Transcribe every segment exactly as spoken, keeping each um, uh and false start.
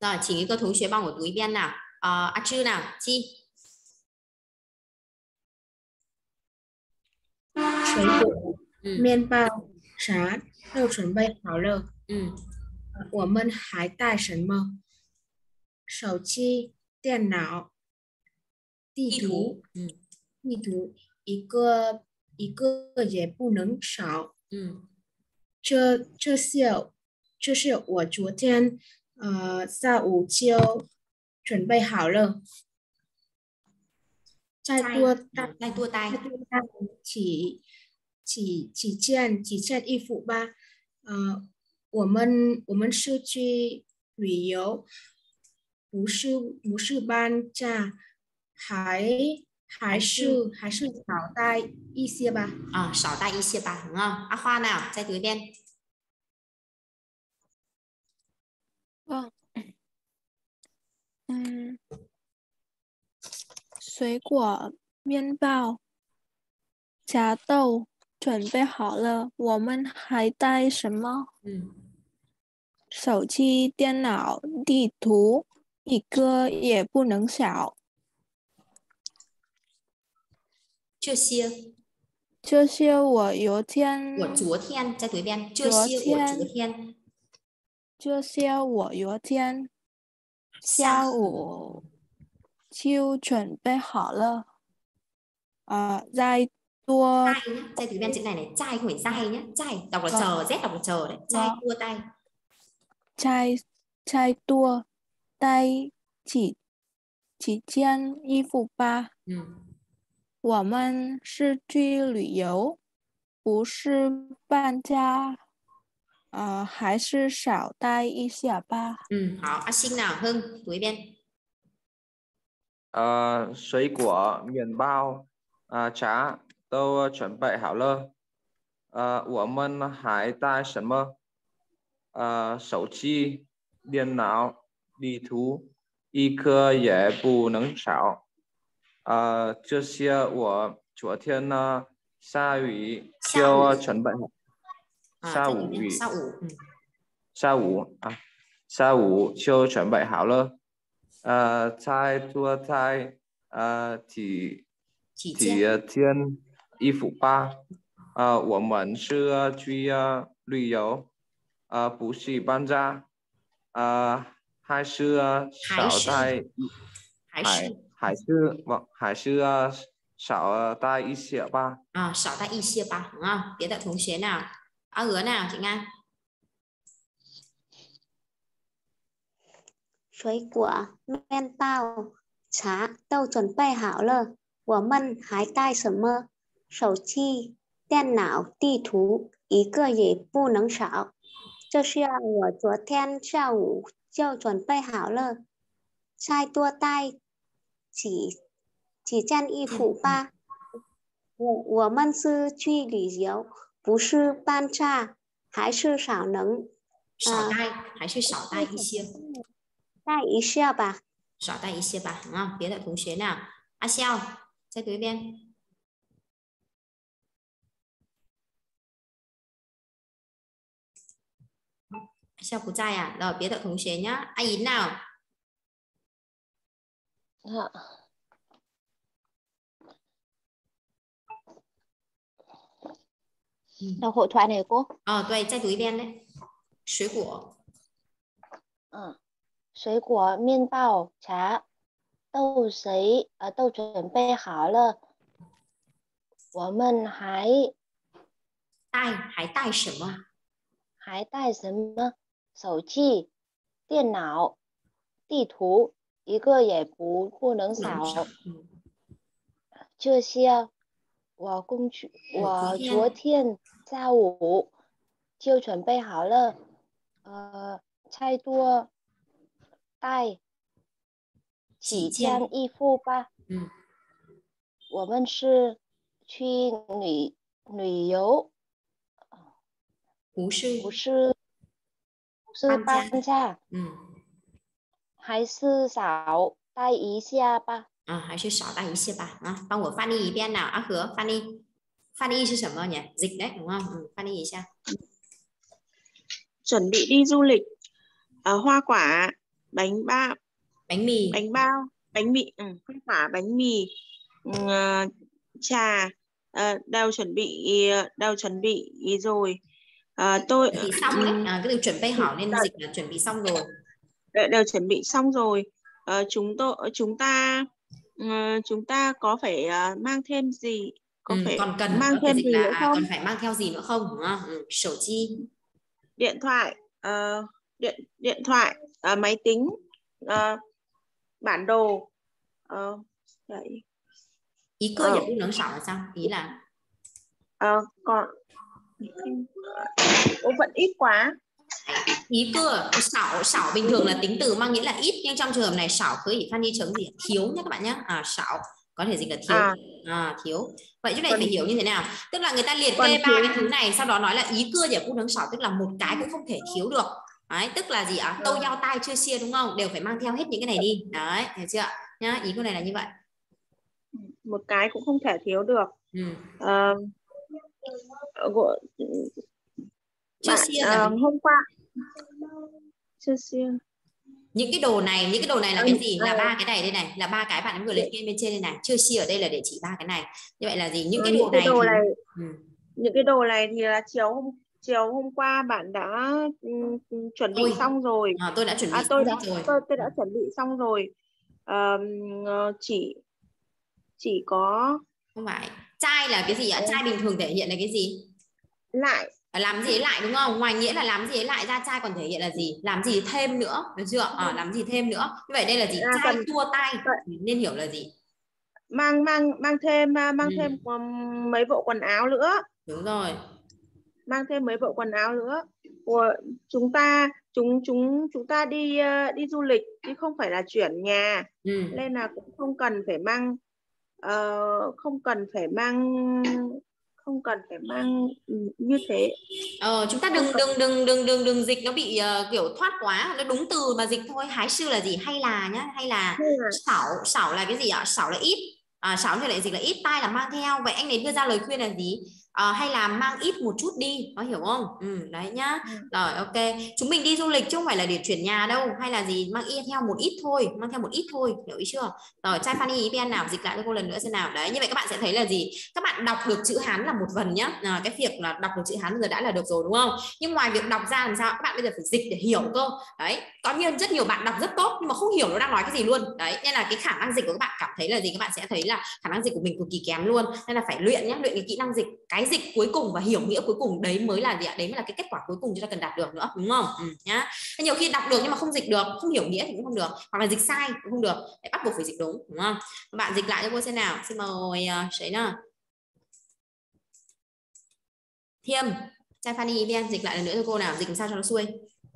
Rồi,请一个同学帮我读一遍nào. À, A Chư nào, Chi. 水果、面包、茶都准备好了。 嗯， 我们还带什么？手机、电脑、地图， 嗯， 地图一个一个也不能少。 嗯， 这这些这是我昨天呃下午就准备好了。再多带再多带再多带几几几件几件衣服吧。呃，我们我们是去旅游，不是不是搬家，还还是还是少带一些吧。 啊，少带一些吧，đúng không? A Khoa nào, 再读一遍。 Vâng. Ừm,水果、面包、茶豆准备好了，我们还带什么？ 嗯， 手机、电脑、地图，一个也不能少。 这些这些我昨天我昨天再读一遍。这些我昨天这些我昨天下午就准备好了。啊、再多 Dai nhé, dai từ bên chữ này này, chai không phải dai nhé, chai đọc là chờ, z đọc là chờ đấy, chai tua tay. 再再多带几几件衣服吧。 嗯， 我们是去旅游，不是搬家，呃，还是少带一下吧。 嗯，好, A Sinh nào, Hưng,读一遍。 呃，水果、面包、啊、茶都准备好了。呃，我们还带什么？呃，手机、电脑、地图，一颗也不能少。呃，这些我昨天呢下雨就准备好。下午雨。 下午，嗯， 下午啊，下午就准备好了。呃，再多带呃几几几件衣服吧。呃，我们是去呃旅游，呃，不是搬家，呃，还是少带， 还是还是还是呃少带一些吧。 啊，少带一些吧，đúng không? 别的同学nào, A Hứa nào, chị Nga. 水果、面包、茶都准备好了，我们还带什么？手机、电脑、地图，一个也不能少。这些我昨天下午就准备好了，再多带几几件衣服吧。我我们是去旅游，不是搬家，还是少能少带，还是少带一些。 带一下吧， 少带一些吧，啊，别的同学呢？阿笑，再读一遍。阿笑不在啊，rồi别的同学nhá. A Yến nào? Dạ. Đọc hội thoại này cô. Ờ,对, 再读一遍đấy. 水果。 嗯。水果、面包、茶都谁呃都准备好了，我们还带还带什么？ 还带什么？手机、电脑、地图，一个也不不能少。这些我公去我昨天下午就准备好了，呃，再多带几件衣服吧。 嗯， 我们是去旅旅游， 不是不是不是搬家， 嗯， 还是少带一下吧。 啊，还是少带一些吧。啊，帮我翻译一遍nào. A Hứa, 翻译翻译是什么nhỉ? Dịch đấy, đúng không? Ừ, 翻译一下。 Chuẩn bị đi du lịch, à, hoa quả, bánh bao, bánh mì, bánh bao, bánh mì, ừ, không phải bánh mì, ừ, trà, uh, đều chuẩn bị, đều chuẩn bị rồi. Uh, tôi chuẩn bị xong đấy, à, cái từ chuẩn bị hảo nên đều, dịch là chuẩn bị xong rồi. Đều, đều chuẩn bị xong rồi. Uh, chúng tôi, chúng ta, uh, chúng ta có phải uh, mang thêm gì? Có ừ, phải còn cần mang có thể thêm dịch gì là nữa à, không? còn phải mang theo gì nữa không, đúng không? Ừ, sổ chi, điện thoại, uh, điện điện thoại, uh, máy tính, uh, bản đồ. Uh, đấy. ý cơ uh, giờ cũng nướng xảo là sao? Ý là uh, còn Ô, vẫn ít quá. ý cơ xảo xảo bình thường là tính từ mang nghĩa là ít, nhưng trong trường hợp này xảo khởi ý phan đi chấm gì thiếu nhé các bạn nhé. À, xảo có thể dịch là thiếu. À, à, thiếu. Vậy chỗ này còn, phải hiểu như thế nào? Tức là người ta liệt kê ba cái thứ này, sau đó nói là ý cưa giờ cũng nướng xảo, tức là một cái cũng không thể thiếu được. Đấy, tức là gì ạ? Tâu giao tai chưa xia đúng không? Đều phải mang theo hết những cái này đi. Đấy, hiểu chưa? Nhá, ý câu này là như vậy. Một cái cũng không thể thiếu được. Ừ. Uh, Gọi, chưa bạn, xia là uh, hôm qua chưa xia những cái đồ này, những cái đồ này là ừ, cái gì? Là uh, ba cái này đây này, là ba cái bạn vừa liệt kê bên trên đây này. Chưa xia ở đây là để chỉ ba cái này. Như vậy là gì? Những cái đồ những cái này đồ thì này, ừ. những cái đồ này thì là chiều hôm chiều hôm qua bạn đã um, chuẩn bị Tôi, xong rồi. à, tôi đã chuẩn bị à, tôi xong đã hết rồi. tôi, tôi đã chuẩn bị xong rồi. Uh, chỉ chỉ có không phải trai là cái gì ạ? Trai bình thường thể hiện là cái gì? Lại. Làm gì ấy lại đúng không? Ngoài nghĩa là làm gì ấy lại ra, trai còn thể hiện là gì? Làm gì thêm nữa, được chưa? À, làm gì thêm nữa. Như vậy đây là gì? À, Trai cần, tua tay cần, nên hiểu là gì? mang mang mang thêm mang ừ. thêm um, mấy bộ quần áo nữa. Đúng rồi. Mang thêm mấy bộ quần áo nữa. Của chúng ta chúng chúng chúng ta đi uh, đi du lịch chứ không phải là chuyển nhà. ừ. Nên là cũng không cần phải mang uh, không cần phải mang không cần phải mang như thế. Ờ, chúng ta đừng đừng đừng đừng đừng đừng dịch nó bị uh, kiểu thoát quá, nó đúng từ mà dịch thôi. Hái sư là gì? Hay là nhá, hay là xảo, xảo là cái gì ạ? Xảo là ít, à, xảo thì lại dịch là ít, tai là mang theo. Vậy anh ấy đưa ra lời khuyên là gì? À, hay là mang ít một chút đi, có hiểu không? Ừ, đấy nhá. ừ. Rồi, ok. Chúng mình đi du lịch chứ không phải là để chuyển nhà đâu, hay là gì? Mang y theo một ít thôi, mang theo một ít thôi, hiểu ý chưa? Rồi, trai Fanny ý bên nào dịch lại cho cô lần nữa xem nào. Đấy, như vậy các bạn sẽ thấy là gì? Các bạn đọc được chữ Hán là một phần nhá. À, cái việc là đọc được chữ Hán giờ đã là được rồi đúng không? Nhưng ngoài việc đọc ra làm sao các bạn bây giờ phải dịch để hiểu cơ. Đấy, có nhiều rất nhiều bạn đọc rất tốt nhưng mà không hiểu nó đang nói cái gì luôn. Đấy, nên là cái khả năng dịch của các bạn cảm thấy là gì? Các bạn sẽ thấy là khả năng dịch của mình cực kỳ kém luôn. Nên là phải luyện nhé, luyện cái kỹ năng dịch, cái dịch cuối cùng và hiểu nghĩa cuối cùng, đấy mới là gì ạ? Đấy mới là cái kết quả cuối cùng chúng ta cần đạt được nữa, đúng không? Ừ, nhá. Nhiều khi đọc được nhưng mà không dịch được, không hiểu nghĩa thì cũng không được, hoặc là dịch sai cũng không được. Đấy, bắt buộc phải dịch đúng, đúng không? Các bạn dịch lại cho cô xem nào. Xin mời uh, Sấy nào. Thiêm, trai Fanny Bian dịch lại lần nữa cho cô nào, dịch làm sao cho nó xuôi.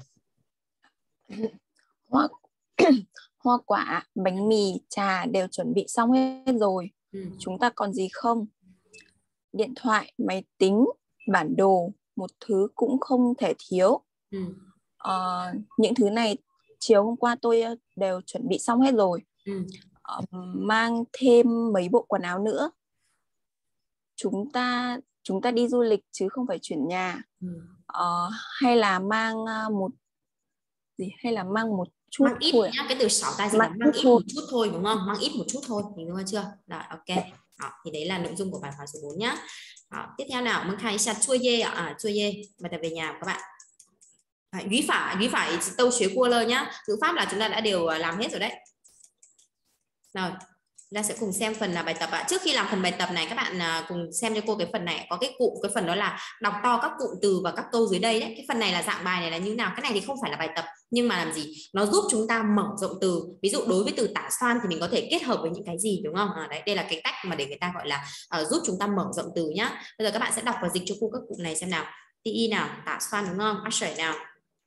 Hoa, hoa quả, bánh mì, trà đều chuẩn bị xong hết rồi. Ừ. Chúng ta còn gì không? Điện thoại, máy tính, bản đồ, một thứ cũng không thể thiếu. Ừ. Ờ, những thứ này chiều hôm qua tôi đều chuẩn bị xong hết rồi. Ừ. Ờ, mang thêm mấy bộ quần áo nữa. Chúng ta chúng ta đi du lịch chứ không phải chuyển nhà. Ừ. Ờ, hay là mang một gì hay là mang một chút mang ít thôi nhá, cái từ xảo tai dịch là mang ít một chút thôi đúng không? Mang ít một chút thôi, hiểu chưa chưa? Rồi, ok. Đó, thì đấy là nội dung của bài hỏi số bốn nhá. Đó, tiếp theo nào, Mừng Khai sạch chua dê ạ, à, chua dê, bài tập về nhà của các bạn. Đấy, ghi phải, ghi phải tâu xuyến cua lơ nhá. Ngữ pháp là chúng ta đã đều làm hết rồi đấy. Rồi, ta sẽ cùng xem phần là bài tập ạ. Trước khi làm phần bài tập này các bạn cùng xem cho cô cái phần này, có cái cụm, cái phần đó là đọc to các cụm từ và các câu dưới đây đấy. Cái phần này là dạng bài này là như nào? Cái này thì không phải là bài tập nhưng mà làm gì? Nó giúp chúng ta mở rộng từ. Ví dụ đối với từ tả xoan thì mình có thể kết hợp với những cái gì đúng không? À, đấy, đây là cái cách mà để người ta gọi là uh, giúp chúng ta mở rộng từ nhá. Bây giờ các bạn sẽ đọc và dịch cho cô các cụm này xem nào. Ti nào, tả xoan đúng không? Ác sởi nào.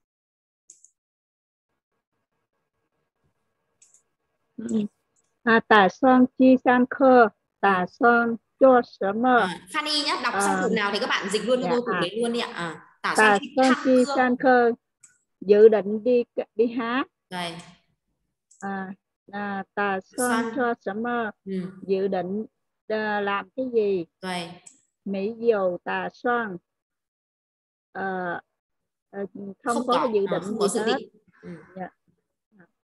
Ừ. À, tả son chi san khơ, tả son cho sớm mơ. À, Fanny nhá, đọc xong cụm nào thì các bạn dịch luôn cho cô cụm đấy luôn đi ạ. À, tả tả son chi san khơ, dự định đi đi hát. Rồi. À, à, tả son cho sớm mơ, ừ. dự định uh, làm cái gì? Rồi. Mỹ dầu tả son, uh, uh, không, không có, có dự định à, không có gì dự hết. định. Ừ. Yeah.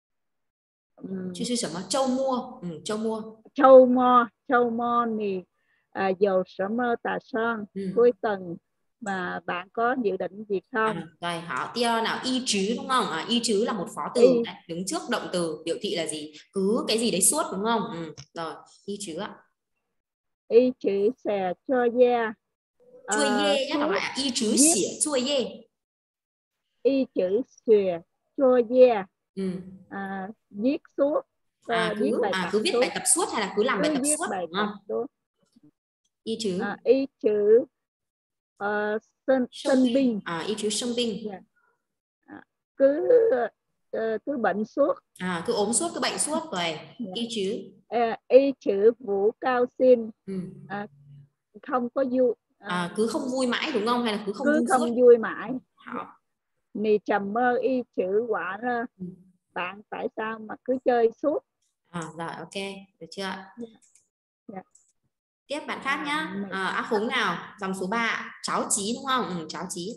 um, 去吃什么？周末，嗯，周末。 周末，周末thì à, dầu sớm mơ tà son ừ. cuối tuần mà bạn có dự định gì không? À, rồi, hảo. Tiếp nào, y chứ đúng không? À, y chứ là một phó từ y. đấy, đứng trước động từ biểu thị là gì? Cứ cái gì đấy suốt đúng không? Ừ. Rồi, y chứ ạ. Y chữ xè cho da. Chua ye nhá, đọc lại ạ. Y chứ xỉa chua ye. Y chữ xìa cho da. Ừ. À, viết suốt. À, viết cứ, bài à, tập cứ viết suốt. bài tập suốt hay là cứ làm cứ bài tập viết suốt bài đúng tập không? suốt. Y chứ. À, y chữ uh, sân, sân binh. À, y chứ sân binh. Yeah. À, cứ uh, cứ bệnh suốt. À, cứ ốm suốt, cứ bệnh suốt rồi. Yeah. Y chứ. À, y chữ vũ cao xin. Ừ. À, không có vui. À, à, cứ không vui mãi đúng không? Hay là cứ không cứ vui không suốt? vui mãi. Hảo. Nì trầm mơ y chữ quả ra. Ừ. Bạn tại sao mà cứ chơi suốt? À, rồi, ok, được chưa? Yeah. Yeah. Tiếp bạn khác nhá. À, ác húng nào, dòng số ba, cháu Chí đúng không? Ừ, cháu Chí.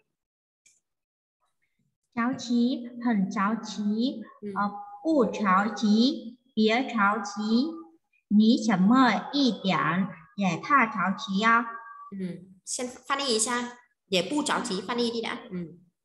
cháu Chí, 很着急， ừ. 呃，不着急，别着急，你怎么一点也太着急呀？ ừ. Xem翻译一下，也不着急，翻译đi đã. Ừ.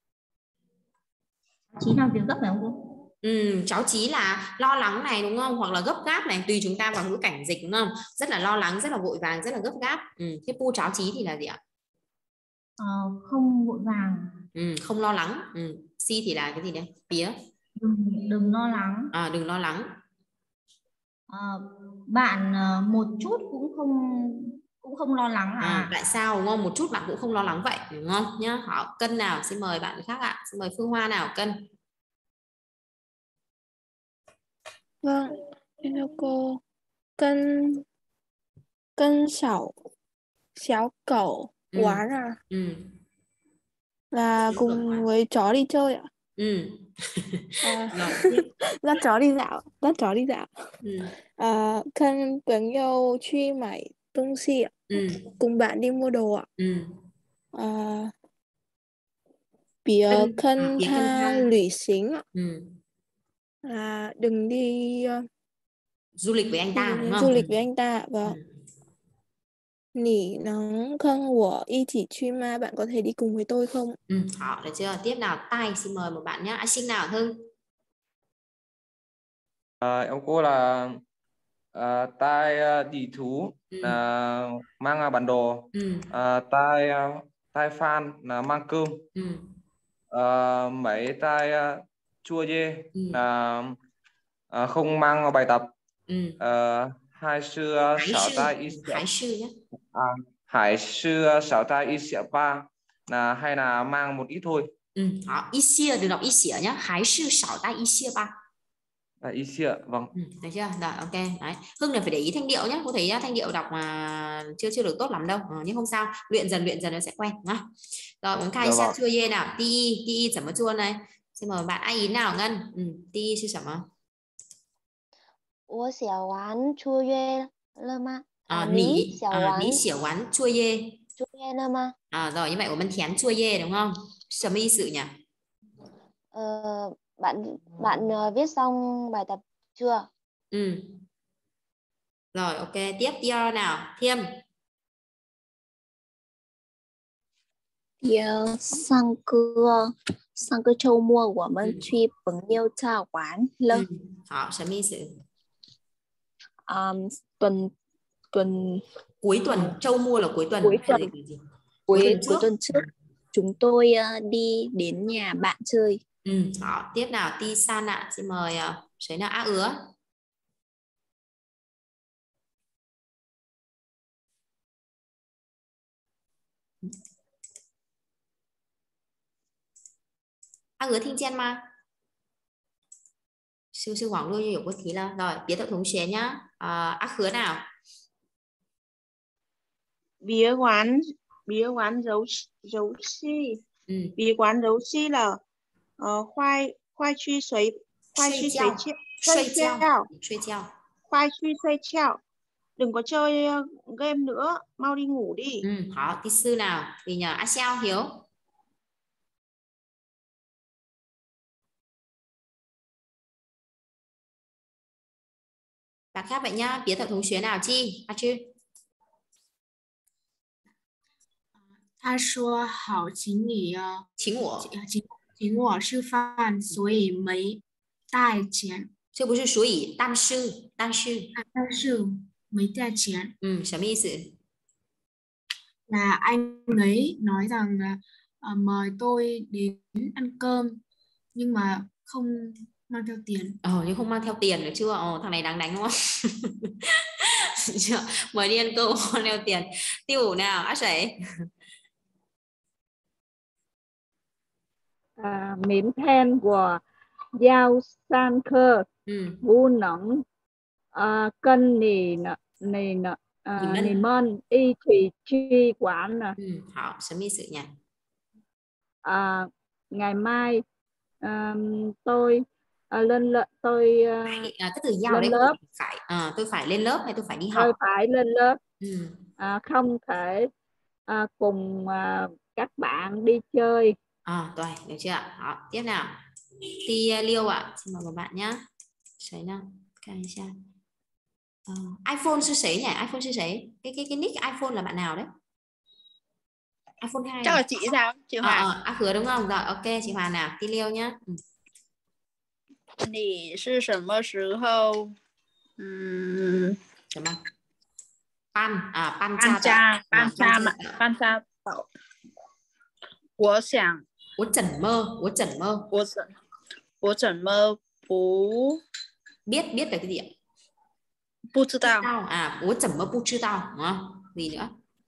Chí là việc gấp phải không cô? Ừ, cháu Chí là lo lắng này đúng không? Hoặc là gấp gáp này, tùy chúng ta vào ngữ cảnh dịch đúng không? Rất là lo lắng, rất là vội vàng, rất là gấp gáp. Ừ. Thế pu cháu Chí thì là gì ạ? Ờ, không vội vàng. Ừ, không lo lắng. Ừ. Si thì là cái gì đấy? Pía. Đừng, đừng lo lắng. À, đừng lo lắng. Ờ, bạn một chút cũng không cũng không lo lắng à? À, tại sao đúng không? Một chút bạn cũng không lo lắng vậy đúng không? Nhá. Họ Cân nào, xin mời bạn khác ạ. Xin mời Phương Hoa nào, Cân. Vâng, hello cô. Cân cân sảo xéo cẩu ừ. quán à? Ừ. Là cùng với chó đi chơi ạ? Ừ. À, dắt chó đi dạo, dắt chó đi dạo. Ừ. À, thân朋友去买东西ạ? Ừ. Cùng bạn đi mua đồ ạ? Ừ. À, bìa thân tha lũy xính ạ? Ừ. Là đừng đi uh, du lịch với anh ta đúng không? Du lịch với anh ta, vâng. Ừ. Nỉ nắng khăn của y chỉ truy ma, bạn có thể đi cùng với tôi không? Ừ, họ được chưa? Tiếp nào, Tai, xin mời một bạn nhé. Anh sinh nào Hưng? À, em cô là à, Tai tỷ thú ừ. là mang bản đồ. ừ. à, Tai Tai Phan là mang cơm. ừ. à, mấy Tai chua dê ừ. là à, không mang bài tập. ừ. à, Hai sư sáu Tai y Hải sư nhé. À, Hải sư sáu Tai y xỉa ba là hay là mang một ít thôi. Ừ, đó, y xia, đừng đọc y xỉa nhé. Hải sư sáu Tai y xia ba. À, y xỉa, vâng. Ừ, được chưa? Rồi, ok. Đấy. Hưng là phải để ý thanh điệu nhé. Cô thấy thanh điệu đọc mà chưa chưa được tốt lắm đâu. Ừ, nhưng không sao. Luyện dần luyện dần nó sẽ quen. Đó. Rồi, uống khai xa chua ye nào. Ti ti chấm vào chua này. Xin mời bạn ai ý nào Ngân. Ừ, ti sư chấm vào. 我写完出约了吗？ À, à, nỉ, ní xỉa à, quán ní xỉa quán chua ye. chua ye nữa mà. À, rồi như vậy của bên thián chua ye đúng không? Sầm y sự nhỉ? Ờ, bạn bạn uh, viết xong bài tập chưa? Ừ. Rồi, ok. Tiếp Tia nào. Thiêm. Tia sang cơ sang cơ châu mua của mình truy bằng yêu cha quán lơ. Ừ. Họ sầm y sự. Um, tuần tuần cuối tuần, châu mua là cuối tuần. Cuối tuần. Gì, gì? Cuối, cuối tuần trước. Cuối tuần trước chúng tôi uh, đi đến nhà bạn chơi. Ừ. Họ tiếp nào. Ti San ạ. Xin mời uh, sấy nào á ứa. Á ứa thinh chen mà. Sư sư Hoàng luôn hiểu có tí là. Rồi, biết thợ thống chế nhá. À, á khứa nào. Bía quán, bía quán dấu dấu chi. Ừ. Bía quán dấu chi là uh, khoai khoai truy xuấy khoai truy xuấy treo xuôi treo xuôi treo khoai truy xuôi treo. Đừng có chơi game nữa, mau đi ngủ đi. Ừ, họ tí sư nào thì nhờ A Xeo Hiếu. Bạn khác vậy nhá. Biệt thợ同学 nào chi? À chứ. 他说好，请你啊， 请我， 请请我吃饭，所以没带钱。 这不是所以，但是但是但是没带钱。 Ừ, 什么意思? Là anh ấy nói rằng là à, mời tôi đến ăn cơm nhưng mà không mang theo tiền. Ờ, nhưng không mang theo tiền được chưa? Ồ, thằng này đáng đánh đúng không? Chưa? Mời đi ăn cơm không mang theo tiền. Tiêu nào, á sảy. À, mến then của giao san khơ, ừ. vu nóng, à, cân nì nợ, nì nợ, à, nì mân, y thủy truy quán. Ừ, họ, sớm ý sự nhỉ? À, ngày mai à, tôi à, lên lớp, tôi à, à, cái từ giao lên đấy lớp. Phải, à, tôi phải lên lớp hay tôi phải đi học? Tôi phải lên lớp. Ừ. À, không thể à, cùng à, các bạn đi chơi. À, rồi, được chưa ạ? Đó, tiếp nào. Ti Liêu ạ, xin mời một bạn nhé. Sấy nào, cái sao? Uh, iPhone sư sấy nhỉ? iPhone sư sấy. Cái cái cái nick iPhone là bạn nào đấy? iPhone hai. Chắc là chị sao? Chị Hòa. À, à, à Khứa đúng không? Rồi, ok, chị Hòa nào. Ti Liêu nhá. Ừ. 你是什么时候？嗯， 什么？搬啊，搬搬家， 搬家嘛，搬家走。我想， 我怎么，我怎么， 我怎，我怎么不 biết biết là cái gì ạ? 不知道 à, 我怎么不知道 đúng không? Gì nữa?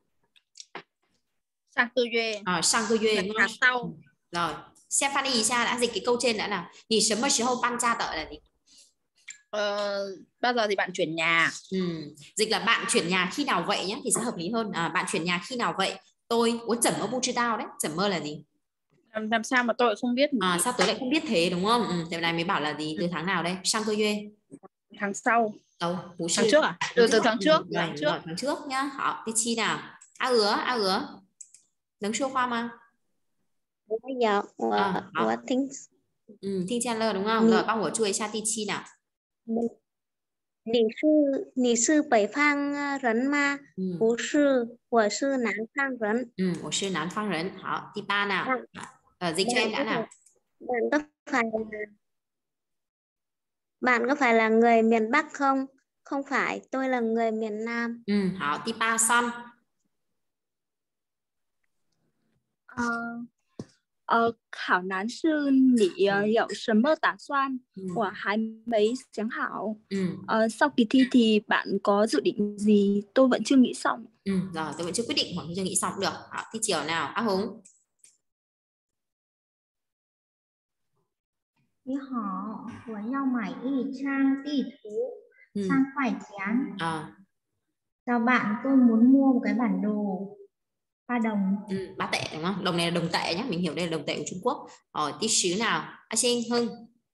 上个月 à, 上个月 tháng sau. Rồi, xem Fanny ý xa đã dịch cái câu trên đã nào. Thì sớm mà时候搬家的 là gì? Ờ, bao giờ thì bạn chuyển nhà? Ừ. Dịch là bạn chuyển nhà khi nào vậy nhé thì sẽ hợp lý hơn. À, bạn chuyển nhà khi nào vậy? Tôi, 我怎么不知道 đấy. 怎么 là gì? Làm, làm sao mà tôi không biết? À, sao tôi lại không biết thế đúng không? Ừ, thế này mới bảo là gì? Từ tháng nào đây? Sang cơ duê. Tháng sau. Đâu, tháng trước à? Từ từ tháng trước. Ừ, rồi, tháng trước. Rồi, tháng trước nhá. Họ, đi chi nào? A ứa, a ứa. Nâng show khoa mà. 我有我、 啊、 我听 ừ, Thi Chan Lơ đúng không? Rồi,帮 我注意一下第七 nào. 你是你是北方人吗？ 嗯， 不是，我是南方人。 嗯，我是南方人。好，第八 nào. À, dịch cho em đã nào. Bạn có phải là bạn có phải là người miền Bắc không? Không phải, tôi là người miền Nam. Ừ, hảo,第八 son. 呃呃，考南是你呃有什么打算？我还没想好。呃，sau kỳ thi thì bạn có dự định gì? Tôi vẫn chưa nghĩ xong. Ừ, rồi, tôi vẫn chưa quyết định hoặc chưa nghĩ xong được. Hảo, thi chiều nào. Á Hùng. 你好，我要买一张地图，三块钱。 À. Chào bạn, tôi muốn mua một cái bản đồ ba đồng. Ừ, ba tệ đúng không? Đồng này là đồng tệ nhé, mình hiểu đây là đồng tệ của Trung Quốc. Rồi, tí xíu nào. A Sinh, Hưng.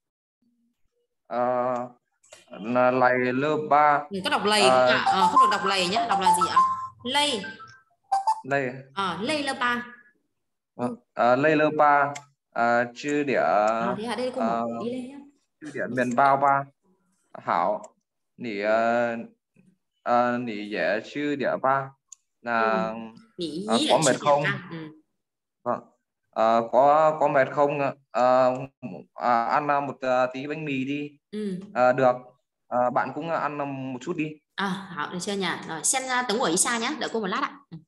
À, là lầy lơ ba. Đừng có đọc lầy à, à, à, không được đọc lầy nhé, đọc là gì ạ? Lây. Lây. À, lây lơ ba. À, lây lơ ba. À, chữ địa. À, thế à, đây cô à, đi lên nhé. Chữ địa miền bao ba. Hảo. Nỉ uh, uh, nỉ dễ chữ địa ba. Là ừ. Nỉ à, có mệt không? Ừ. À, có có mệt không? À, à, ăn một uh, tí bánh mì đi. Ừ. À, được. À, bạn cũng ăn một chút đi. À, hảo, được chưa nhỉ? Rồi, xem uh, Tống của ý xa nhé, đợi cô một lát ạ. Ừ.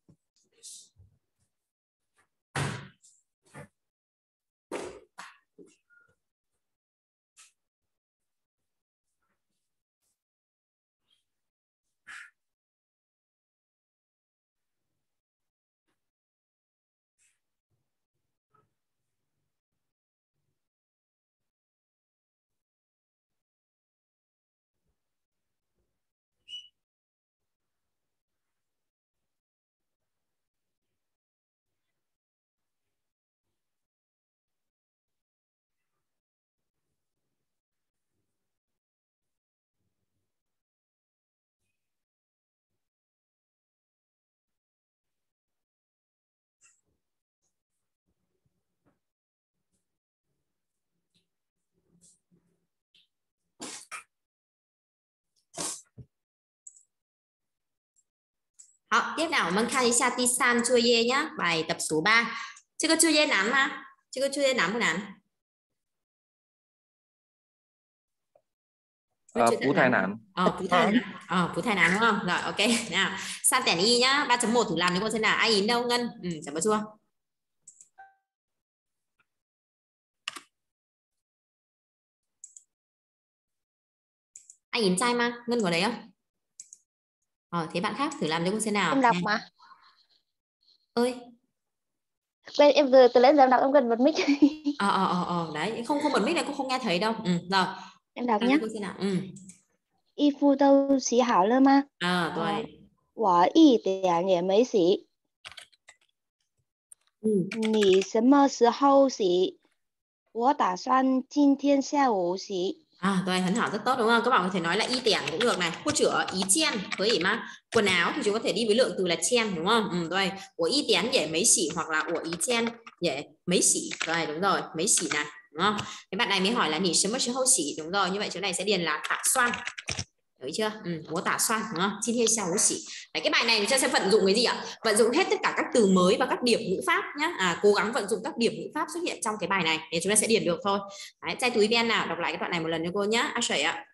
Học tiếp nào, mình khai xa ti san chua ye nhá, bài tập số ba. Chưa có chua ye nắm ha? Chưa có chua ye nắm không nắm? Ờ, Phú Thái Nán. Ờ, Phú Thái Nán. Ờ, Phú Thái Nán đúng không? Rồi, ok. Nào, san tẻn y nhá, ba chấm một thử làm cho cô xem nào. Ai in đâu Ngân? Ừ, chấm vào chua. Ai in trai mà, Ngân có đấy không? Ờ, thế bạn khác thử làm cho cô xem nào. Em đọc mà. Ơi. Đây, em vừa từ lên giờ đọc em gần bật mic. Ờ, ờ, ờ, ờ, đấy. Không không bật mic này cô không nghe thấy đâu. Ừ, rồi. Em đọc nhé. Ừ. Y phu đâu xí hảo lơ mà. À, rồi. Wo yi dian ye mei xí. Nǐ shen me shi hou xí? Wo đả soan jin tian xiao wu xí. À, rồi, Hấn Hảo rất tốt đúng không? Các bạn có thể nói là y tẻn cũng được này. Cô chữa ý chen với ý mà quần áo thì chúng có thể đi với lượng từ là chen đúng không? Ừ, rồi. Của y tẻn dễ mấy xỉ hoặc là của ý chen dễ mấy xỉ. Rồi, đúng rồi, mấy xỉ này, đúng không? Cái bạn này mới hỏi là nỉ sớm mất hâu xỉ, đúng rồi. Như vậy chỗ này sẽ điền là tả xoan. Thấy chưa? Ừ, múa tả xoan đúng không? Xin hê sao xỉ. Đấy, cái bài này cho sẽ vận dụng cái gì ạ? Vận dụng hết tất cả các từ mới và các điểm ngữ pháp nhá. À, cố gắng vận dụng các điểm ngữ pháp xuất hiện trong cái bài này để chúng ta sẽ điền được thôi. Đấy, trai túi Ben nào đọc lại cái đoạn này một lần cho cô nhá. A sẩy ạ.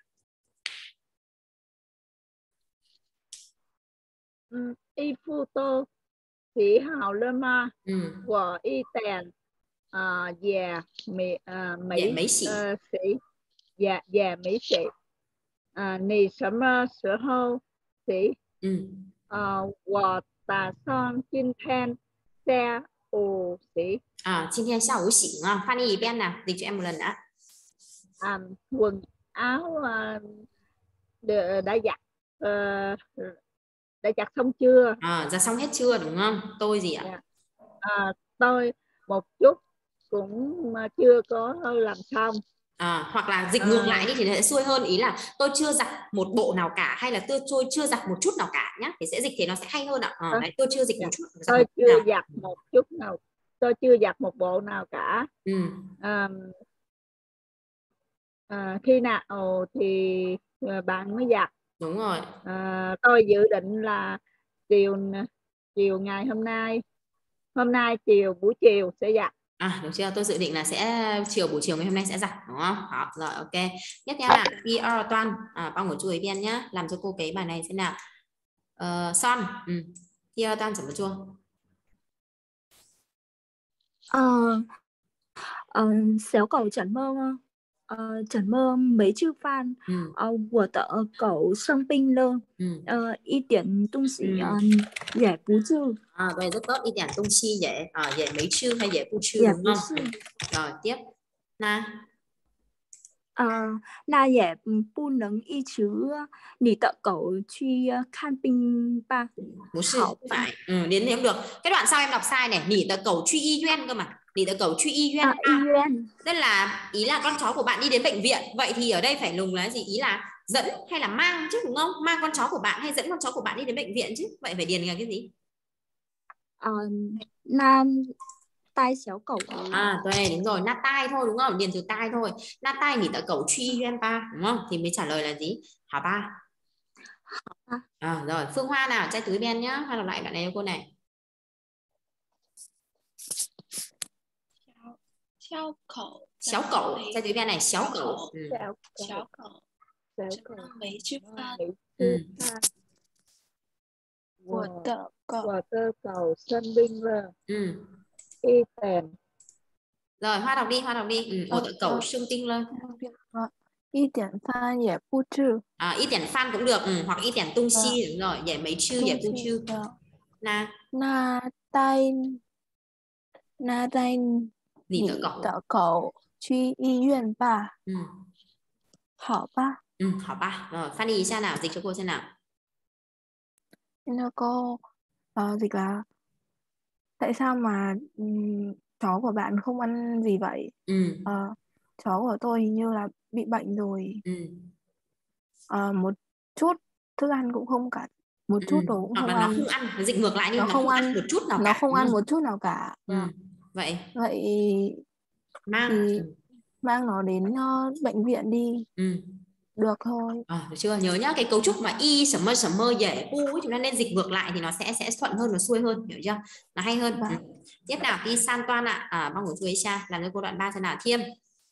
Y phu tô xí hào lơ ma của y tèn già mấy mấy xỉ già già mấy xỉ nì sớm sửa hâu xỉ của tà son chinh then xe ồ xỉ. À, chinh then sao ổ xỉ đúng không? Fanny Ben nào, dịch cho em một lần đã. À, quần áo uh, đã giặt uh, đã giặt xong chưa? À, giặt xong hết chưa đúng không? Tôi gì ạ? Yeah. À, tôi một chút cũng chưa có làm xong. À, hoặc là dịch ngược à. lại đi thì sẽ xuôi hơn, ý là tôi chưa giặt một bộ nào cả hay là tôi, tôi chưa giặt một chút nào cả nhá, thì sẽ dịch thì nó sẽ hay hơn ạ. À, à, đấy, tôi chưa dịch dạ. một chút. Tôi chưa nào. giặt một chút nào, tôi chưa giặt một bộ nào cả. Ừ. À, à, khi nào thì bạn mới giặt? Đúng rồi. À, tôi dự định là chiều chiều ngày hôm nay, hôm nay chiều buổi chiều sẽ giặt. À, được chưa? Tôi dự định là sẽ chiều buổi chiều ngày hôm nay sẽ giặt đúng không? Đó, rồi ok. Tiếp theo là P R Toan, à, bao ngủ chuối bên nhá, làm cho cô cái bài này thế nào? Uh, Son, ừ. P R Toan chấm vào chua. Ờ, ờ, xéo cầu chẩn mơ ờ, chẩn mơ mấy chữ phan ờ, của tờ cậu sân pinh lơ ờ, y tiện tung sĩ dễ bú chư. À, vậy rất tốt, y tiện tung chi dễ à, dễ mấy chữ hay dễ bú chư đúng không? Rồi tiếp na à, na dễ bú nâng y chữ nỉ tợ cậu truy khan pinh ba. Bú sư phải, ừ, đến thì không được. Cái đoạn sau em đọc sai này, nỉ tợ cậu truy y duyên cơ mà. Nỉ tợ cậu truy y duyên. À, y duyên. Tức là ý là con chó của bạn đi đến bệnh viện. Vậy thì ở đây phải lùng là gì? Ý là dẫn hay là mang chứ đúng không? Mang con chó của bạn hay dẫn con chó của bạn đi đến bệnh viện chứ. Vậy phải điền là cái gì? À, nam tai xéo cẩu. À,对, đúng rồi, na tai thôi đúng không? Điền từ tai thôi. Na tai nỉ tợ cậu truy duyên ba đúng không? Thì mới trả lời là gì? Hả ba. À, rồi, Phương Hoa nào, trai túi Ben nhá. Hoa đọc lại đoạn này cho cô này. Xéo cẩu. Xéo cẩu, trai túi Ben này, xéo cẩu. Xéo cẩu. Mấy chữ phan. Ừ. Của tờ cầu, của tờ cầu sân binh lơ. Ừ. Y tèn. Rồi, Hoa đọc đi, Hoa đọc đi. Ừ, của tờ cầu sân binh lơ. Y tiện phan dễ bu chư. À, y tiện phan cũng được, ừ, hoặc y tiện tung si đúng rồi, dễ mấy chư, dễ bu chư. Na. Na tai. Na tai. Nỉ tờ cậu truy y duyên ba. Ừ. Hảo ba. Ừ, hảo ba. Rồi, Fanny xem nào, dịch cho cô xem nào. Nên cô uh, dịch là tại sao mà um, chó của bạn không ăn gì vậy? Ừ. Uh, chó của tôi hình như là bị bệnh rồi. Ừ. Uh, một chút thức ăn cũng không cả, một chút đồ cũng hoặc không là ăn. nó không ăn, nó dịch ngược lại đi, nó, nó không ăn, ăn một chút nào nó cả. không ăn một chút nào cả. Ừ. Vậy vậy mang thì mang nó đến uh, bệnh viện đi. Ừ. Được thôi. À, được chưa? Nhớ nhá, cái cấu trúc mà y sầm mơ sầm mơ dễ pu chúng ta nên dịch ngược lại thì nó sẽ sẽ thuận hơn, nó xuôi hơn, hiểu chưa? Nó hay hơn. Ừ. Tiếp nào, đi san toan ạ. À, bằng của chuối cha làm cho cô đoạn ba xem nào. Thiêm.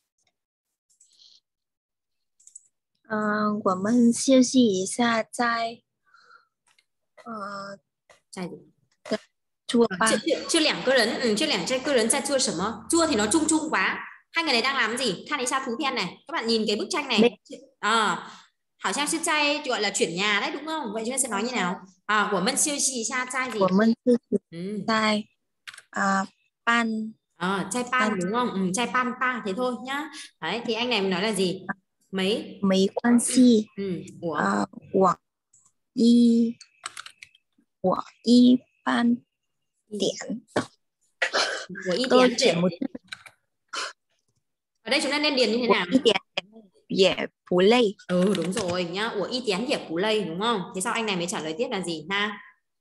嗯，我们休息一下再，呃， 再做吧。 这两个人，嗯，这两这个人在做什么？做thì nó chung chung quá. Hai người này đang làm gì? Khan Isa Thú Thiên này. Các bạn nhìn cái bức tranh này. À, Hảo Trang Sư Trai gọi là chuyển nhà đấy đúng không? Vậy chúng ta sẽ nói như nào? À, của mình siêu gì xa trai gì? Của mình siêu gì trai à, pan. À, trai pan, pan đúng không? Ừ, trai pan pa thế thôi nhá. Đấy, thì anh này nói là gì? Mấy mấy quan系. Ừ, của à, của y của y pan điểm. Của y Tôi tiến chuyển một ở đây chúng ta nên điền như thế nào? Y tiến dễ phú lây. Ừ đúng rồi nhá, của y tiến dễ phú lây đúng không? Thế sau anh này mới trả lời tiếp là gì ha?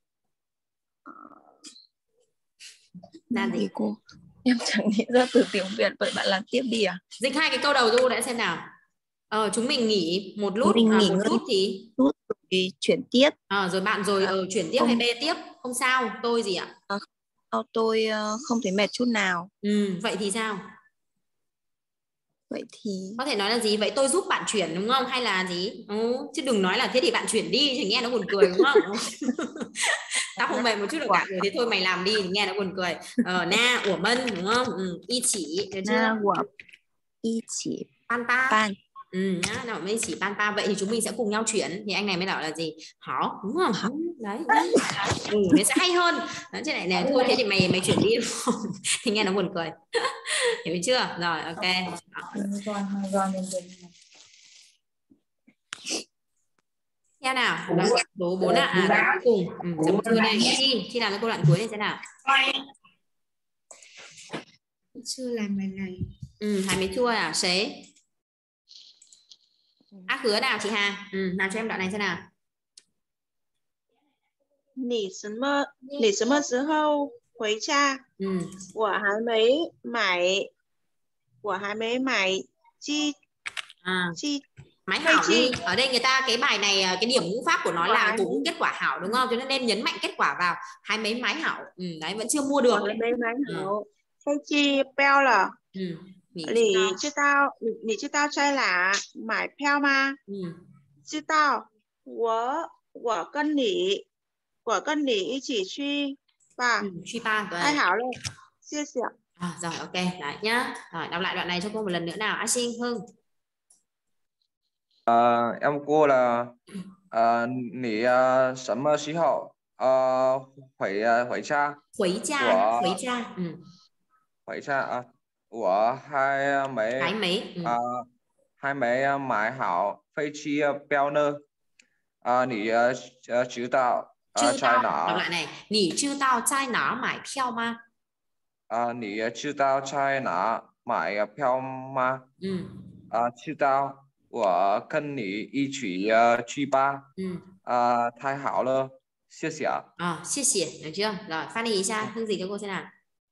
Là gì cô? Em chẳng nghĩ ra từ tiếng Việt, vậy bạn làm tiếp đi à? Dịch hai cái câu đầu cho cô đã xem nào. Ờ, chúng mình nghỉ một lúc, mình à, nghỉ một ngơi lúc thì chút rồi chuyển tiếp. À, rồi bạn rồi à, ờ, chuyển tiếp không. hay bê tiếp không sao. Tôi gì ạ? À, tôi uh, không thấy mệt chút nào. Ừ, vậy thì sao? Vậy thì có thể nói là gì? Vậy tôi giúp bạn chuyển đúng không? Hay là gì? Ừ, chứ đừng nói là thế thì bạn chuyển đi thì nghe nó buồn cười đúng không? Tao không mệt một chút được cả rồi, thế thôi mày làm đi thì nghe nó buồn cười. Ờ, na của Mân đúng không? Ừ, y chỉ được chưa? Na của y chỉ pan pa. Pan. Ừ nhá, nào mới chỉ pan pa, vậy thì chúng mình sẽ cùng nhau chuyển, thì anh này mới bảo là gì? Hảo đúng không? Hảo. Đấy nhá. Ừ, nó sẽ hay hơn. Đó, thế này này thôi thế thì mày mày chuyển đi thì nghe nó buồn cười. Hiểu chưa? Rồi ok. Theo nào, đoạn số bốn ạ, à, đoạn cuối cùng. Ừ, giống chưa này, chi, chi làm cái câu đoạn cuối này xem nào. Chưa làm bài này. Ừ, hay mới chua à, xế. Ác hứa nào chị Hà? Ừ, làm cho em đoạn này xem nào. 你什么你什么时候回家？ Ừ. 我还没买，我还没买机 À. 机 Máy hảo đi. Ở đây người ta cái bài này cái điểm ngữ pháp của nó là cũng kết quả hảo đúng không? Cho nên nên nhấn mạnh kết quả vào. Hai mấy máy hảo. Ừ, đấy vẫn chưa mua được. Hai mấy máy hảo.飞机票了。 Ừ. 你知道你你知道在哪买票吗？ Ừ. 知道。我我跟你我跟你一起去吧。 Ừ,去吧. Ai hảo luôn. Chia sẻ. À, rồi ok, đấy nhá. Rồi đọc lại đoạn này cho cô một lần nữa nào. A Sinh, Hưng. À, em cô là à, nỉ à, sớm xí hậu à, phải phải cha Khuấy cha, của khuấy cha. Ừ. phải cha à, của hai mấy Cái mấy. Ừ. à, hai mấy mái hảo phê chi bèo nơ à, nỉ chữ tạo Chư trai tao, nã đọc lại này. Nỉ chư tao trai nã mải phiao ma. à, nỉ chữ tạo trai nã mải phiao ma. Ừ. À, chữ tạo của cân nỉ y chỉ uh, truy ba. Ừ. À, thái hảo lơ. Xie xỉa. À, xie xỉa, được chưa? Rồi, phát đi ý cha. Hưng gì cho cô xem nào.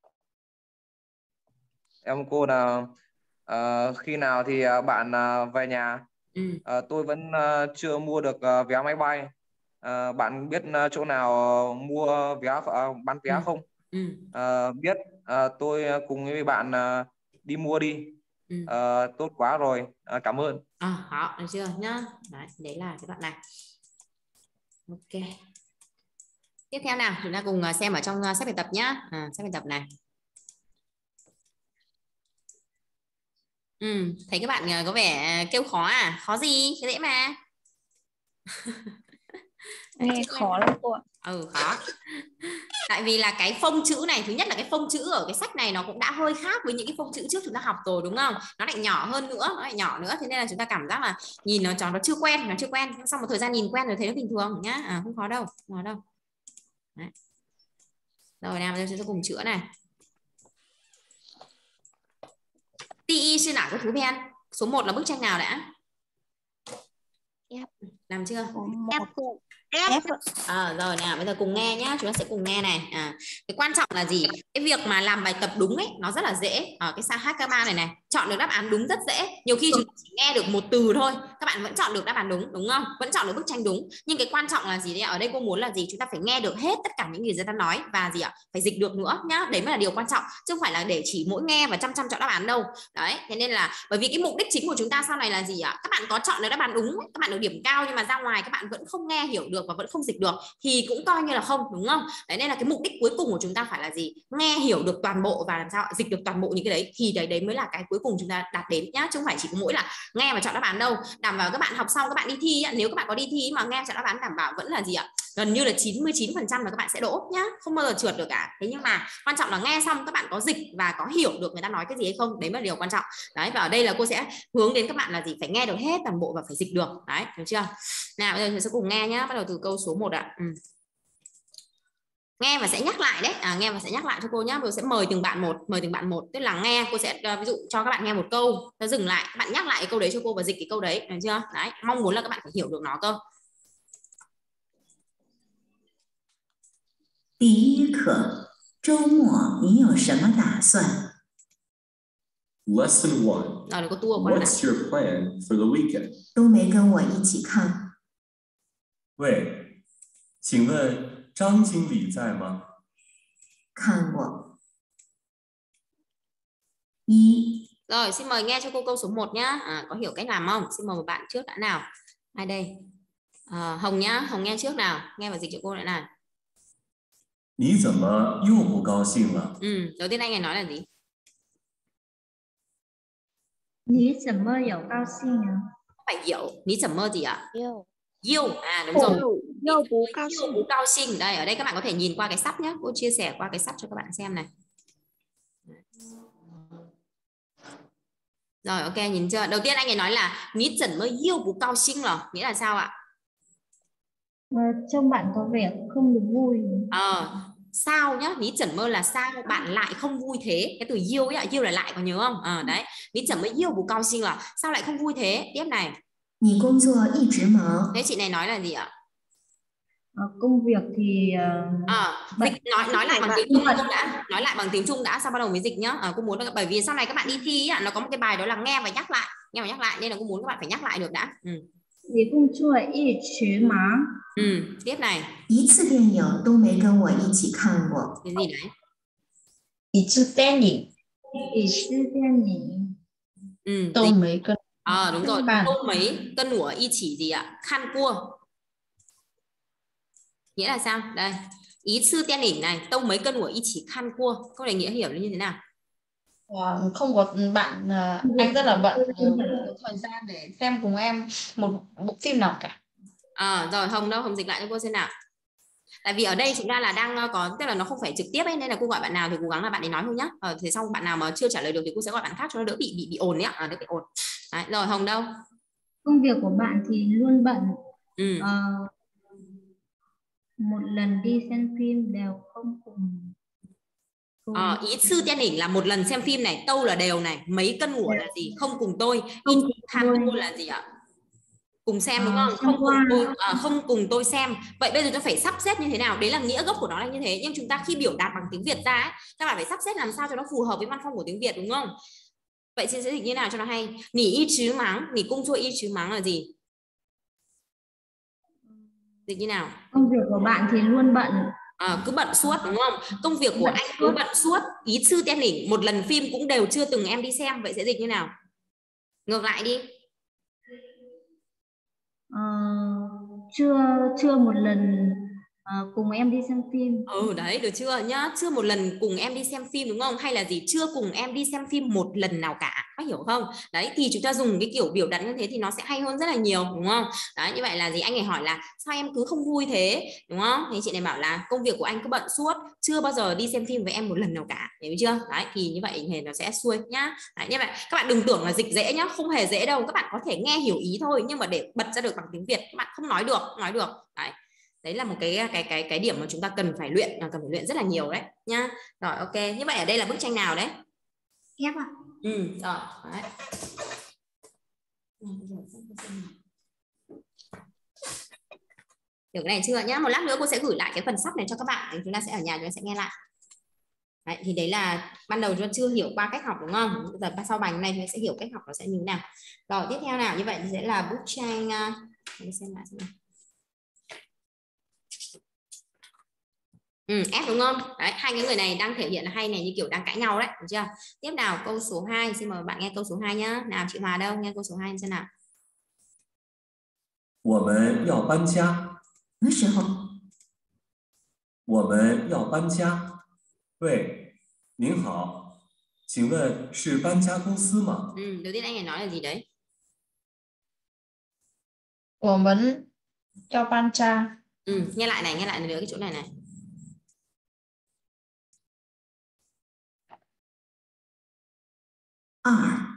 Em cô là uh, khi nào thì uh, bạn uh, về nhà? Ừ. Uh, tôi vẫn uh, chưa mua được uh, vé máy bay. Uh, bạn biết uh, chỗ nào uh, mua vé uh, bán vé Ừ. không? Ừ. Uh, biết uh, tôi cùng với bạn uh, đi mua đi. Ừ. Uh, tốt quá rồi. Uh, cảm ơn. À, họ được chưa nhá. Đấy, đấy là cái đoạn này. Ok. Tiếp theo nào, chúng ta cùng xem ở trong sách bài tập nhá. À, sách bài tập này. Ừ, thấy các bạn có vẻ kêu khó à? Khó gì? Cái dễ mà. Nghe khó lắm cô ạ. Ừ, khó. Tại vì là cái phông chữ này, thứ nhất là cái phông chữ ở cái sách này nó cũng đã hơi khác với những cái phông chữ trước chúng ta học rồi đúng không? Nó lại nhỏ hơn nữa, nó lại nhỏ nữa, thế nên là chúng ta cảm giác là nhìn nó cho nó chưa quen, nó chưa quen. Sau một thời gian nhìn quen rồi thấy nó bình thường nhá. À, không khó đâu, không khó đâu. Đấy. Rồi nào, chúng ta cùng chữa này. Ti sư nào có thú pen. Số một là bức tranh nào đã? Yep. Làm chưa? Apple. Apple. À, rồi nào, bây giờ cùng nghe nhá, chúng ta sẽ cùng nghe này. À, cái quan trọng là gì? Cái việc mà làm bài tập đúng ấy nó rất là dễ. Ở cái sao hát ca ba này này, chọn được đáp án đúng rất dễ. Nhiều khi chúng ta chỉ nghe được một từ thôi, các bạn vẫn chọn được đáp án đúng, đúng không? Vẫn chọn được bức tranh đúng. Nhưng cái quan trọng là gì đấy? Ở đây cô muốn là gì? Chúng ta phải nghe được hết tất cả những gì người ta nói và gì ạ? Phải dịch được nữa nhá. Đấy mới là điều quan trọng, chứ không phải là để chỉ mỗi nghe và chăm chăm chọn đáp án đâu. Đấy, thế nên là bởi vì cái mục đích chính của chúng ta sau này là gì ạ? Các bạn có chọn được đáp án đúng, các bạn được điểm cao, nhưng mà ra ngoài các bạn vẫn không nghe hiểu được và vẫn không dịch được thì cũng coi như là không, đúng không? Đấy, nên là cái mục đích cuối cùng của chúng ta phải là gì? Nghe hiểu được toàn bộ và làm sao dịch được toàn bộ những cái đấy, thì đấy đấy mới là cái cuối cùng chúng ta đạt đến nhá, chứ không phải chỉ có mỗi là nghe và chọn đáp án đâu. Đảm bảo các bạn học xong các bạn đi thi, nếu các bạn có đi thi mà nghe chọn đáp án đảm bảo vẫn là gì ạ? Gần như là chín mươi chín phần trăm là các bạn sẽ đỗ nhá, không bao giờ trượt được cả. Thế nhưng mà quan trọng là nghe xong các bạn có dịch và có hiểu được người ta nói cái gì hay không, đấy mới là điều quan trọng. Đấy, và ở đây là cô sẽ hướng đến các bạn là gì? Phải nghe được hết toàn bộ và phải dịch được. Đấy, được chưa? Nào, bây giờ chúng sẽ cùng nghe nhá, bắt đầu từ câu số một ạ. Ừ. Nghe và sẽ nhắc lại đấy, à, nghe và sẽ nhắc lại cho cô nhá. Tôi sẽ mời từng bạn một, mời từng bạn một, tức là nghe cô sẽ uh, ví dụ cho các bạn nghe một câu, ta dừng lại, các bạn nhắc lại cái câu đấy cho cô và dịch cái câu đấy, được chưa? Đấy, mong muốn là các bạn phải hiểu được nó cơ. 第一课，周末你有什么打算 ？Lesson one. Rồi, có tua qua What's your plan for the weekend? 都没跟我一起看。 喂，请问张经理在吗？ 看过。一。 Rồi, xin mời nghe cho cô câu số một nhá. À, có hiểu cách làm không? Xin mời một bạn trước đã nào. Ai đây? À, Hồng nhá, Hồng nghe trước nào, nghe và dịch cho cô lại nào. 你怎么又不高兴了？ Ừ, đầu tiên anh này nói là gì? 你怎么有高兴啊？ Phải hiểu, ní chẩm mơ gì ạ? Yêu. Yêu, à đúng rồi. Yêu bú cao Yêu bú cao sinh. Đây, ở đây các bạn có thể nhìn qua cái sách nhé. Cô chia sẻ qua cái sách cho các bạn xem này. Rồi, ok, nhìn chưa? Đầu tiên anh ấy nói là ní chẩm mơ yêu bú cao sinh rồi. Nghĩa là sao ạ? Ờ, trông bạn có vẻ không được vui. Ờ, sao nhá, ní chẩn mơ là sao bạn lại không vui thế. Cái từ yêu ấy ạ, yêu là lại, có nhớ không? Ờ, đấy, ní chẩn mơ yêu bù cao sinh là sao lại không vui thế. Tiếp này. 你工作一直忙。 Thế chị này nói là gì ạ? Ờ, công việc thì uh, à, dịch nói nói lại bằng tiếng Trung đã, nói lại bằng tiếng Trung đã, sau bắt đầu mới dịch nhá. À, cô muốn là, bởi vì sau này các bạn đi thi á, nó có một cái bài đó là nghe và nhắc lại, nghe và nhắc lại, nên là cô muốn các bạn phải nhắc lại được đã. Ừ. 你工作一直忙。 Ừ, tiếp này. 一次电影都没跟我一起看过。 Cái gì đấy? 一次电影，一次电影， ừ, 都没跟。 À, đúng rồi, đâu mấy cân nủa y chỉ gì ạ? Khan cua. Nghĩa là sao? Đây, ý sư tiên đỉnh này, tông mấy cân nủa y chỉ khan cua. Câu này nghĩa hiểu như thế nào? À, không có bạn, anh rất là bận, không có thời gian để xem cùng em một bộ phim nào cả. À, rồi Hồng đâu, Hồng dịch lại cho cô xem nào. Tại vì ở đây chúng ta là đang có, tức là nó không phải trực tiếp ấy, nên là cô gọi bạn nào thì cố gắng là bạn ấy nói thôi nhá. Ờ, thế xong bạn nào mà chưa trả lời được thì cô sẽ gọi bạn khác cho nó đỡ bị bị bị ồn nhá, à, đỡ bị ồn. Đấy, rồi Hồng đâu? Công việc của bạn thì luôn bận. Ừ. Ờ, một lần đi xem phim đều không cùng. cùng... Ờ, ý sư tiên đỉnh là một lần xem phim này, tâu là đều này, mấy cân ngủa là gì? Không cùng tôi. Ý tham cô là gì ạ? Cùng xem đúng không? Không cùng tôi, à, không cùng tôi xem. Vậy bây giờ tôi phải sắp xếp như thế nào? Đấy là nghĩa gốc của nó là như thế. Nhưng chúng ta khi biểu đạt bằng tiếng Việt ra ấy, các bạn phải sắp xếp làm sao cho nó phù hợp với văn phong của tiếng Việt, đúng không? Vậy chị sẽ dịch như nào cho nó hay? Nỉ y chứ mắng, nỉ cung chua y chứ mắng là gì? Dịch như nào? Công việc của bạn thì luôn bận. À, cứ bận suốt đúng không? Công việc của bận anh cứ bận suốt. Ý sư tiên đỉnh, một lần phim cũng đều chưa từng em đi xem. Vậy sẽ dịch như nào? Ngược lại đi. Ờ, chưa chưa một lần uh, cùng em đi xem phim. Ừ đấy, được chưa nhá? Chưa một lần cùng em đi xem phim đúng không? Hay là gì? Chưa cùng em đi xem phim một lần nào cả, có hiểu không? Đấy, thì chúng ta dùng cái kiểu biểu đạt như thế thì nó sẽ hay hơn rất là nhiều, đúng không? Đấy, như vậy là gì? Anh ấy hỏi là sao em cứ không vui thế, đúng không? Thì chị này bảo là công việc của anh cứ bận suốt, chưa bao giờ đi xem phim với em một lần nào cả, hiểu chưa? Đấy, thì như vậy thì nó sẽ xuôi nhá. Đấy, như vậy các bạn đừng tưởng là dịch dễ nhá, không hề dễ đâu. Các bạn có thể nghe hiểu ý thôi, nhưng mà để bật ra được bằng tiếng Việt các bạn không nói được, nói được. Đấy. Đấy là một cái cái cái cái điểm mà chúng ta cần phải luyện, cần phải luyện rất là nhiều đấy nhá. Rồi ok, như vậy ở đây là bức tranh nào đấy? Ghép ạ. Ừ, rồi. Đấy. hiểu cái này chưa nhá? Một lát nữa cô sẽ gửi lại cái phần sắp này cho các bạn, chúng ta sẽ ở nhà chúng ta sẽ nghe lại. Đấy, thì đấy là ban đầu chúng ta chưa hiểu qua cách học đúng không? Giờ sau bài này chúng ta sẽ hiểu cách học nó sẽ như thế nào. Rồi tiếp theo nào, như vậy thì sẽ là bức tranh uh, xem lại xem nào. Ừ, F đúng không? Đấy, hai cái người này đang thể hiện là hay này, như kiểu đang cãi nhau đấy, được chưa? Tiếp nào câu số hai, xin mời bạn nghe câu số hai nhá. Nào chị Hòa đâu, nghe câu số hai xem nào. 我们要搬家。 什么时候？ 我们要搬家。喂，您好，请问是搬家公司吗？ Ừ, đầu tiên anh ấy nói là gì đấy? 我们要搬家。 Ừ, nghe lại này, nghe lại nữa cái chỗ này này. 二。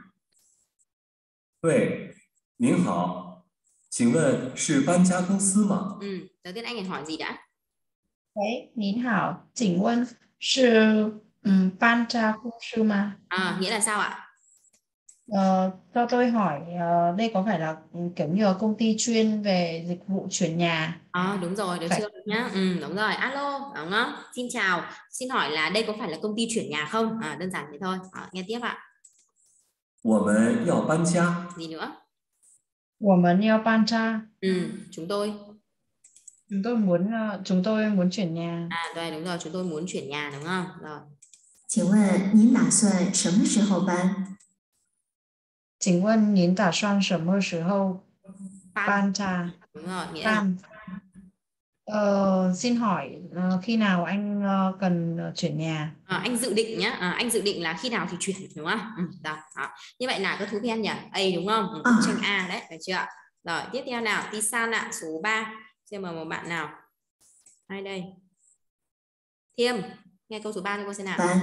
喂，您好，请问是搬家公司吗？ Ừ, đầu tiên anh ấy hỏi gì đã? 喂，您好，请问是嗯搬家公司吗？ À, nghĩa là sao ạ? Ờ, cho tôi hỏi ờ, đây có phải là kiểu như là công ty chuyên về dịch vụ chuyển nhà? À, đúng rồi, được Phải. chưa nhá? Ừ, đúng rồi. Alo, đúng không? Xin chào, xin hỏi là đây có phải là công ty chuyển nhà không? À, đơn giản thế thôi. À, nghe tiếp ạ. 我们要搬家。 Gì nữa? 我们要搬家。 Ừ, chúng tôi. Chúng tôi muốn ờ, chúng tôi muốn chuyển nhà. À, đây đúng rồi, chúng tôi muốn chuyển nhà đúng không? Rồi. 请问您打算什么时候搬？ 请问您打算什么时候搬家？ Đúng rồi, nghĩa là 搬. Ờ, xin hỏi ờ, khi nào anh ờ, cần ờ, chuyển nhà? à, anh dự định nhá, à, anh dự định là khi nào thì chuyển đúng không? Ừ, đó, đó. Như vậy là cái thú khen nhỉ? A đúng không? Ừ, bức tranh A đấy, được chưa? Rồi, tiếp theo nào, Tisan ạ, số ba. Xem mời một bạn nào. Ai đây? Thiêm, nghe câu số ba cho cô xem nào. Bán.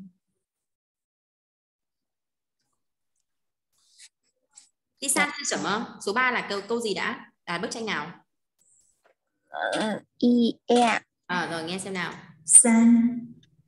Tisan là什么? Số ba là câu câu gì đã? À, bức tranh nào? Uh, I E. À, rồi nghe xem nào. San.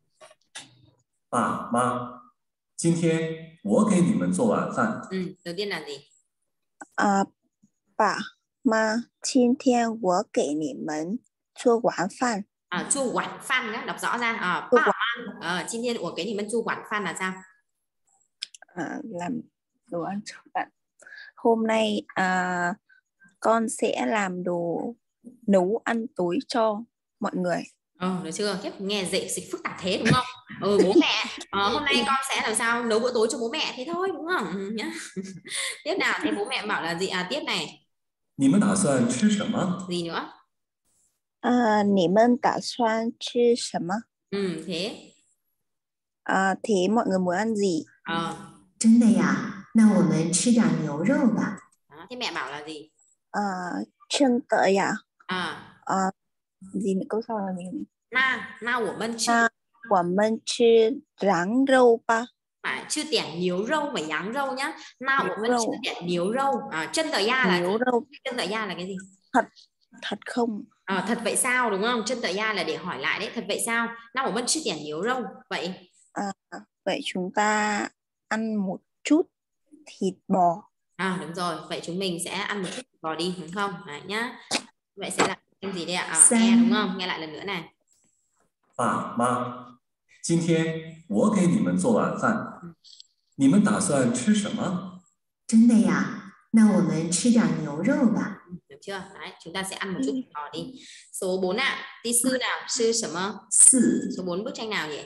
爸妈，今天我给你们做晚饭。 Ừ, đầu tiên là gì? Uh, 爸妈，今天我给你们做晚饭。 À, chua quản phan nhá, đọc rõ ra. À, bà mang. À,今天我给你们做晚饭 là sao? À, làm đồ ăn cho bạn. Hôm nay à, con sẽ làm đồ nấu ăn tối cho mọi người. Ờ, được chưa? Kiếp nghe dễ dịch phức tạp thế đúng không? Ừ, bố mẹ. Ờ, hôm nay con sẽ làm sao nấu bữa tối cho bố mẹ thế thôi đúng không? Ừ, nhá. Tiếp nào, thế bố mẹ bảo là gì? À, tiếp này. 你们打算吃什么？ Gì nữa? À, 你们打算吃什么? Ừ, thế. À, thế mọi người muốn ăn gì? Ờ. 真的呀？那我们吃点牛肉吧。 Đó, thế mẹ bảo là gì? À, chân tợ à? À. À, gì nữa câu sau là mình? Na, na của mình chứ. Na, của mình chứ ráng râu ba. Phải, chưa tẻn nhiều râu mà dáng râu nhá. Na của mình chưa tẻn nhiều râu. À, chân tợ ya là gì? Chân tợ ya là cái gì? Thật, thật không? À, thật vậy sao đúng không? Chân tợ ya là để hỏi lại đấy. Thật vậy sao? Na của mình chưa tẻn nhiều râu. Vậy. À, vậy chúng ta ăn một chút thịt bò. À đúng rồi, vậy chúng mình sẽ ăn một chút thịt bò đi đúng không? Đấy nhá. Vậy sẽ là cái gì đây ạ? À, nghe đúng không? Nghe lại lần nữa này. 爸妈，今天我给你们做晚饭，你们打算吃什么？ 真的呀？那我们吃点牛肉吧。 Được chưa? Đấy, chúng ta sẽ ăn một chút thịt bò đi. Số bốn ạ. Tí sư nào? Sư什么? Số bốn bức tranh nào nhỉ?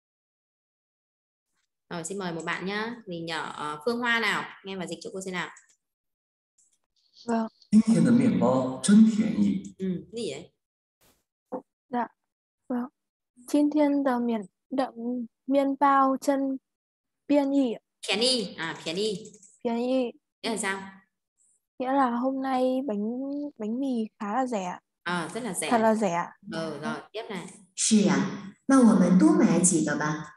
Rồi xin mời một bạn nhá. Gì nhở? Uh, Phương Hoa nào? Nghe và dịch cho cô xem nào. Vâng. 今天的面包真便宜。 Ừ, gì vậy? Dạ. Vâng. 今天的面的面包真便宜。 便宜. À, 便宜. 便宜. Nghĩa là sao? Nghĩa là hôm nay bánh bánh mì khá là rẻ. À, rất là rẻ. Thật là rẻ. Ừ, rồi, tiếp này. 是呀，那我们多买几个吧。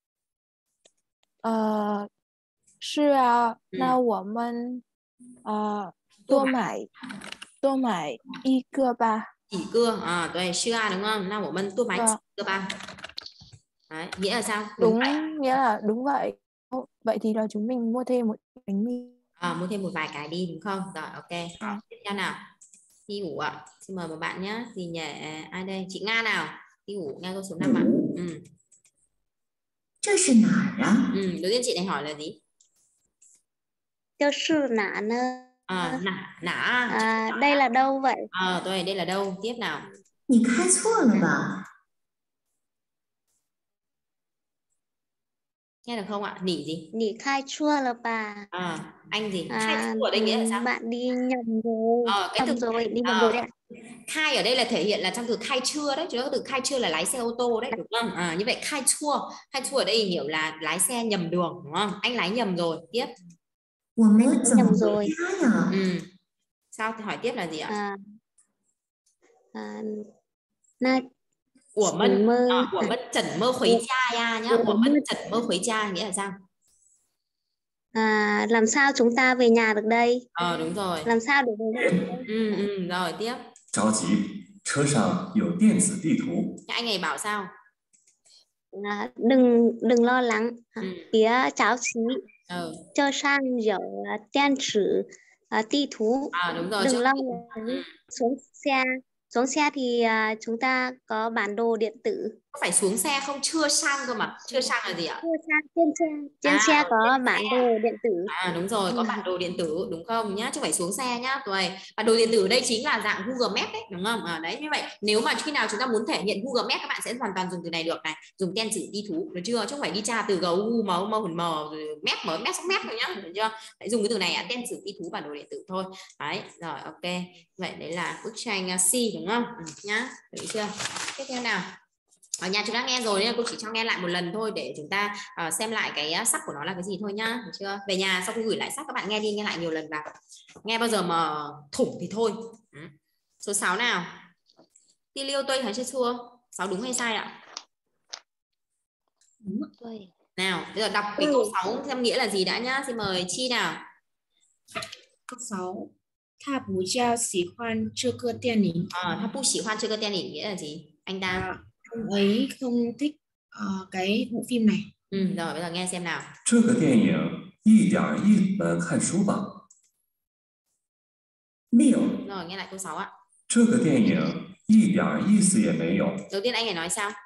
呃，是啊，那我们呃多买多买一个吧。 Chỉ cưa. À, đây, sure đúng không? Nào, của mình tôi máy chỉ cưa ba. Đấy, nghĩa là sao? Đúng, đúng vậy. Nghĩa là đúng vậy. Vậy thì là chúng mình mua thêm một bánh mì. À, mua thêm một vài cái đi đúng không? Rồi, ok. À. Tiếp theo nào. Đi ngủ ạ. À. Xin mời một bạn nhé. Gì nhỉ? Ai đây? Chị Nga nào? Đi ngủ. Nga câu số năm ạ. À. Ừ. 这是哪儿啊? Ừ, đầu tiên chị này hỏi là gì? 这是哪呢? À, nã, nã. À, đây là đâu vậy? À, rồi, đây là đâu? Tiếp nào. 你开错了吧? Nghe được không ạ? Nỉ gì? Nỉ khai chua là bà. À, anh gì? À, khai chua ở đây nghĩa là sao? Bạn đi nhầm rồi. Ờ, cái nhầm từ rồi, đi nhầm à, rồi đấy. khai ở đây là thể hiện là trong từ khai trưa đấy, chứ có từ khai trưa là lái xe ô tô đấy, đúng không? À, như vậy khai chua, khai chua ở đây hiểu là lái xe nhầm đường, đúng không? Anh lái nhầm rồi. Tiếp. Nhầm rồi. Ừ. Sao thì hỏi tiếp là gì ạ? À, à, na 我们 à, 我们怎么回家呀 nhá. 我们怎么回家 nghĩa là sao? À, làm sao chúng ta về nhà được đây? Ờ, đúng rồi. Làm sao để về nhà? Ừ, ừ, rồi tiếp. 着急，车上有电子地图。 Anh ấy bảo sao? À, đừng đừng lo lắng. À, ừ. Phía cháu chí. Ừ. Cho sang dở tiên sử uh, ti thú. À, đúng rồi. Đừng Cho... lo lắng. Ừ. Xuống xe. Xuống xe thì uh, chúng ta có bản đồ điện tử. Có phải xuống xe không? Chưa sang cơ mà. Chưa sang là gì ạ? Chưa sang, trên xe, trên à, xe có trên bản xe. Đồ điện tử. À đúng rồi, có bản đồ điện tử đúng không nhá, chứ không phải xuống xe nhá. Rồi, bản đồ điện tử ở đây chính là dạng Google Maps đấy, đúng không? À, đấy như vậy, nếu mà khi nào chúng ta muốn thể hiện Google Maps các bạn sẽ hoàn toàn dùng từ này được này, dùng tên chữ đi thú, được chưa? Chứ không phải đi tra từ Google màu màu hình mờ map mở map sóc map rồi nhá, được chưa? Hãy dùng cái từ này ạ, tên chữ đi thú bản đồ điện tử thôi. Đấy, rồi ok. Vậy đấy là bức tranh C đúng không? Ừ, nhá, được chưa? Tiếp theo nào. Ở nhà chúng ta nghe rồi nên cô chỉ cho nghe lại một lần thôi để chúng ta uh, xem lại cái sắc của nó là cái gì thôi nhá, được chưa? Về nhà sau khi gửi lại sắc các bạn nghe đi nghe lại nhiều lần vào. Nghe bao giờ mà thủng thì thôi. Ừ. Số sáu nào. Ti liêu tôi hay chưa chua? sáu đúng hay sai ạ? Đúng. Nào, bây giờ đọc cái câu sáu xem nghĩa là gì đã nhá. Xin mời Chi nào. Câu sáu. Tha bù giao xỉ khoan chưa cơ tiên nỉnh. Ờ, tha bù xỉ khoan chưa cơ tiên nỉnh nghĩa là gì? Anh ta à, ông ấy không thích uh, cái bộ phim này. Ừ, rồi bây giờ nghe xem nào. 这个电影一点意思看书吧。 没有。 Rồi nghe lại câu sáu ạ. 这个电影一点意思也没有。 Đầu tiên anh ấy nói sao?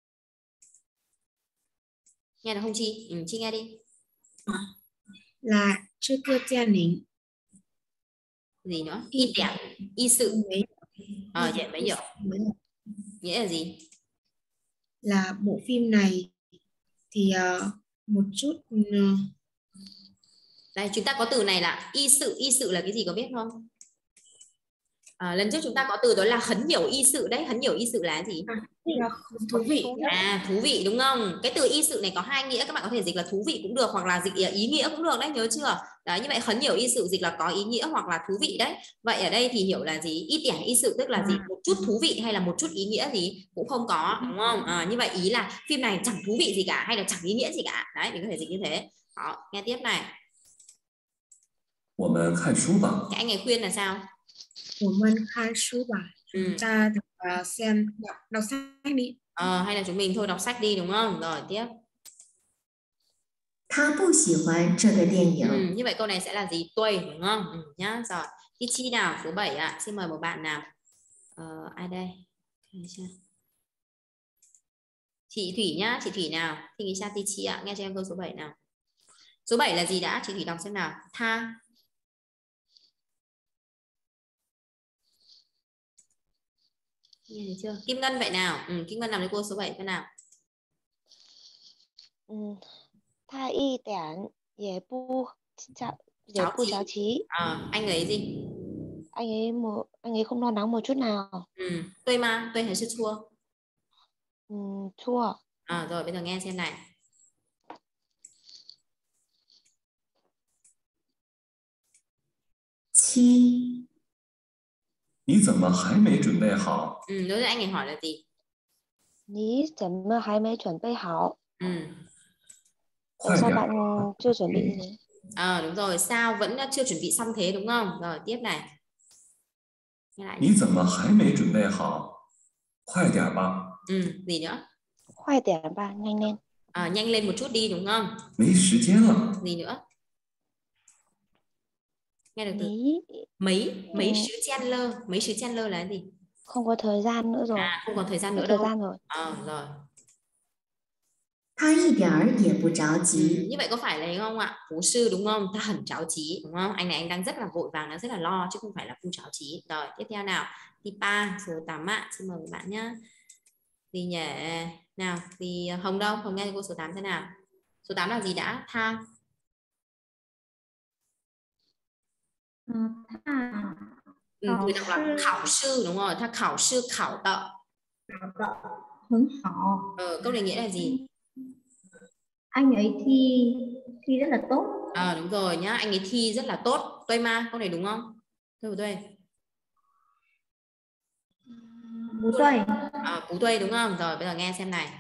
Nghe được không Chi? Ừ, Chi nghe đi. À, là chưa cơ tiên nỉnh. Gì nữa? Y đẹp, y sự. Ờ, à, vậy mới hiểu. Nghĩa là gì? Là bộ phim này thì uh, một chút uh... đây chúng ta có từ này là y sự. Y sự là cái gì có biết không? À, lần trước chúng ta có từ đó là hấn hiểu y sự đấy. Hấn hiểu y sự là gì? À, là thú vị. À, thú vị đúng không? Cái từ y sự này có hai nghĩa, các bạn có thể dịch là thú vị cũng được hoặc là dịch ý nghĩa cũng được đấy, nhớ chưa? Đấy, như vậy hấn hiểu y sự dịch là có ý nghĩa hoặc là thú vị đấy. Vậy ở đây thì hiểu là gì? Y tẻ y sự tức là gì? Một chút thú vị hay là một chút ý nghĩa gì cũng không có, đúng không? À, như vậy ý là phim này chẳng thú vị gì cả hay là chẳng ý nghĩa gì cả. Đấy, mình có thể dịch như thế. Đó, nghe tiếp này. 我们看书吧. Cái anh ấy khuyên là sao? 我们看书吧. Ừ. Chúng ta uh, xem đọc, đọc sách đi. Ờ, hay là chúng mình thôi đọc sách đi đúng không? Rồi tiếp. 他不喜欢这个电影. Ừ, như vậy câu này sẽ là gì? Tôi đúng không? Ừ, nhá. Rồi. Đi Chi nào? Số bảy ạ. À. Xin mời một bạn nào. Ờ, ai đây? Chị Thủy nhá. Chị Thủy nào? Thì nghĩ sao Ti Chi ạ? À. Nghe cho em câu số bảy nào. Số bảy là gì đã? Chị Thủy đọc xem nào. Tha. Nghe thấy chưa? Kim Ngân vậy nào? Ừ, Kim Ngân làm cho cô số bảy thế nào? Ừ. Tha y tẻn dễ bu dễ bu cháu chí. À, anh ấy gì? Anh ấy một anh ấy không lo lắng một chút nào. Ừ. Tôi mà, tôi hay chua? Ừ, chua. À, rồi bây giờ nghe xem này. Chi. 你怎么还没准备好? Ừ, đối với anh ấy hỏi là gì? 你怎么还没准备好? Ừ. Tại sao bạn chưa chuẩn bị gì? À, đúng rồi, sao vẫn chưa chuẩn bị xong thế đúng không? Rồi tiếp này. 你怎么还没准备好? 快点吧. Ừ, gì nữa? 快点吧, nhanh lên. À, nhanh lên một chút đi đúng không? 没时间了. Gì nữa? Nghe được từ Mấy. mấy mấy Ừ. 时间了, mấy时间了là cái gì? Không có thời gian nữa rồi. À, không còn thời gian Hết nữa thời đâu. gian rồi. Ờ, rồi. 他一点儿也不着 Ừ, 急。 như vậy có phải là không ạ? Bố sư đúng không? Ta hẳn cháo chí đúng không? Anh này anh đang rất là vội vàng, đang rất là lo chứ không phải là không cháo chí. Rồi tiếp theo nào, thì ba số tám ạ. Xin mời các bạn nhé. Gì nhỉ? Nào, thì Hồng đâu? Hồng nghe cô số tám thế nào? Số tám là gì đã? Tha. Ờ, tha Ừ, khảo người đọc là sư khảo sư đúng rồi. Tha khảo sư khảo tợ. khảo tợ hứng hảo. Ờ, câu này nghĩa là gì? Anh ấy thi thi rất là tốt. À, đúng rồi nhá, anh ấy thi rất là tốt. Tuê ma, câu này đúng không? Tuê Tuê. Bú tuê. À, Cú Tuê đúng không? Rồi bây giờ nghe xem này.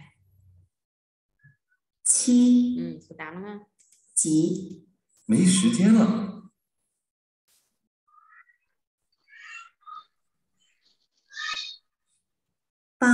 Chi. Ừ, số tám đúng không? 急. 没时间了。 八.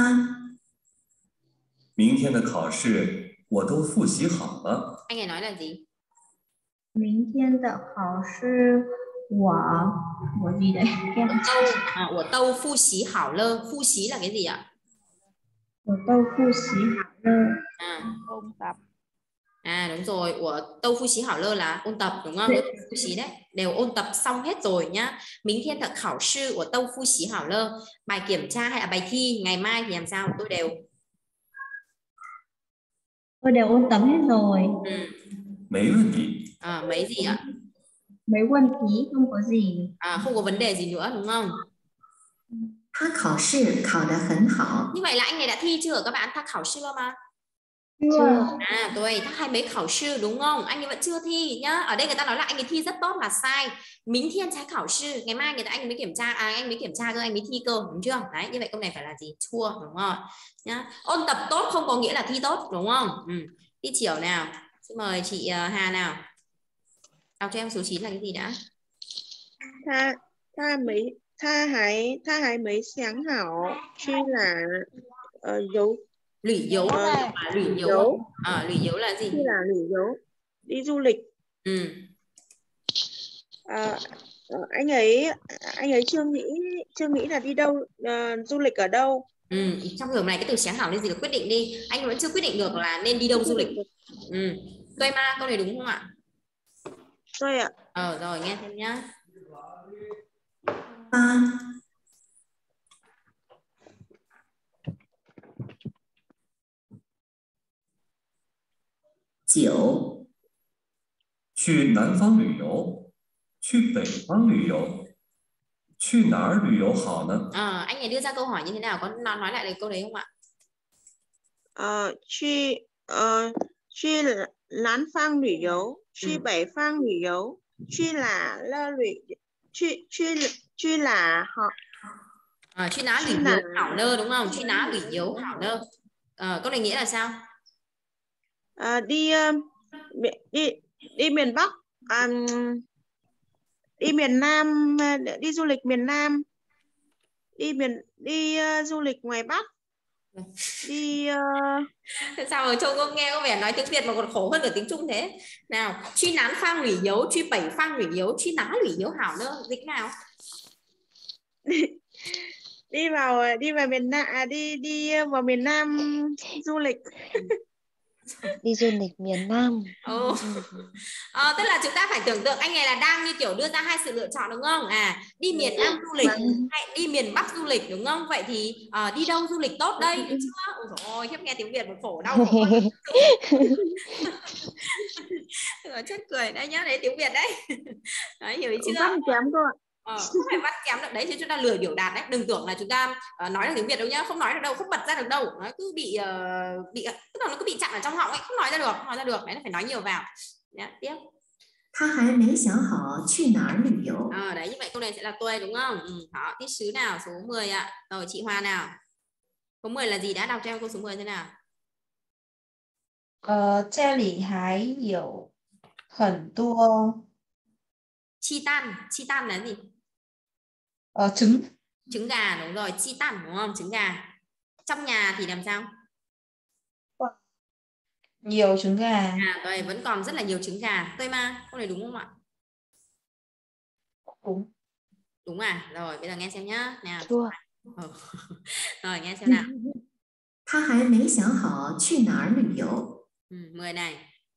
明天的考试我都复习好了。 Anh ấy nói là gì? 明天的考试我我gì đấy? Em à, của tâu phu xí hảo lơ. Phu xí là cái gì ạ? của tâu phu xí hảo lơ. À. Ôn tập. À đúng rồi, của tâu phu xí hảo lơ là ôn tập đúng không? Phu xí đấy, đều ôn tập xong hết rồi nhá. Minh thiên thật khảo sư của tâu phu xí hảo lơ. Bài kiểm tra hay là bài thi ngày mai thì làm sao? Tôi đều Tôi đều ôn tập hết rồi. Ừ. 没问题。 À, mấy gì ạ? Mấy vấn题không có gì. À, không có vấn đề gì nữa đúng không? 他考试考得很好。 Như vậy là anh này đã thi chưa các bạn? Ta khảo sư mà. Chưa. À, tôi ta hay mấy khảo sư đúng không? Anh ấy vẫn chưa thi nhá. Ở đây người ta nói là anh ấy thi rất tốt là sai. Minh thiên trái khảo sư, ngày mai người ta anh ấy mới kiểm tra, à, anh mới kiểm tra cơ, anh mới thi cơ, đúng chưa? Đấy, như vậy câu này phải là gì? Chua đúng không? Nhá. Ôn tập tốt không có nghĩa là thi tốt đúng không? Ừ. Đi chiều nào. Xin mời chị Hà nào. Đọc cho em số chín là cái gì đã? Tha tha mấy tha hái tha hái mấy sáng hảo chi là uh, dấu Lũy dấu uh, à, lũy dấu. À, lũy dấu là gì? Chi là lũy dấu đi du lịch. Ừ. À, anh ấy anh ấy chưa nghĩ chưa nghĩ là đi đâu, uh, du lịch ở đâu. Ừ, trong trường này cái từ sáng hảo nên gì là quyết định đi. Anh vẫn chưa quyết định được là nên đi đâu du lịch. Ừ. Tôi ma câu này đúng không ạ? Tôi ạ. Ờ rồi nghe thêm nhá. Ba. 九. 去南方旅游，去北方旅游，去哪儿旅游好呢？ À, anh ấy đưa ra câu hỏi như thế nào? Có nói, nói lại được câu đấy không ạ? Uh, 去 uh, 去南方旅游，去北方旅游，去哪了旅去去去哪好？ À, truy nã lũy dấu hảo nơ đúng không? Truy nã lũy dấu hảo nơ. À, câu này nghĩa là sao? À, đi đi đi miền Bắc, à, đi miền Nam, đi du lịch miền Nam, đi miền đi uh, du lịch ngoài Bắc, đi uh... sao mà trông có nghe có vẻ nói tiếng Việt mà còn khổ hơn cả tiếng Trung thế. Nào, truy nán phang lũy dấu, truy bảy phang lũy dấu, truy ná lũy dấu hảo nơ, dịch nào? đi, đi vào đi vào miền Nam, à, đi đi vào miền Nam du lịch. Đi du lịch miền Nam. Ừ. À, tức là chúng ta phải tưởng tượng anh này là đang như kiểu đưa ra hai sự lựa chọn đúng không? À, đi miền Nam du lịch hay đi miền Bắc du lịch đúng không? Vậy thì à, đi đâu du lịch tốt đây? Đúng chưa? Ôi dồi ôi, khiếp nghe tiếng Việt một khổ đau khổ. Chết cười đấy nhá, đấy tiếng Việt đấy. Đấy, hiểu ý chưa? Văn kém cơ ạ. Ờ, không phải bắt kém được đấy chứ chúng ta lười biểu đạt đấy, đừng tưởng là chúng ta uh, nói được tiếng Việt đâu nhá, không nói được đâu, không bật ra được đâu, nó cứ bị uh, bị tức là nó cứ bị chặn ở trong họng ấy, không nói ra được, không nói ra được đấy, nó phải nói nhiều vào. Đấy, tiếp. 他还没想好去哪儿旅游。 À, đấy như vậy câu này sẽ là tôi đúng không? Ừ, đó, tiết sứ nào số mười ạ. Rồi chị Hoa nào. Số mười là gì đã, đọc cho em câu số mười thế nào? 呃，这里还有很多 chi tan, chi tan là gì? Ờ, trứng. Trứng gà đúng rồi, chi tan đúng không? Trứng gà. Trong nhà thì làm sao? Nhiều trứng gà. À, rồi vẫn còn rất là nhiều trứng gà. Tôi ma, câu này đúng không ạ? cúng. Đúng à? Rồi, bây giờ nghe xem nhá. Nào. Chua. Ừ. Rồi, nghe xem nào. 他还没想好去哪儿旅游。 Ừ, mười này.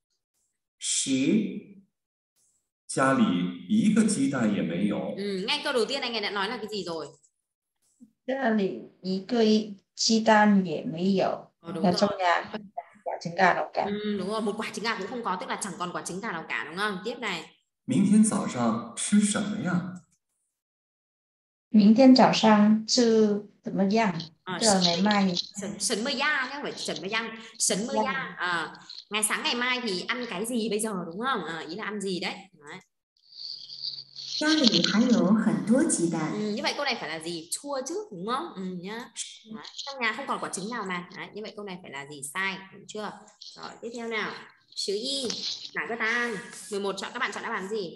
十，家里一个鸡蛋也没有。 Ừ, ngay câu đầu tiên anh ấy đã nói là cái gì rồi? 家里一个鸡蛋也没有. Ờ, đúng là rồi. trong nhà không có quả trứng gà nào cả. Ừ, đúng rồi, một quả trứng gà cũng không có, tức là chẳng còn quả trứng gà nào cả, đúng không? Tiếp này. 明天早上吃什么呀？ 明天早上吃怎么样? À, Tức là ngày mai. sấn sấn mơ ya nhé, không phải sấn mơ yang, sấn mơ ya. À, ngày sáng ngày mai thì ăn cái gì bây giờ, đúng không? À, ý là ăn gì đấy. Đấy. 家里还有很多鸡蛋。 Ừ, như vậy câu này phải là gì? Chua chứ, đúng không? Ừ, nhá. Đấy. Trong nhà không còn quả trứng nào mà. Đấy, như vậy câu này phải là gì? Sai, đúng chưa? Rồi, tiếp theo nào. Chữ y, nãy các bạn mười một chọn, các bạn chọn đáp án gì?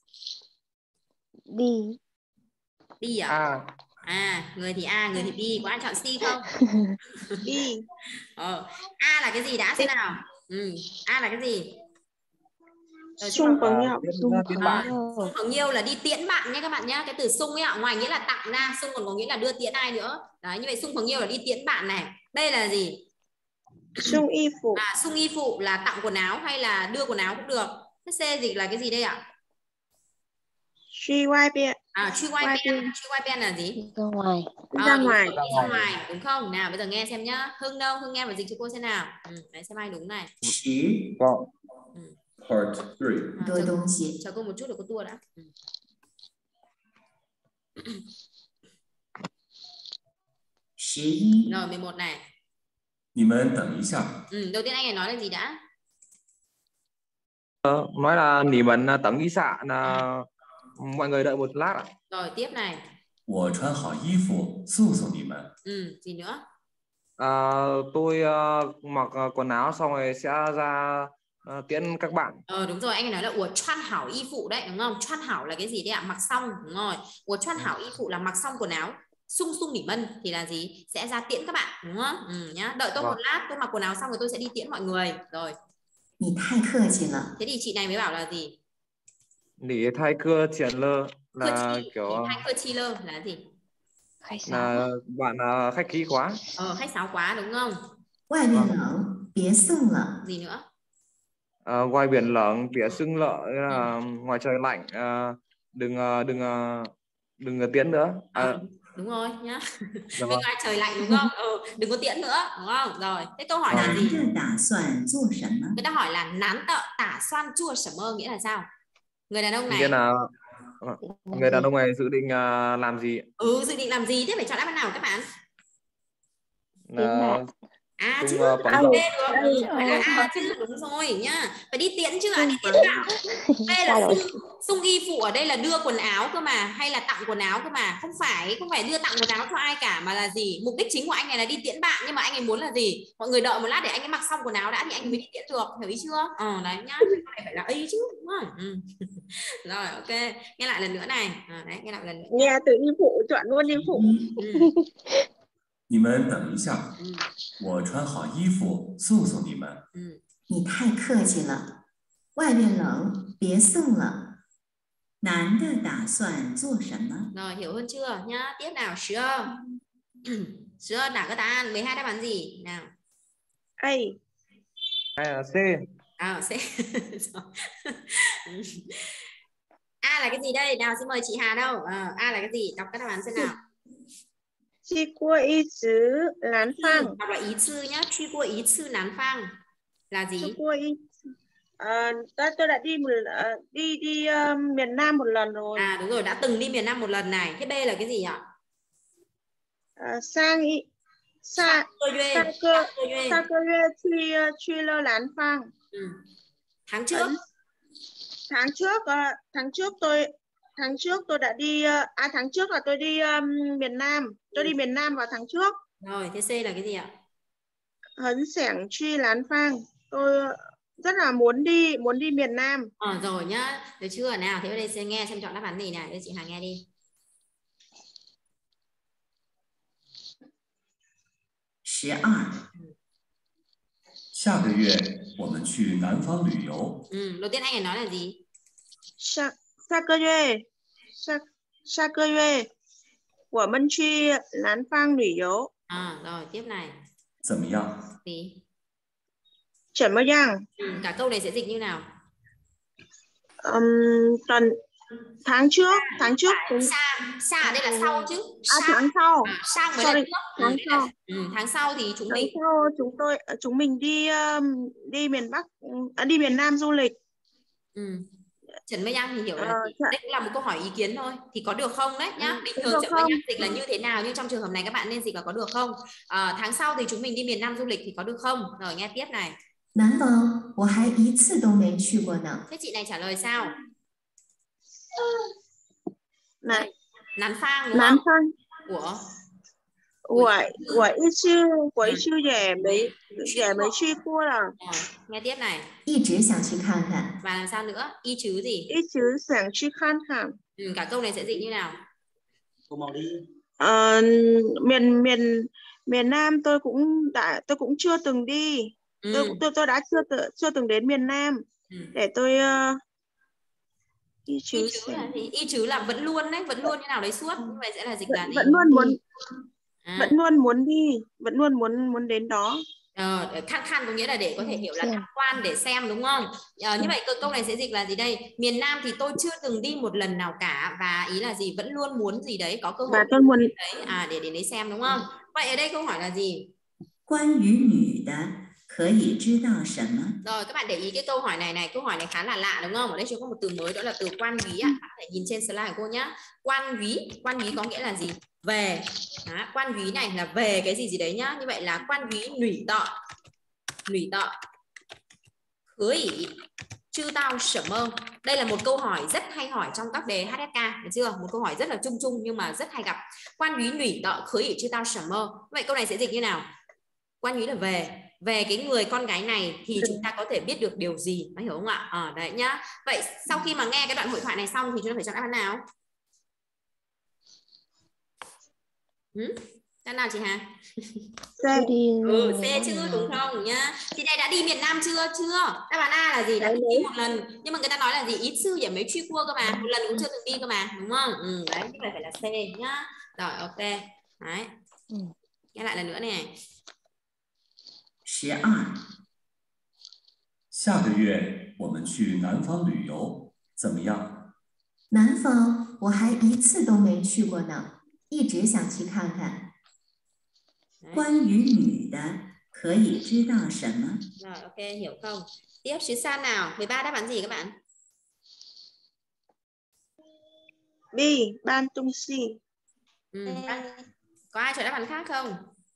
Đi. Đi à? À. À, người thì A, người thì B. Có ai chọn C không? Đi. Ờ. A là cái gì đã xem nào? Ừ. A là cái gì? Sung phẳng nhau. Sung phẳng Sung phẳng nhiêu là đi tiễn bạn nhé các bạn nhé. Cái từ sung ấy ạ, ngoài nghĩa là tặng ra, sung còn có nghĩa là đưa tiễn ai nữa. Đấy, như vậy sung phẳng nhiêu là đi tiễn bạn này. Đây là gì? Sung y phụ. À, sung y phụ là tặng quần áo hay là đưa quần áo cũng được. Thế C gì là cái gì đây ạ? Truy quay bên. À, truy quay bên. Truy quay bên là gì? Ra ngoài. À, ra ngoài. Đi ra ngoài, đúng không? Nào, bây giờ nghe xem nhá. Hưng đâu? Hưng nghe và dịch cho cô xem nào. Ừ, đấy, xem ai đúng này. 十 Ừ. Part three. À, chờ, chờ cô một chút để cô tua đã. Ừ. 十一. Rồi, mười một này. 你们等一下。 Ừ, đầu tiên anh ấy nói là gì đã? Ờ, nói là nỉ mẩn tầng y xạ là mọi người đợi một lát ạ. Rồi, tiếp này. 我穿好衣服送送你们。 Ừ, gì nữa? À, tôi uh, mặc uh, quần áo xong rồi sẽ ra uh, tiễn các bạn. Ờ, đúng rồi, anh ấy nói là ủa choan hảo y phụ đấy, đúng không? Choan hảo là cái gì đấy ạ? Mặc xong, đúng rồi. Ủa choan hảo y phụ là mặc xong quần áo. Sung sung nỉ mân thì là gì? Sẽ ra tiễn các bạn, đúng không? Ừ, nhá. Đợi tôi vâng. một lát, tôi mặc quần áo xong rồi tôi sẽ đi tiễn mọi người. Rồi. Thế thì chị này mới bảo là gì? Nỉ thay cưa triển lơ là chi, kiểu thay cưa chi lơ là gì? Khách là bạn uh, khách khí quá. Ờ, khách sáo quá đúng không? Ngoài biển lợn, bía sưng lợ. Gì nữa? À, ngoài biển lợn, bía sưng lợ là ừ. Ngoài trời lạnh, uh, đừng uh, đừng uh, đừng tiễn nữa. À, à, đúng rồi nhá. Bên ngoài trời lạnh đúng không? Ừ, đừng có tiễn nữa, đúng không? Rồi, thế câu hỏi là gì? Người ta hỏi là nán tợ tả xoan chua sẩm mơ nghĩa là sao? Người đàn ông này. Nghĩa là người đàn ông này dự định uh, làm gì? Ừ, dự định làm gì? Thế phải chọn đáp án nào các bạn? Là À chứ, uh, à, được. Ừ, phải là A chứ, đúng rồi nhá. Phải đi tiễn chứ ạ, à, đi tiễn nào. Đây là sung, sung y phụ ở đây là đưa quần áo cơ mà, hay là tặng quần áo cơ mà. Không phải, không phải đưa tặng quần áo cho ai cả, mà là gì? Mục đích chính của anh này là đi tiễn bạn, nhưng mà anh ấy muốn là gì? Mọi người đợi một lát để anh ấy mặc xong quần áo đã thì anh ấy mới đi tiễn được, hiểu ý chưa? Ờ, đấy nhá, cái này phải là A chứ, đúng không? Ừ. Rồi, ok. Nghe lại lần nữa này. À, đấy, nghe lại lần nữa. Nghe từ y phụ chọn luôn y phụ. Ừ. 你们等一下，我穿好衣服送送你们。 你太客气了，外面冷，别送了。男的打算做什么？ Rồi, hiểu hơn chưa nhá? Tiếp nào, sure. Sure, đảo các bạn mười hai đáp án gì nào? A. Hay là C? À, C. A là cái gì đây? Nào xin mời chị Hà đâu? À, A là cái gì? Đọc các đáp án xem nào. Truy qua ý chữ nán phang. Đọc là ý chữ nhá. Truy qua ý chữ nán phang là gì? Truy qua ý à, tôi đã đi một đi đi uh, miền Nam một lần rồi. À đúng rồi, đã từng đi miền Nam một lần này. Thế B là cái gì ạ? À, sang ý sa sa cơ sa cơ truy truy lơ nán phang. Ừ. Tháng trước. Ấn, tháng trước uh, tháng trước tôi tháng trước tôi đã đi uh, à tháng trước là tôi đi um, miền Nam. Tôi đi miền Nam vào tháng trước. Rồi, thế C là cái gì ạ? Hấn sẻng truy lán phang. Tôi rất là muốn đi muốn đi miền Nam. Ờ rồi nhá, được chưa nào? Thế ở đây sẽ nghe xem chọn đáp án gì này, để chị Hà nghe đi. 十二。 下个月我们去南方旅游。 Ừ, đầu tiên anh ấy nói là gì? Sa, sa cơ duê. 下下个月我们去南方旅游。 À, rồi tiếp này. 怎么样？ Gì? 怎么样？ Ừ, cả câu này sẽ dịch như nào? Um, tuần tháng trước, tháng trước cũng... Sang, sang ở đây là sau chứ. À, tháng sau. À, sang mới Sorry, là trước. tháng Ừ, sau. là, ừ, tháng sau thì chúng tháng mình sau chúng tôi chúng mình đi um, đi miền Bắc, à, đi miền Nam du lịch. Ừ. Trần Mai Yang thì hiểu là Ờ, gì? Đây cũng là một câu hỏi ý kiến thôi, thì có được không đấy nhá. Bình thường được Trần Mai không? Yang dịch là như thế nào, nhưng trong trường hợp này các bạn nên dịch là có được không. À, tháng sau thì chúng mình đi miền Nam du lịch thì có được không. Rồi nghe tiếp này. 南方我还一次都没去过呢。 Thế chị này trả lời sao? Này, Nán Phang đúng 南 không? 方 Của 我我一直我一直也没也没去过了。 Rồi, nghe tiếp này. 一直想去看看。 Và làm sao nữa? Y chứ gì? 一直想去看看。 Ừ, cả câu này sẽ dịch như nào? Ờ, miền miền miền Nam tôi cũng đã tôi cũng chưa từng đi. Ừ. Tôi tôi tôi đã chưa tự, chưa từng đến miền Nam. Ừ. Để tôi uh, y chứ Y chứ là gì? Y chứ là vẫn luôn đấy, vẫn luôn như nào đấy suốt. Như vậy sẽ là dịch là vẫn, gì? vẫn luôn muốn À. vẫn luôn muốn đi, vẫn luôn muốn muốn đến đó. Ờ, khăn khăn có nghĩa là để có thể hiểu là tham quan để xem đúng không? Ờ, như vậy câu, câu này sẽ dịch là gì đây? Miền Nam thì tôi chưa từng đi một lần nào cả, và ý là gì? Vẫn luôn muốn gì đấy, có cơ hội và tôi muốn đấy à, để đến đấy xem đúng không? Vậy ở đây câu hỏi là gì? 关于女的可以知道什么？ Rồi các bạn để ý cái câu hỏi này này, câu hỏi này khá là lạ đúng không? Ở đây chúng có một từ mới, đó là từ quan úy ạ. Bạn phải nhìn trên slide của cô nhá. Quan úy, quan úy có nghĩa là gì? Về. Đó, quan úy này là về cái gì gì đấy nhá. Như vậy là quan úy nủy tọ. Nủy tọ. Khứa ỉ. Chư tao sở mơ. Đây là một câu hỏi rất hay hỏi trong các đề hát ét ca, được chưa? Một câu hỏi rất là chung chung nhưng mà rất hay gặp. Quan úy nủy tọ khứa ỉ chư tao sở mơ. Vậy câu này sẽ dịch như nào? Quan úy là về. Về cái người con gái này thì chúng ta có thể biết được điều gì, có hiểu không ạ? Ờ, đấy nhá. Vậy sau khi mà nghe cái đoạn hội thoại này xong thì chúng ta phải chọn đáp án nào? Ừ? Đáp nào chị Hà? C. Ừ, C chứ đúng không nhá. Chị này đã đi miền Nam chưa? Chưa. Đáp án A là gì? Đã đi một lần. Nhưng mà người ta nói là gì? Ít sư vậy mấy truy cua cơ mà. Một lần cũng chưa từng đi cơ mà, đúng không? Ừ, đấy, như vậy phải là C nhá. Rồi, ok. Đấy. Nghe lại lần nữa này. 十二。 下个月我们去南方旅游，怎么样？ 南方我还一次都没去过呢，一直想去看看。关于女的可以知道什么？ Rồi, ok, hiểu không? Tiếp xứ San nào? mười ba đáp án gì các bạn? B. Ban Tung Si. Ừ. Có ai chọn đáp án khác không?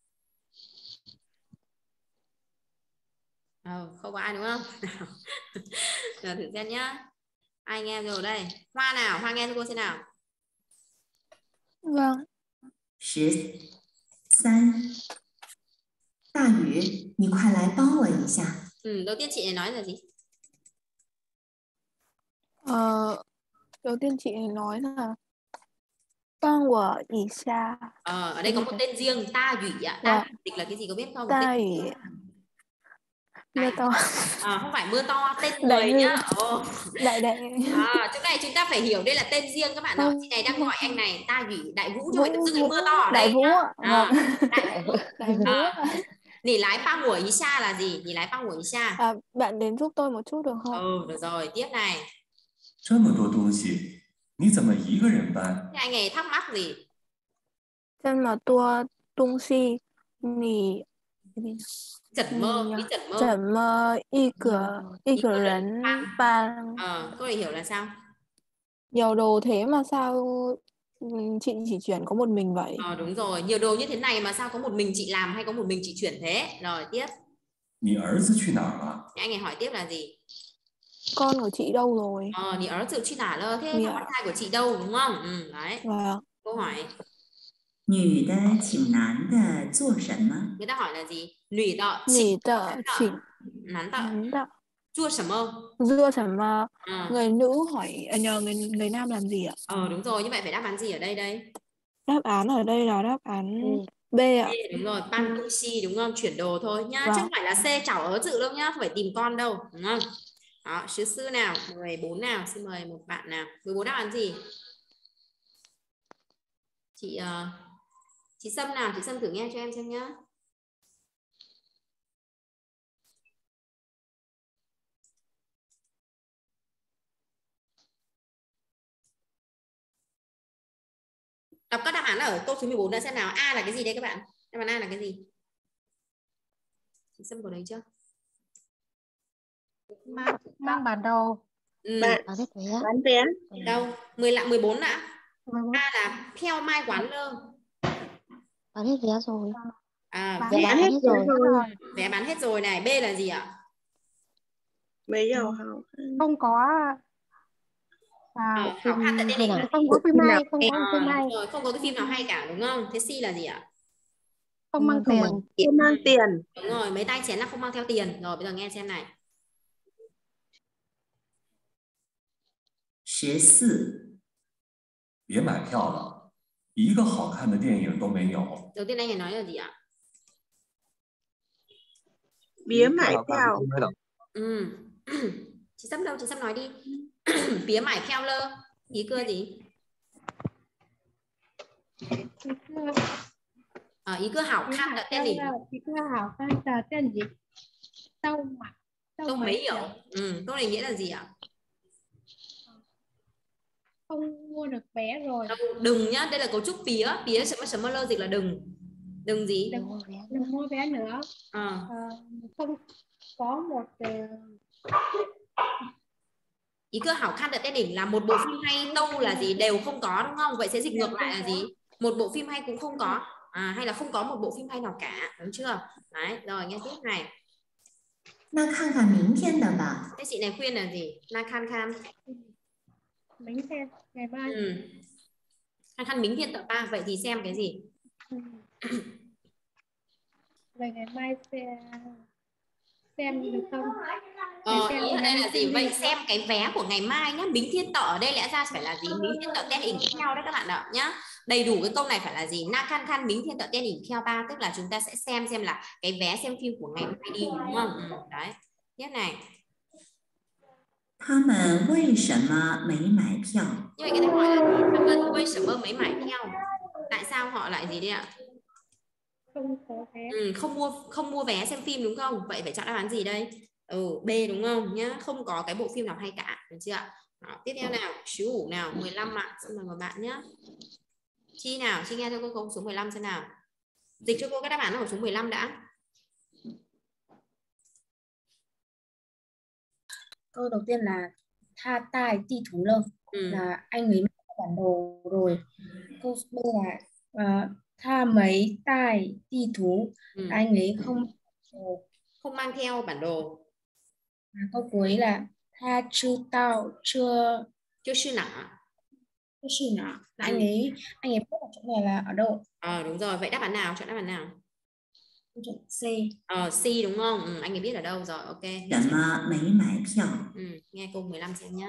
Ờ, không có ai đúng không? Giờ thử xem nhá. Ai nghe rồi đây? Hoa nào? Hoa nghe cho cô xem nào. Vâng. 十三。大宇，你快来帮我一下。 Ừ, đầu tiên chị này nói là gì? Ờ, đầu tiên chị này nói là Con của ỉ xa. Ờ, ở đây có một tên riêng, ta ủy ạ. Ta dịch là cái gì có biết không? Ta ủy. Mưa to. À, không phải mưa to, tên người Đại nhá. Ồ. Đại đại. À, chỗ này chúng ta phải hiểu đây là tên riêng các bạn ạ. Chị này đang gọi anh này ta ủy Đại Vũ cho phải tự dưng mưa to ở đây. Đại Vũ ạ. À, Đại Vũ. Đại Vũ. À. Nỉ lái pa của ý xa là gì? Nỉ lái pa của ý xa. À, bạn đến giúp tôi một chút được không? Ừ, được rồi, tiếp này. 这么多东西，你怎么一个人搬？ Thế anh ấy thắc mắc gì? 这么多东西，你 Chẩn mơ, đi chẩn mơ. 怎么一个一个人搬？ Ờ, câu này hiểu là sao? Nhiều đồ thế mà sao chị chỉ chuyển có một mình vậy? Ờ, đúng rồi, nhiều đồ như thế này mà sao có một mình chị làm hay có một mình chị chuyển thế? Rồi, tiếp. 你儿子去哪儿了？ Thế anh ấy hỏi tiếp là gì? Con của chị đâu rồi? Ờ, nì ở tự truy nả lơ, thế Nì con trai của chị đâu đúng không? Ừ, đấy. Vâng. Câu hỏi. 女的请男的做什么？ Người ta hỏi là gì? Nủy đọ Nủy chỉnh đọ chỉnh nán đọ nán đọ chua sầm mơ. Dưa sầm mơ. À. Người nữ hỏi à, nhờ người người nam làm gì ạ? Ờ, đúng rồi, như vậy phải đáp án gì ở đây đây? Đáp án ở đây là đáp án ừ. B ạ. B, đúng rồi, pan tu si đúng không? Chuyển đồ thôi nhá, Vâng. chứ không phải là C chảo ớ dự đâu nhá, không phải tìm con đâu, đúng không? Đó, sứ sư nào, mười bốn nào, xin mời một bạn nào. mười bốn đáp án gì? Chị uh, chị Sâm nào, chị Sâm thử nghe cho em xem nhá. Đọc các đáp án ở câu số mười bốn nữa xem nào. A là cái gì đây các bạn? Đáp án A là cái gì? Chị Sâm có đấy chưa? Mang, mang bản đồ. Ừ. Bạn Bán vé. bán vé. Đâu? mười lăm mười bốn đã. A là theo mai quán lơ. Bán hết vé rồi. À, Bán vé hết, hết rồi. rồi. Vé bán hết rồi này. B là gì ạ? Mấy giờ học? Không có À, Hảo Khan tại tên định. không có phim hay, không có À, phim hay. rồi, không có cái phim nào hay cả đúng không? Thế C là gì ạ? Không mang tiền. Không mang tiền. Đúng rồi, mấy tay chén là không mang theo tiền. Rồi bây giờ nghe xem này. mười bốn. 别买票了，一个好看的电影都没有。 Đầu tiên anh này nói là gì ạ? Bía mải theo. Ừ. Chị Sâm đâu? Chị Sâm nói đi. Bía mải theo lơ. Ý cưa gì? À, ý cưa hảo khăn là tên gì? Ý cưa hảo khăn là tên gì? Tâu mà. Tâu mấy hiểu. Ừ, câu này nghĩa là gì ạ? Không mua được vé rồi. Đừng nhá, đây là cấu trúc pía. Pía sẽ mất lơ dịch là đừng. Đừng gì? Đừng, đừng mua vé nữa. À. À, không có một ý cơ hảo khăn tại tên đỉnh là một bộ phim hay đâu là gì đều không có đúng không? Vậy sẽ dịch ngược lại là gì? Một bộ phim hay cũng không có. À, hay là không có một bộ phim hay nào cả, đúng chưa? Đấy, rồi nghe tiếp này. 那看看明天的吧。 Thế chị này khuyên là gì? Na khan khan. 明天, ngày mai. Ừ. Khan khan明天tập ba. Vậy thì xem cái gì? Ừ. Vậy ngày mai xem xem được không? Ờ, ý ở đây là gì? Vậy xem cái vé của ngày mai nhá. Bính thiên tợ ở đây lẽ ra phải là gì? Bính thiên tợ tên ỉnh theo đấy các bạn ạ nhá. Đầy đủ cái câu này phải là gì? Na khan khan bính thiên tợ tên ỉnh theo ba, tức là chúng ta sẽ xem xem là cái vé xem phim của ngày mai đi đúng không? Ừ, đấy. Tiếp này. 他们为什么没买票？ Như vậy cái câu hỏi là gì? Thằng Ngân为什么没买票? Tại sao họ lại gì đấy ạ? Không có vé. Ừ, không mua không mua vé xem phim đúng không? Vậy phải chọn đáp án gì đây? Ừ, B đúng không nhá? Không có cái bộ phim nào hay cả, được chưa ạ? Đó, tiếp theo nào, chú ủ nào, mười lăm ạ. Xin mời các bạn nhé. Chi nào, Chi nghe cho cô câu số mười lăm xem nào. Dịch cho cô các đáp án ở số mười lăm đã. Câu đầu tiên là tha tai ti thủ lơ. Ừ. Là anh ấy mang bản đồ rồi. Câu B là uh, tha mấy tai ti thủ. Ừ. Anh ấy không không mang theo bản đồ. À, câu cuối là tha chưa tao chưa chưa sư nọ chưa sư nọ là ừ. anh ấy anh ấy biết là chỗ này là ở đâu. Ờ à, đúng rồi, vậy đáp án nào, chọn đáp án nào? Chọn C. Ờ C đúng không? Ừ, anh ấy biết ở đâu rồi, ok. Ừ, nghe câu mười lăm xem nhá.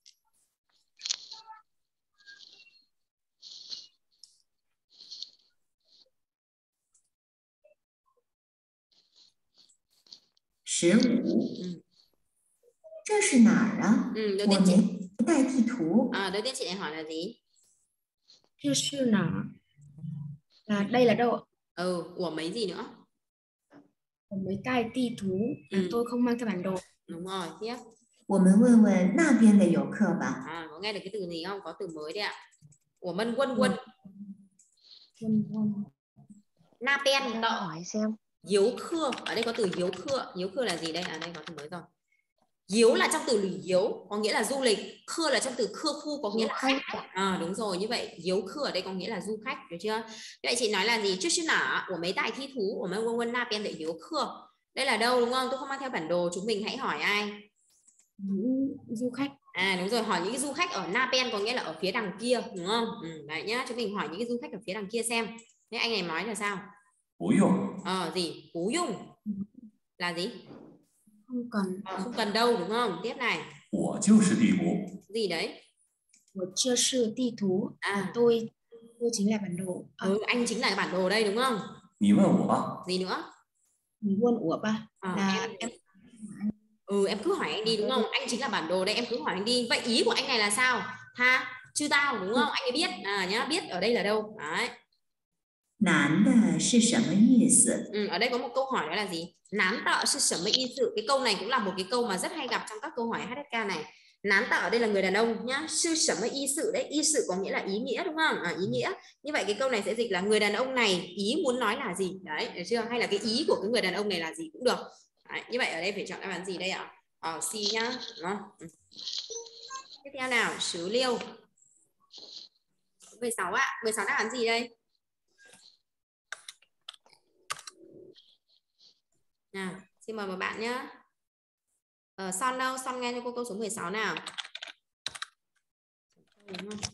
mười五. 这是哪儿啊？ ừ, đầu 我 tiên chị 没带地图。 à, đầu tiên chị này hỏi là gì? 这是哪儿? Là đây là đâu? Ừ, của mấy gì nữa? Của mấy tay ti thú. Là ừ. Tôi không mang theo bản đồ. Đúng rồi, tiếp. 我们问问那边的游客吧。 À, có nghe được cái từ gì không? Có từ mới đấy ạ. Của Mân Quân Quân. Quân Quân. Na pen đợi hỏi xem. Hiếu khưa, ở đây có từ hiếu khưa. Hiếu khưa là gì đây? À đây có từ mới rồi. Hiếu là trong từ lỷ hiếu, có nghĩa là du lịch. Khưa là trong từ khưa khu, có nghĩa là khách. À, đúng rồi, như vậy hiếu khưa ở đây có nghĩa là du khách, được chưa? Vậy chị nói là gì? Trước chứ nở của mấy tài thi thú của mấy quân quân na pen để hiếu khưa. Đây là đâu đúng không? Tôi không mang theo bản đồ, chúng mình hãy hỏi ai? Những du khách. À đúng rồi, hỏi những cái du khách ở na pen có nghĩa là ở phía đằng kia, đúng không? Ừ, đấy nhá, chúng mình hỏi những cái du khách ở phía đằng kia xem. Thế anh này nói là sao? Bú dùng. Ờ gì? Bú dùng là gì? Không cần. À, không cần đâu đúng không? Tiếp này. 我就是地图. Gì đấy? 我就是地图. À tôi tôi chính là bản đồ. À. Ừ, anh chính là bản đồ đây đúng không? 你问我. Gì nữa? 你问我吧. À, là em, em Ừ, em cứ hỏi anh đi đúng không? Anh chính là bản đồ đây, em cứ hỏi anh đi. Vậy ý của anh này là sao? Ha? Chứ tao đúng không? Anh ấy biết à, nhá, biết ở đây là đâu? Đấy. Nán de是什么意思? Ừ, ở đây có một câu hỏi đó là gì? Nán tợ是什么意思? Cái câu này cũng là một cái câu mà rất hay gặp trong các câu hỏi hát ét ca này. Nán tợ ở đây là người đàn ông nhá. Sư sẩm ý sự đấy, ý sự có nghĩa là ý nghĩa đúng không? À, ý nghĩa. Như vậy cái câu này sẽ dịch là người đàn ông này ý muốn nói là gì? Đấy, được chưa? Hay là cái ý của cái người đàn ông này là gì cũng được. Đấy, như vậy ở đây phải chọn đáp án gì đây ạ? Ờ, C nhá. Đó. Tiếp theo nào, Sứ Liêu. mười sáu ạ. mười sáu đáp án gì đây? Nào, xin mời một bạn nhé. Ờ, Son đâu? Son nghe cho cô câu số mười sáu nào. Đúng không?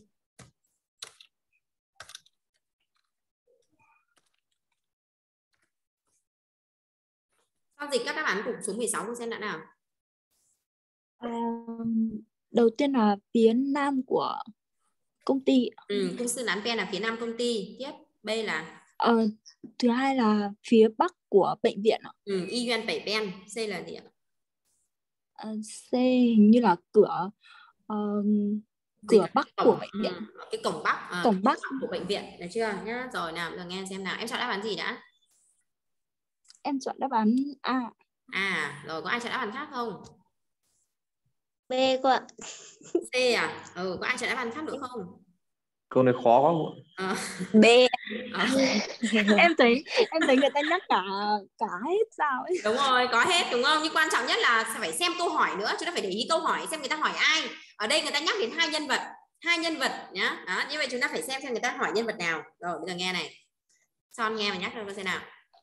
Son dịch các đáp án của số mười sáu của xem đã nào. À, đầu tiên là phía nam của công ty. Ừ, công sư Nán Pen là phía nam công ty. Tiếp, B là? Ờ, thứ hai là phía bắc của bệnh viện ạ. Ừ, Y Yuan Bảy Pen. C là gì ạ? À, C hình như là cửa uh, cửa bắc cổng, của bệnh viện. Ừ, cái cổng bắc, à, cổng bắc của bệnh viện, được chưa nhá? Rồi nào, giờ nghe xem nào. Em chọn đáp án gì đã? Em chọn đáp án A. À, rồi có ai chọn đáp án khác không? B cô ạ. C à? Ừ, có ai chọn đáp án khác nữa không? Câu này khó quá. À. B. À. em thấy em thấy người ta nhắc cả cả hết sao ấy. Đúng rồi, có hết đúng không? Nhưng quan trọng nhất là phải xem câu hỏi nữa, chúng ta phải để ý câu hỏi xem người ta hỏi ai. Ở đây người ta nhắc đến hai nhân vật, hai nhân vật nhá. Đó, như vậy chúng ta phải xem xem người ta hỏi nhân vật nào. Rồi bây giờ nghe này. Son nghe và nhắc cho xem nào.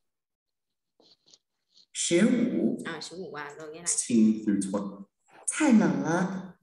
mười五. À, mười五à, rồi nghe lại. 请指出。 太冷了。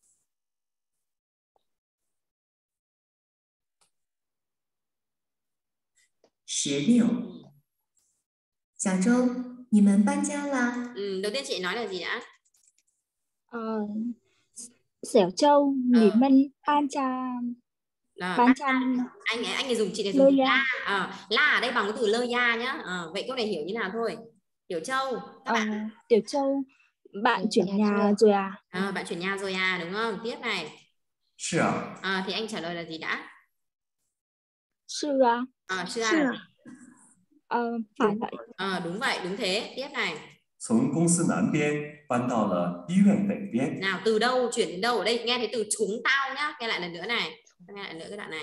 十六。小周，你们搬家了？ Ừ, đầu tiên chị nói là gì đã? Ờ, Xẻo Châu, Mỹ Mân, Ban Cha, Ban Cha. Anh ấy anh ấy dùng chị để dùng la. À, la ở đây bằng cái từ lơ ya nhá. À, vậy câu này hiểu như nào thôi? Tiểu Châu, các bạn. À, Tiểu Châu, bạn chuyển nhà rồi à? À, bạn chuyển nhà rồi à, đúng không? Tiếp này. Sư à. À, thì anh trả lời là gì đã? Sư à. À, sư à. Ờ, phải vậy. À, đúng vậy, đúng thế. Tiếp này. 从公司南边搬到了医院北边。 Nào, từ đâu chuyển đến đâu? Ở đây nghe thấy từ chúng tao nhá. Nghe lại lần nữa này. Nghe lại nữa cái đoạn này.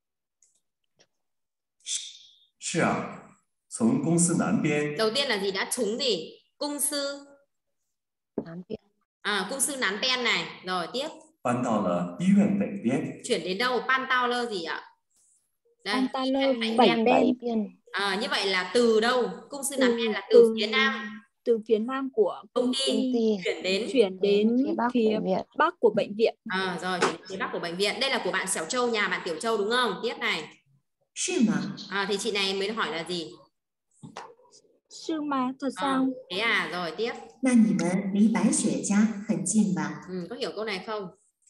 是啊，从公司南边。 Đầu tiên là gì đã? Chúng gì? Cung sư. À, cung sư Nán Pen này. Rồi tiếp. 搬到了医院北边。 Chuyển đến đâu? Pan Tao Lơ gì ạ? Đây. Pan Tao Lơ Bảy Bên. À, như vậy là từ đâu? Cung sư Nán Pen là từ, từ phía nam. Từ phía nam của công ty, ty chuyển đến chuyển đến phía bắc, phía của bắc của bệnh viện. À, rồi chuyển đến phía bắc của bệnh viện. Đây là của bạn Xẻo Châu, nhà bạn Tiểu Châu đúng không? Tiếp này. Sư mà. À, thì chị này mới hỏi là gì? Sư mà, thật sao? À, thế à, rồi tiếp. 那你们离白雪家很近吧? Ừ, có hiểu câu này không?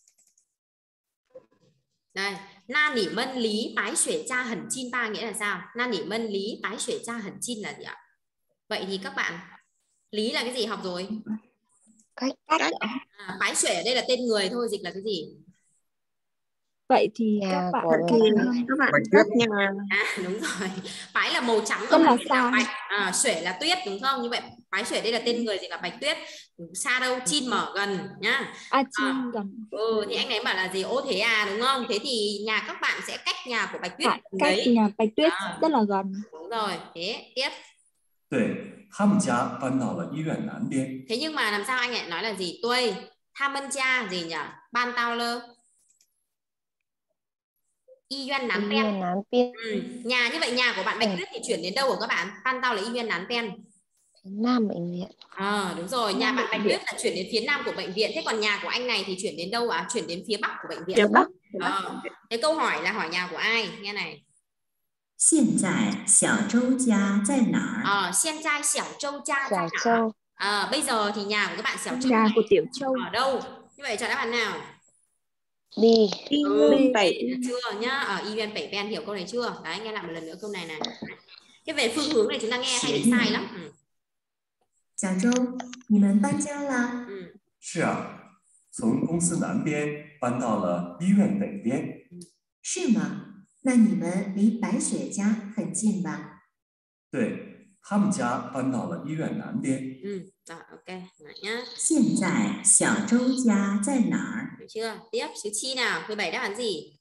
Đây, na nỉ mân lý bái xuể cha hẩn chin ba nghĩa là sao? Na nỉ mân lý bái xuể cha hẩn chin là gì ạ? Vậy thì các bạn, lý là cái gì học rồi? Cách. Cách. À, bái xuể ở đây là tên người thôi, dịch là cái gì? Vậy thì nhà các bạn thì các bạn bách nhà. À, đúng rồi. Bái là màu trắng, không là xa. Bạch. À, xuể là tuyết đúng không? Như vậy bái xuể đây là tên người, dịch là Bạch Tuyết. Xa đâu, chin mở gần nhá. À, chin à, gần. Ừ, thì anh ấy bảo là gì? Ô thế à, đúng không? Thế thì nhà các bạn sẽ cách nhà của Bạch Tuyết cách đấy. Nhà Bạch Tuyết à, rất là gần. Đúng rồi. Thế tiếp. 对，他们家搬到了医院南边。 Thế nhưng mà làm sao anh lại nói là gì? Tôi tham ân cha gì nhỉ? Ban tao lơ. Y Yuan Nán Pen. Ừ. Nhà như vậy nhà của bạn Bạch Tuyết thì chuyển đến đâu của các bạn? Ban tao là Y Yuan Nán Pen. Nam bệnh viện. À, đúng rồi, nhà bạn Bạch Tuyết là chuyển đến phía nam của bệnh viện. Thế còn nhà của anh này thì chuyển đến đâu ạ? À? Chuyển đến phía bắc của bệnh viện. Phía bắc. À, thế câu hỏi là hỏi nhà của ai? Nghe này. 现在小周家在哪儿? À, hiện tại Xẻo Châu cha在哪儿? À, bây giờ thì nhà của các bạn Xẻo Châu. Nhà của Tiểu Châu ở đâu? Như vậy chọn đáp án nào? Đi. Y ừ, bảy chưa nhá? Ở Y Yuan Bảy Pen hiểu câu này chưa? Đấy, nghe lại một lần nữa câu này này. Cái về phương hướng này chúng ta nghe hay bị sai lắm. Ừ. 小周，你们搬家了？ 嗯， 是啊，从公司南边搬到了医院北边。 是吗？那你们离白雪家很近吧？ 对，他们家搬到了医院南边。 Ừ, rồi ok, lại nhá. 现在小周家在哪儿？ Được chưa? Tiếp số chi nào? mười bảy đáp án gì?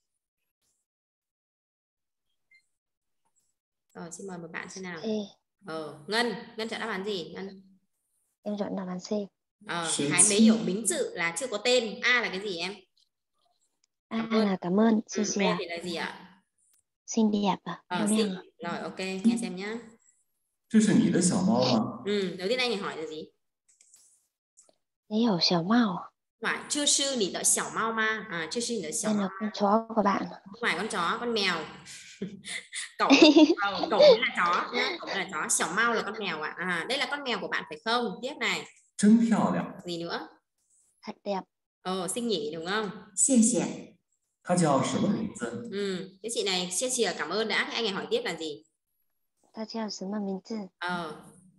Rồi xin mời một bạn xem nào. Ờ, Ngân, Ngân chọn đáp án gì? Ngân. Em chọn đáp án C. Ờ, Thái mấy hiểu bính tự là chưa có tên. A là cái gì em? A là cảm ơn. Ừ, B thì là gì ạ? Xinh đẹp à? Ờ, xinh. Rồi ok, nghe xem nhá. 这是你的小猫吗？ Ừ, đầu tiên anh hỏi là gì? 你有小猫à? Phải, chưa sư nỉ đợi xảo mau ma. À, chưa sư nỉ đợi xảo Đây mau. là con chó của bạn. Không phải con chó, con mèo. Cậu, ờ, cậu là chó nhá. Cậu là chó, xảo mau là con mèo ạ. À. à, đây là con mèo của bạn phải không? Tiếp này. 真漂亮。 Gì nữa? Thật đẹp. Ờ, xinh nhỉ đúng không? 谢谢。 它叫什么名字？ Ừ, cái chị này chia sẻ cảm ơn đã. Thì anh ấy hỏi tiếp là gì? Ta叫什么名字? Ờ,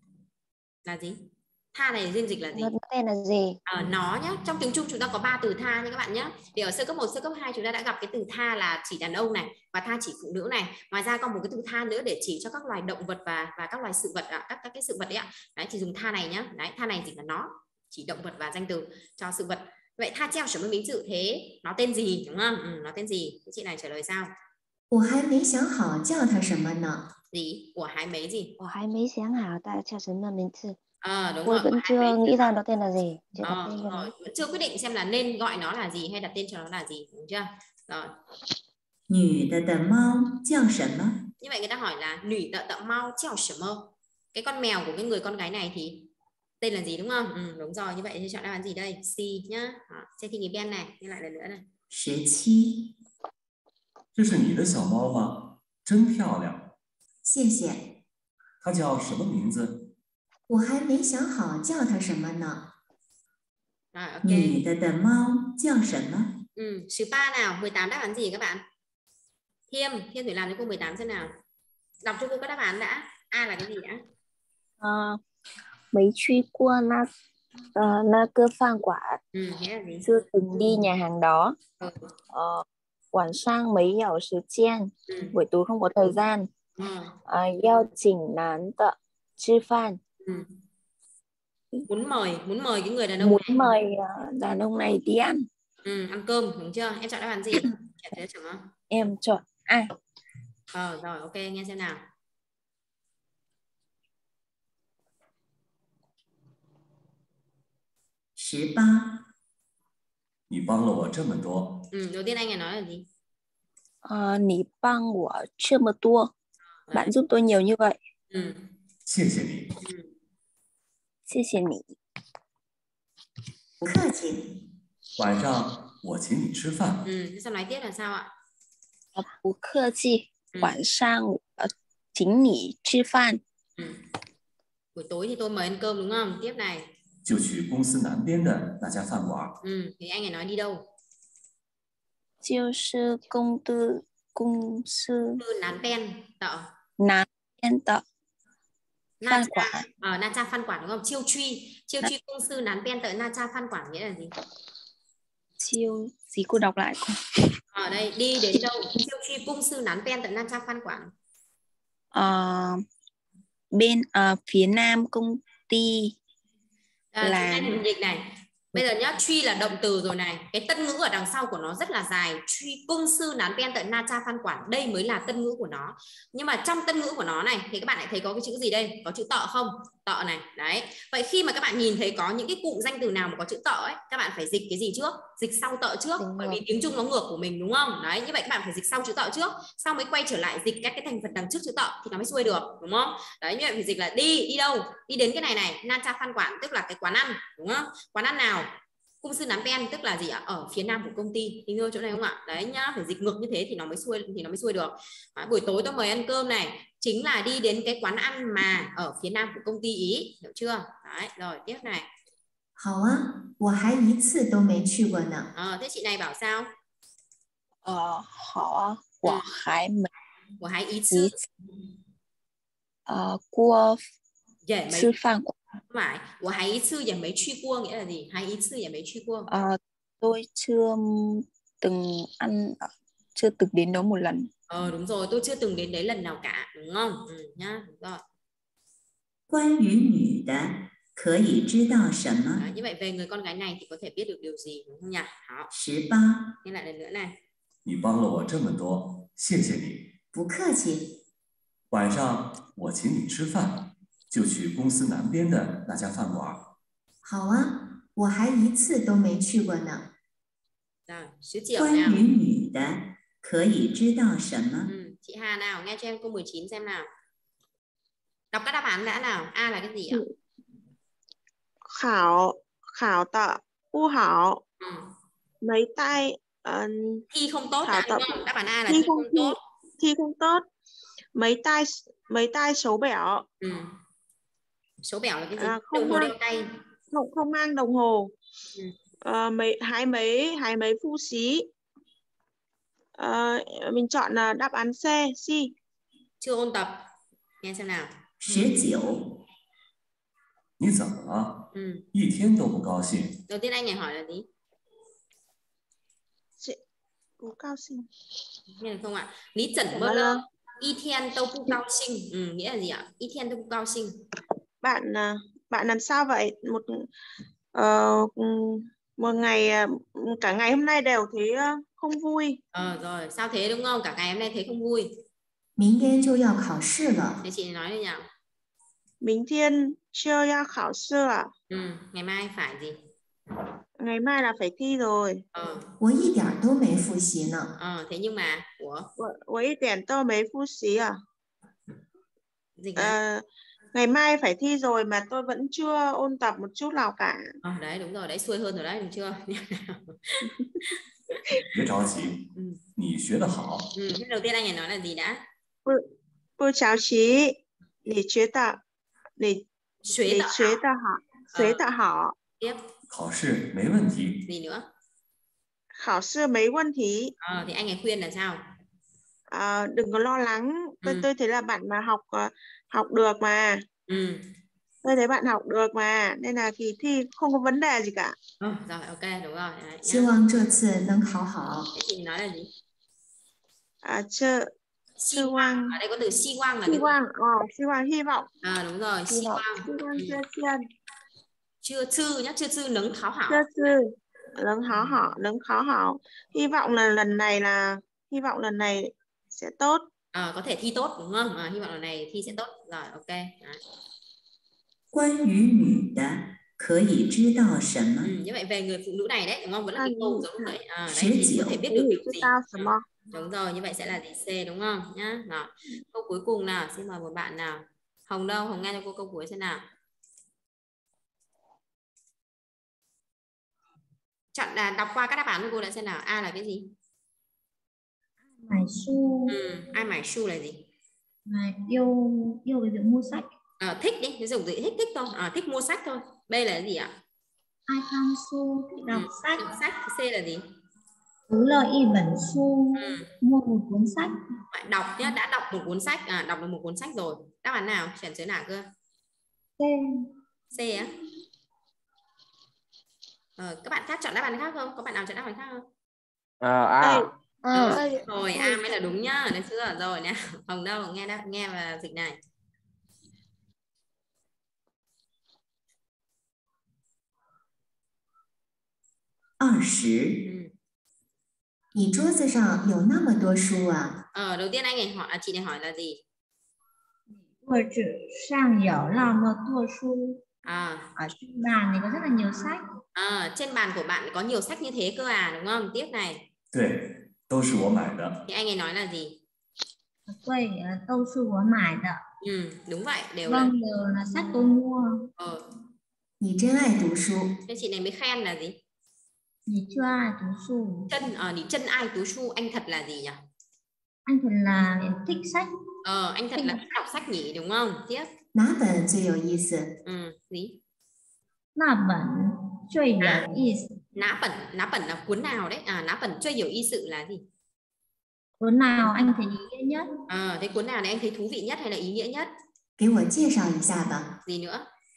là gì? Tha này riêng dịch là gì? Nó tên là gì? Ờ, nó nhá. Trong tiếng Trung chúng ta có ba từ tha nha các bạn nhé. Thì ở sơ cấp một, sơ cấp hai chúng ta đã gặp cái từ tha là chỉ đàn ông này và tha chỉ phụ nữ này. Ngoài ra còn một cái từ tha nữa để chỉ cho các loài động vật và và các loài sự vật ạ, các các cái sự vật đấy ạ. Đấy thì dùng tha này nhá. Đấy, tha này chỉ là nó, chỉ động vật và danh từ cho sự vật. Vậy tha treo sở minh tự thế nó tên gì đúng không? Ừ, nó tên gì? Cái chị này trả lời sao? 我还没想好叫它什么呢。 Gì? Của hai mấy gì? Của hai mấy sáng hảo ta叫什么名字? Ờ, đúng Tôi rồi. vẫn chưa nghĩ ra nó tên là gì. Chưa đặt Ờ, tên cho nó. rồi. Vẫn chưa quyết định xem là nên gọi nó là gì hay đặt tên cho nó là gì, đúng chưa? Rồi. 女的的猫叫什么？ Như vậy người ta hỏi là nủy tợ tợ mau treo sở mơ. Cái con mèo của cái người con gái này thì tên là gì đúng không? Ừ, đúng rồi. Như vậy thì chọn đáp án gì đây? C nhá. Đó, xem thi nghề Ben này. Nghe lại lần nữa này. 十七。 这是你的小猫吗？真漂亮。 谢谢。 它叫什么名字？ 我还没想好叫它什么呢。 Rồi, ok. 女的的猫叫什么？ Ừ, số ba nào, mười tám đáp án gì các bạn? Thiêm, Thiêm thử làm cho cô mười tám xem nào. Đọc cho cô các đáp án đã. A là cái gì đã? Uh, mấy truy qua na uh, na cơ phan quả. Ừ, thế là gì? Chưa từng đi nhà hàng đó. Ừ. Uh,晚上没有时间. Ừ. Buổi tối không có thời gian. Ừ. Uh, 要请男的吃饭. Ừ. Muốn mời, muốn mời cái người đàn ông muốn này. mời uh, đàn ông này đi ăn. Ừ, ăn cơm, đúng chưa? Em chọn đáp án gì? Thế chẳng không? Em chọn A. Ờ, rồi, ok, nghe xem nào. 十八。 你帮了我这么多。 Ừ, đầu tiên anh ấy nói là gì? Uh, 你帮我这么多. Bạn giúp tôi nhiều như vậy. Ừ. 谢谢你。 Ừ. 谢谢你. 不客气。 晚上我请你吃饭。 Ừ, thế sao nói tiếp là sao ạ? 不客气. Ừ. 晚上我请你吃饭. Ừ. Buổi tối thì tôi mời ăn cơm đúng không? Tiếp này. 就去公司南边的那家饭馆。 Ừ, thì anh ấy nói đi đâu? 就是公司公司南边的南边的 Na Phan Quản. Ờ, Na Cha Phan Quản đúng không? Chiêu truy, chiêu truy công sư nán bên tới Na Cha Phan Quản nghĩa là gì? Chiêu gì cô đọc lại cô? Ở đây đi đến đâu? Chiêu truy công sư nán bên tới Na Cha Phan Quản. Ờ, bên uh, phía nam công ty à, là hình dịch này. Bây giờ nhá, truy là động từ rồi này. Cái tân ngữ ở đằng sau của nó rất là dài. Truy cung sư nán pen tận na cha phan quản. Đây mới là tân ngữ của nó. Nhưng mà trong tân ngữ của nó này thì các bạn lại thấy có cái chữ gì đây? Có chữ tợ không? Tợ này. Đấy. Vậy khi mà các bạn nhìn thấy có những cái cụm danh từ nào mà có chữ tợ ấy, các bạn phải dịch cái gì trước? Dịch sau tợ trước. Đúng bởi rồi. Vì tiếng Trung nó ngược của mình đúng không? Đấy. Như vậy các bạn phải dịch sau chữ tợ trước. Sau mới quay trở lại dịch các cái thành phần đằng trước chữ tợ thì nó mới xuôi được. Đúng không? Đấy. Như vậy phải dịch là đi. Đi đâu? Đi đến cái này này. Na cha phan quản tức là cái quán ăn. Đúng không? Quán ăn nào? Cung sư nán pen tức là gì ạ? Ở phía nam của công ty. Hình như chỗ này không ạ? Đấy nhá, phải dịch ngược như thế thì nó mới xuôi thì nó mới xuôi được. Đấy, buổi tối tôi mời ăn cơm này chính là đi đến cái quán ăn mà ở phía nam của công ty ý, hiểu chưa? Đấy, rồi tiếp này. 好啊，我还一次都没去过呢。 Ờ, thế chị này bảo sao? Ờ, họ, 我还没我还一次 ờ, qua Dễ mấy sư phạm phải, 我还一次也没去过 nghĩa là gì? 还一次也没去过 ờ, tôi chưa từng ăn, chưa từng đến đó một lần. Ờ đúng rồi, tôi chưa từng đến đấy lần nào cả, đúng không? Ừ, nhá, đúng rồi. 关于女的可以知道什么？ Đấy, như vậy về người con gái này thì có thể biết được điều gì, đúng không nhỉ? Đó. 十八。 Nghe lại lần nữa này. 你帮了我这么多，谢谢你。 不客气。 晚上我请你吃饭，就去公司南边的那家饭馆。 好啊，我还一次都没去过呢。 Rồi, số triệu 关 nào. 于女的可以知道什么？ Ừ, chị Hà nào, nghe cho em câu mười chín xem nào. Đọc các đáp án đã nào. A là cái gì ạ? Khảo, khảo tập, u hảo. Ừ. Mấy tay uh, thi không tốt khảo đã, tập. đúng không? Đáp án A là thi thi không không thi, tốt. thi không tốt. Mấy tay mấy tay xấu bẻo. Ừ. Số bẻo là cái gì? À, không đồng hồ mang, đeo tay. Không không mang đồng hồ. Ừ. À, mấy hai mấy hai mấy phu xí. À, mình chọn là đáp án C, C. Chưa ôn tập. Nghe xem nào. 十九。 你怎么了？ Ừ. 一天都不高兴。 Đầu tiên anh này hỏi là gì? Bố cao sinh. Nghe được không ạ? Lý chẩn mơ lơ. Y thiên tâu pu cao sinh. Ừ, nghĩa là gì ạ? Y thiên tâu pu cao sinh. Bạn bạn làm sao vậy? Một uh, một ngày cả ngày hôm nay đều thấy không vui. Ờ rồi, sao thế đúng không? Cả ngày hôm nay thấy không vui. 明天就要考试了。 Thế chị nói đi nào. 明天就要考试了。 Ừ, ngày mai phải gì? Ngày mai là phải thi rồi. Ờ. 我一点都没复习呢。 Ờ, thế nhưng mà của 我我一点都没复习啊。 Dịch à, ngày mai phải thi rồi mà tôi vẫn chưa ôn tập một chút nào cả. Ờ, đấy đúng rồi, đấy xuôi hơn rồi đấy, đúng chưa? 别着急，你学得好。 Ừ, thế đầu tiên anh ấy nói là gì đã? 不不着急，你觉得你学得好， 你学得好，学得好。 Tiếp. 考试没问题。 Gì nữa? 考试没问题。 Ờ, thì anh ấy khuyên là sao? À, đừng có lo lắng. Tôi ừ. tôi thấy là bạn mà học học được mà. Ừ. Tôi thấy bạn học được mà, nên là kỳ thi không có vấn đề gì cả. Ừ, rồi ok đúng rồi. Đấy, 希望这次能考好。 Thế chị nói là gì? À, chơ Xi quang. Ở đây có từ xi quang là xi cái quang. Ờ, xi quang hy vọng. À đúng rồi, xi quang. Xi quang Ừ. chưa chiên. Chưa chư nhá, chưa chư nấng kháo hảo. Chưa chư nấng kháo hảo, nấng kháo hảo. Hy vọng là lần này là hy vọng lần này sẽ tốt. À, có thể thi tốt đúng không? À, hy vọng lần này thi sẽ tốt. Rồi ok. Đấy. 关于女的可以知道什么？ Ừ, như vậy về người phụ nữ này đấy đúng không? Vẫn là cái câu giống lúc nãy. À, đấy thì có thể biết Kể được điều gì. tao À, đúng rồi, như vậy sẽ là gì? C đúng không? Nhá. Nào. Câu cuối cùng nào, xin mời một bạn nào. Hồng đâu? Hồng nghe cho cô câu cuối xem nào. Chọn là đọc qua các đáp án của cô đã xem nào. A là cái gì? Mải su. Ừ, ai mải su là gì? Mải yêu yêu cái việc mua sách. À, thích đi, ví dụ gì thích thích thôi. À, thích mua sách thôi. B là cái gì ạ? Ai tham su đọc ừ, sách. Đọc sách. C là gì? Tú lợi y bẩn su. Ừ. Mua một cuốn sách. Bạn đọc nhá, đã đọc một cuốn sách, à, đọc được một cuốn sách rồi. Đáp án nào? Chuyển giới nào cơ? C. C á? Ờ, các bạn khác chọn đáp án khác không? Có bạn nào chọn đáp án khác không? À, A. À. Rồi, rồi A mới là đúng nhá, được chưa? Rồi nè, Hồng đâu, nghe đã, nghe và dịch này. 二十。你桌子上有那么多书啊？ Ờ, đầu tiên anh ấy hỏi, chị này hỏi là gì? 桌子上有那么多书. À. Ở trên bàn này có rất là nhiều sách. À, trên bàn của bạn có nhiều sách như thế cơ à, đúng không? Tiếp này. 对，都是我买的。 Thì anh ấy nói là gì? 对，都是我买的. Ừ, đúng vậy, đều vâng, là. đều là sách tôi mua. Ờ. 你真爱读书. Thế chị này mới khen là gì? 你chưa ai读书. Chân, à,你真爱读书, anh thật là gì nhỉ? Anh thật là thích sách. Ờ, anh thật thích là thích đọc sách nhỉ, đúng không? Tiếp. 哪本最有意思? Ừ, gì? 那本最有意思. Ná bẩn, ná bẩn là cuốn nào đấy? À, ná bẩn最有意思 là gì? Cuốn nào anh thấy ý nghĩa nhất? À, thế cuốn nào này anh thấy thú vị nhất hay là ý nghĩa nhất? 给我介绍一下吧. Gì nữa?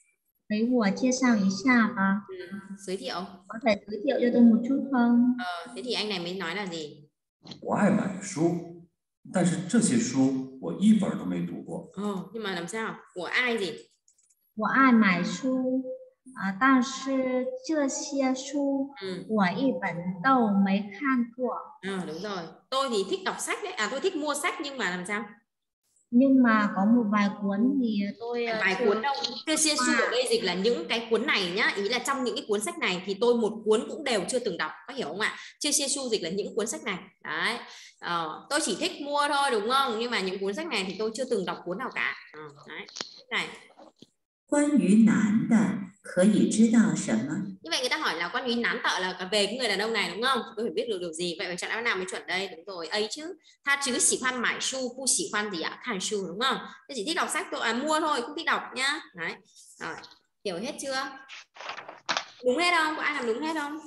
给我介绍一下吧。 Ừ, giới thiệu. Có thể giới thiệu cho tôi một chút không? Ờ, thế thì anh này mới nói là gì? 我爱买书，但是这些书我一本都没读过。 Ờ, nhưng mà làm sao? Của ai gì? 我爱买书，啊，但是这些书我一本都没看过。 À, đúng rồi. Tôi thì thích đọc sách đấy. À, tôi thích mua sách nhưng mà làm sao? Nhưng mà có một vài cuốn thì tôi vài chưa... cuốn đâu. Su ở đây dịch là những cái cuốn này nhá, ý là trong những cái cuốn sách này thì tôi một cuốn cũng đều chưa từng đọc, có hiểu không ạ? Su dịch là những cuốn sách này. Đấy. Ờ, tôi chỉ thích mua thôi đúng không? Nhưng mà những cuốn sách này thì tôi chưa từng đọc cuốn nào cả. Ờ, đấy. Này. 关于男的可以知道什么? Như vậy người ta hỏi là quan于nán tợ là về cái người đàn ông này đúng không? Tôi phải biết được điều gì? Vậy phải chọn đáp nào mới chuẩn đây? Đúng rồi, ấy chứ. Tha chứ xỉ khoan mải su, bu xỉ khoan gì ạ? Khăn su đúng không? Tôi chỉ thích đọc sách tôi à, mua thôi, không thích đọc nhá. Đấy. Rồi, hiểu hết chưa? Đúng hết không? Có ai làm đúng hết không?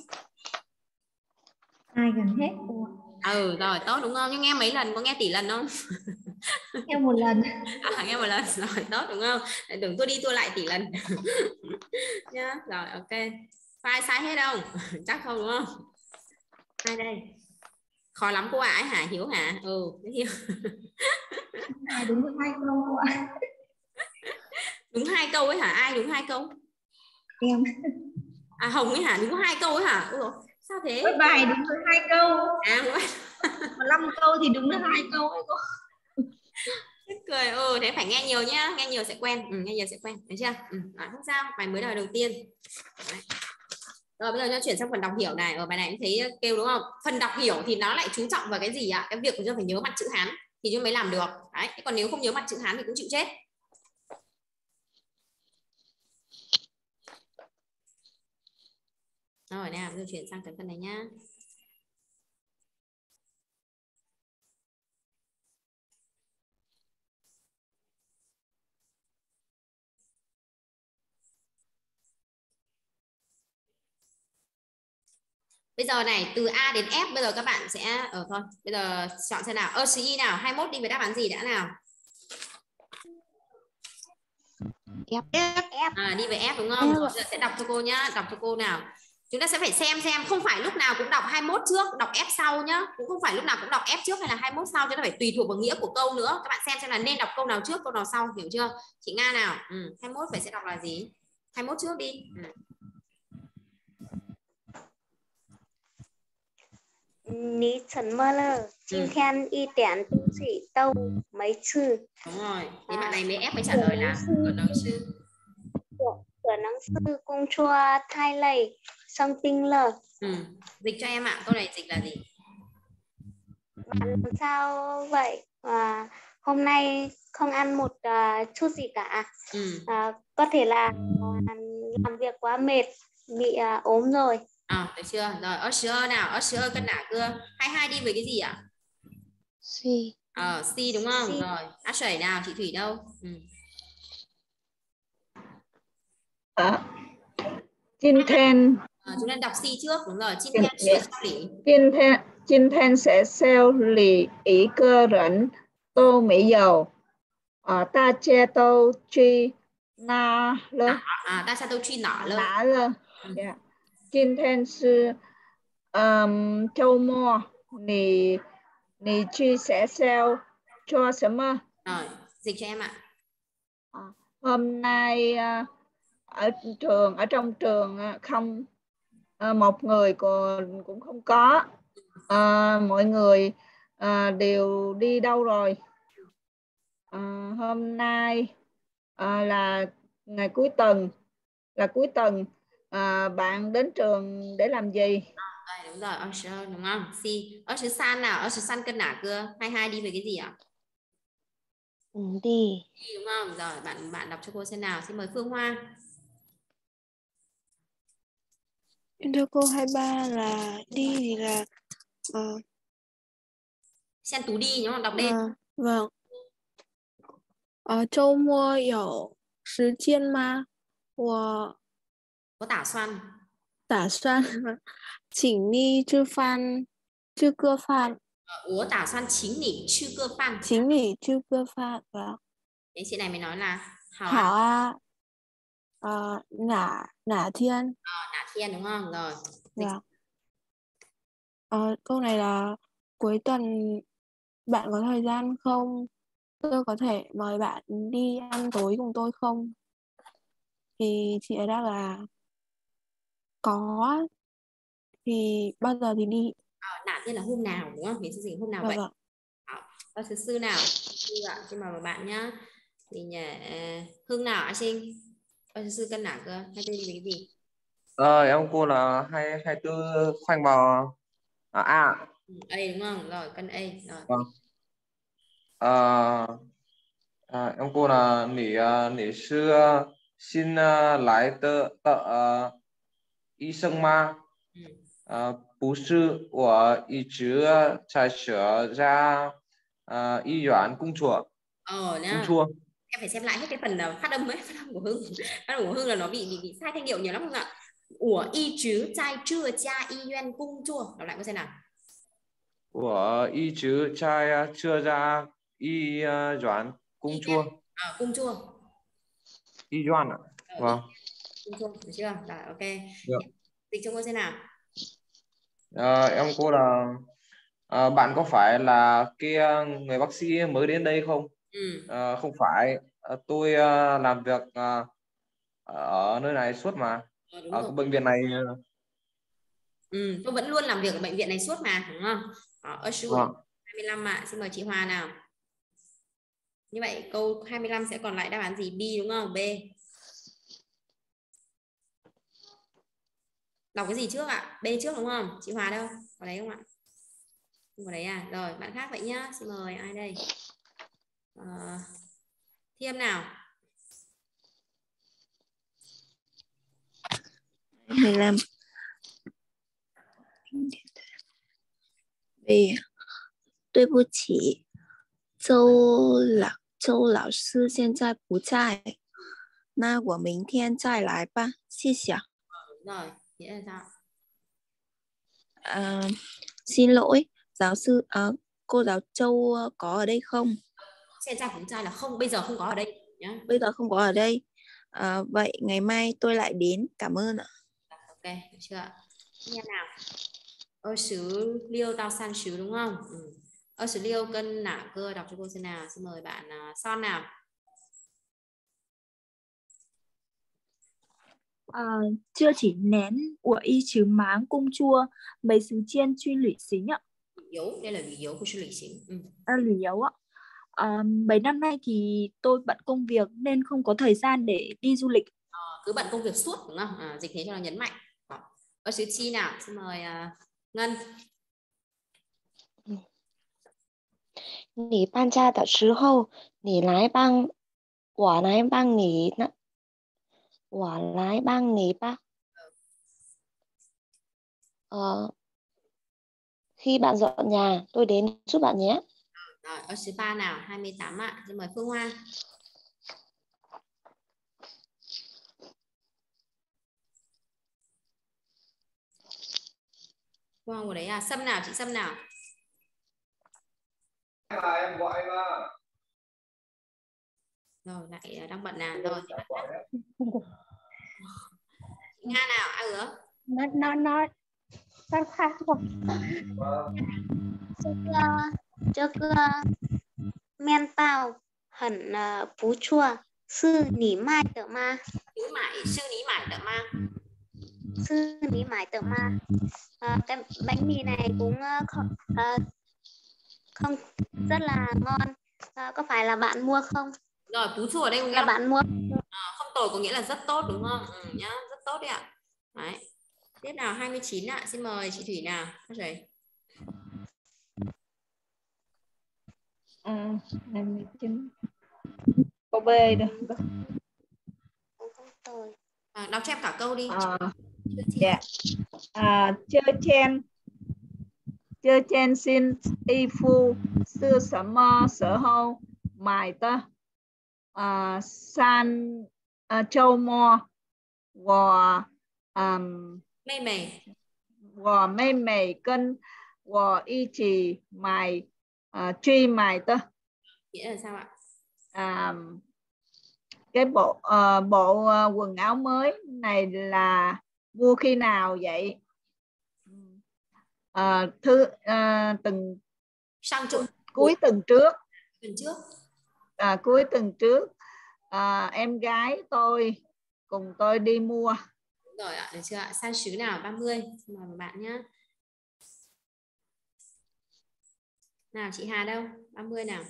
Ai gần hết cô? Ừ, rồi tốt đúng không? Nhưng nghe mấy lần, có nghe tỷ lần không? Nghe một lần. À, nghe một lần rồi, tốt đúng không? Đừng tôi đi tôi lại tỷ lần. Nhá, rồi ok. File sai hết không? Chắc không đúng không? Ai đây? Khó lắm cô ạ, à, hả? Hiếu hả? Ừ, Hiếu. Ai đúng được hai câu cô ạ? Đúng hai câu ấy hả? Ai đúng hai câu? Em. À Hồng ấy hả? Đúng hai câu ấy hả? Ủa, sao thế? Mỗi bài đúng được hai câu. À, mỗi năm câu thì đúng được hai câu ấy cô. Cười, ừ, thế phải nghe nhiều nhá, nghe nhiều sẽ quen, ừ, nghe nhiều sẽ quen, được chưa? Ừ, đó, không sao, bài mới đời đầu tiên. Đấy. Rồi bây giờ cho chuyển sang phần đọc hiểu này, ở bài này cũng thấy kêu đúng không? Phần đọc hiểu thì nó lại chú trọng vào cái gì ạ? Cái việc chúng ta phải nhớ mặt chữ Hán thì chúng mới làm được. Đấy, còn nếu không nhớ mặt chữ Hán thì cũng chịu chết. Rồi nào, bây giờ chuyển sang cái phần này nhá. Bây giờ này, từ A đến F bây giờ các bạn sẽ ở ờ, thôi. Bây giờ chọn xem nào. Ơ xê i nào, hai mươi mốt đi với đáp án gì đã nào? F. F. À, đi với F đúng không? Rồi, sẽ đọc cho cô nhá, đọc cho cô nào. Chúng ta sẽ phải xem xem, không phải lúc nào cũng đọc hai mươi mốt trước, đọc F sau nhá. Cũng không phải lúc nào cũng đọc F trước hay là hai mươi mốt sau, cho nó phải tùy thuộc vào nghĩa của câu nữa. Các bạn xem xem là nên đọc câu nào trước, câu nào sau, hiểu chưa? Chị Nga nào? Ừ, hai mươi mốt phải sẽ đọc là gì? hai mươi mốt trước đi. Ừ. 你怎么了？今天一点东西都没吃。 Đúng rồi, thế bạn này mới ép mới trả lời là cửa nắng sư. Cửa nắng sư cung chua thay lầy song tinh lờ. Ừ, dịch cho em ạ, câu này dịch là gì? Bạn làm sao vậy? À, hôm nay không ăn một uh, chút gì cả. Ừ. À, có thể là uh, làm việc quá mệt, bị uh, ốm rồi. À, được chưa? Rồi, ớt sữa nào, ớt sữa cân nã cưa. hai hai đi với cái gì ạ? C. Ờ, C đúng không? C. Rồi, át sẩy nào, chị Thủy đâu? Ừ. À, Jin Ten. À, chúng ta đọc C trước, đúng rồi. Jin Ten sẽ sao lý? Jin Ten, Jin Ten sẽ sao lý ý cơ rỉnh tô mỹ dầu. À, ta che tô truy na lơ. À, ta che tô truy nã lơ. Nã lơ. Yeah. 今天是嗯周末，你你去学校做什么？ Rồi, dịch cho em ạ. À, hôm nay uh, ở trường ở trong trường uh, không uh, một người còn cũng không có. Uh, mọi người uh, đều đi đâu rồi? Uh, hôm nay uh, là ngày cuối tuần, là cuối tuần. À, bạn đến trường để làm gì? À, đúng rồi, Usher đúng không? C. Usher San nào, Usher San cân nã cưa. hai hai đi về cái gì ạ? Ừ, đi. Đi đúng không? Rồi, bạn bạn đọc cho cô xem nào. Xin mời Phương Hoa. Thưa cô, hai ba là đi thì là uh, Sen Tú đi đúng không? Đọc đi. À, vâng. Ở周末有时间吗？我 có打算打算请你吃饭，吃个饭。 我打算请你吃个饭。 请你吃个饭吧。 Thế chị này mới nói là hảo, hảo à. à. uh, nả nả thiên. À, nả thiên đúng không? Rồi. Dạ. Uh, câu này là cuối tuần bạn có thời gian không? Tôi có thể mời bạn đi ăn tối cùng tôi không? Thì chị ấy đáp là có. Thì bao giờ thì đi? À, nả thiên là hôm nào đúng không? Mình sẽ dịch hôm nào dạ vậy? Vâng. Ở thứ sư nào? Sư ạ, xin mời bạn nhá. Thì nhà Hưng nào ạ Sinh? Ở thứ sư cân nả cơ, hai tư gì cái gì? Ờ, em cô là hai hai tư khoanh vào à, A. A đúng không? Rồi cân A. Rồi. Vâng. À, à, em cô là nỉ nỉ sư xin lái tờ tờ y sinh mà. À, 不是我一直在学在啊医院工作。 Ờ nhá. 工作. Em phải xem lại hết cái phần phát âm ấy, phát âm của Hưng. Phát âm của Hưng là nó bị bị, bị sai thanh điệu nhiều lắm không ạ? Của y chứ在这家医院工作. Đọc lại có xem nào. 我一直在这家医院工作。 À, công chua. 医院啊. Vâng. Công chua, được chưa? Rồi, ok. Được. Dịch cho cô xem nào. À, em cô là à, bạn có phải là kia người bác sĩ mới đến đây không? Ừ. À, không phải, à, tôi à, làm việc à, ở nơi này suốt mà. Ờ, ở cái bệnh viện này. Ừ, tôi vẫn luôn làm việc ở bệnh viện này suốt mà, đúng không? Ở số Vâng. hai mươi lăm ạ. Xin mời chị Hòa nào. Như vậy câu hai mươi lăm sẽ còn lại đáp án gì? B đúng không? B. Đọc cái gì trước ạ? B trước đúng không? Chị Hòa đâu? Có đấy không ạ? Không có đấy à? Rồi, bạn khác vậy nhá. Xin mời ai đây? À, Thiêm nào. mười lăm. Vì 对不起，周老周老师现在不在，那我明天再来吧，谢谢。 Rồi, nghĩa là sao? À, xin lỗi, giáo sư à, cô giáo Châu có ở đây không? Hiện tại cũng trai là không, bây giờ không có ở đây nhá. Bây giờ không có ở đây. À, vậy ngày mai tôi lại đến. Cảm ơn ạ. Ok, được chưa? Nghe nào. Ơ sứ liêu tao san sứ đúng không? Ừ. Ơ sứ liêu cân nả cơ, đọc cho cô xem nào. Xin mời bạn uh, Son nào. À, chưa chỉ nén của y chứ máng cung chua mấy sứ chiên chuyên lũy xính ạ. Yếu, đây là lũy yếu của chuyên lũy xính. Ừ. À, lũy yếu ạ. À, mấy năm nay thì tôi bận công việc nên không có thời gian để đi du lịch. À, cứ bận công việc suốt đúng không? À, dịch thế cho nó nhấn mạnh. Ơ sứ chi nào. Xin mời uh, Ngân. 你搬家的时候，你来帮我来帮你呢，我来帮你吧。Ờ, khi bạn dọn nhà, tôi đến giúp bạn nhé. Rồi, ở số ba nào, hai mươi tám ạ. Xin mời Phương Hoa. Phương Hoa của đấy à, Sâm nào, chị Sâm nào. Em gọi mà. Rồi, lại đang bận nào. Rồi. Nga nào, ai hứa? Nó, nó, nó. Phát phát không? Trước, trước men tao hẳn uh, phú chua sư nỉ mai tợ ma. Nỉ mải, sư nỉ mải tợ ma. Sư nỉ mải tợ ma. À, cái bánh mì này cũng uh, không, uh, không rất là ngon. À, có phải là bạn mua không? Rồi, phú chua ở đây cũng là bạn mua. À, không tồi có nghĩa là rất tốt đúng không? Ừ, nhá, rất tốt đấy ạ. Đấy. Tiếp nào hai mươi chín ạ, xin mời chị Thủy nào. Rồi. À, hai mươi chín. Câu B được. À, đọc cho em cả câu đi. À, dạ. À, chơi chen. Chơi chen xin y phu sư sở mơ sở hâu mài tơ à, san à, châu mò và um, mê mày và mê mày cân và y chỉ mài uh, truy mài tơ. Nghĩa là sao ạ? À, cái bộ uh, bộ uh, quần áo mới này là mua khi nào vậy? Uh, thứ uh, từng sang chỗ cuối tuần trước. Tuần trước. À, cuối tuần trước à, em gái tôi cùng tôi đi mua. Đúng rồi ạ, được chưa ạ? San sứ nào? ba mươi. Xin mời bạn nhé. Nào chị Hà đâu? ba mươi nào.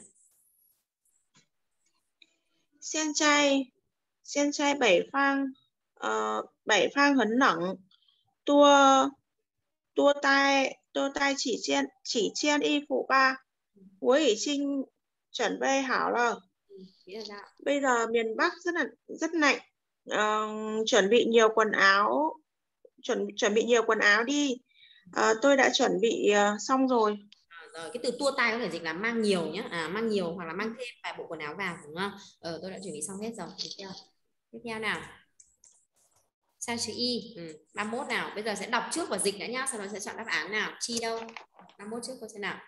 Sen trai Sen trai bảy phang uh, bảy phang hấn nặng tua tua tai tua tai chỉ chen chỉ chen y phụ ba Hối Ỷ Trinh chuẩn bị hảo rồi. Bây giờ miền Bắc rất là rất lạnh, uh, chuẩn bị nhiều quần áo chuẩn chuẩn bị nhiều quần áo đi. Uh, tôi đã chuẩn bị uh, xong rồi. Rồi, cái từ tua tai có thể dịch là mang nhiều nhé, à, mang nhiều hoặc là mang thêm vài bộ quần áo vào, đúng không? Ờ, tôi đã chuẩn bị xong hết rồi. Tiếp theo, tiếp theo nào. San chữ y, ừ, ba mươi mốt nào. Bây giờ sẽ đọc trước và dịch đã nhá, sau đó sẽ chọn đáp án nào. Chi đâu? ba mươi mốt trước coi xem nào.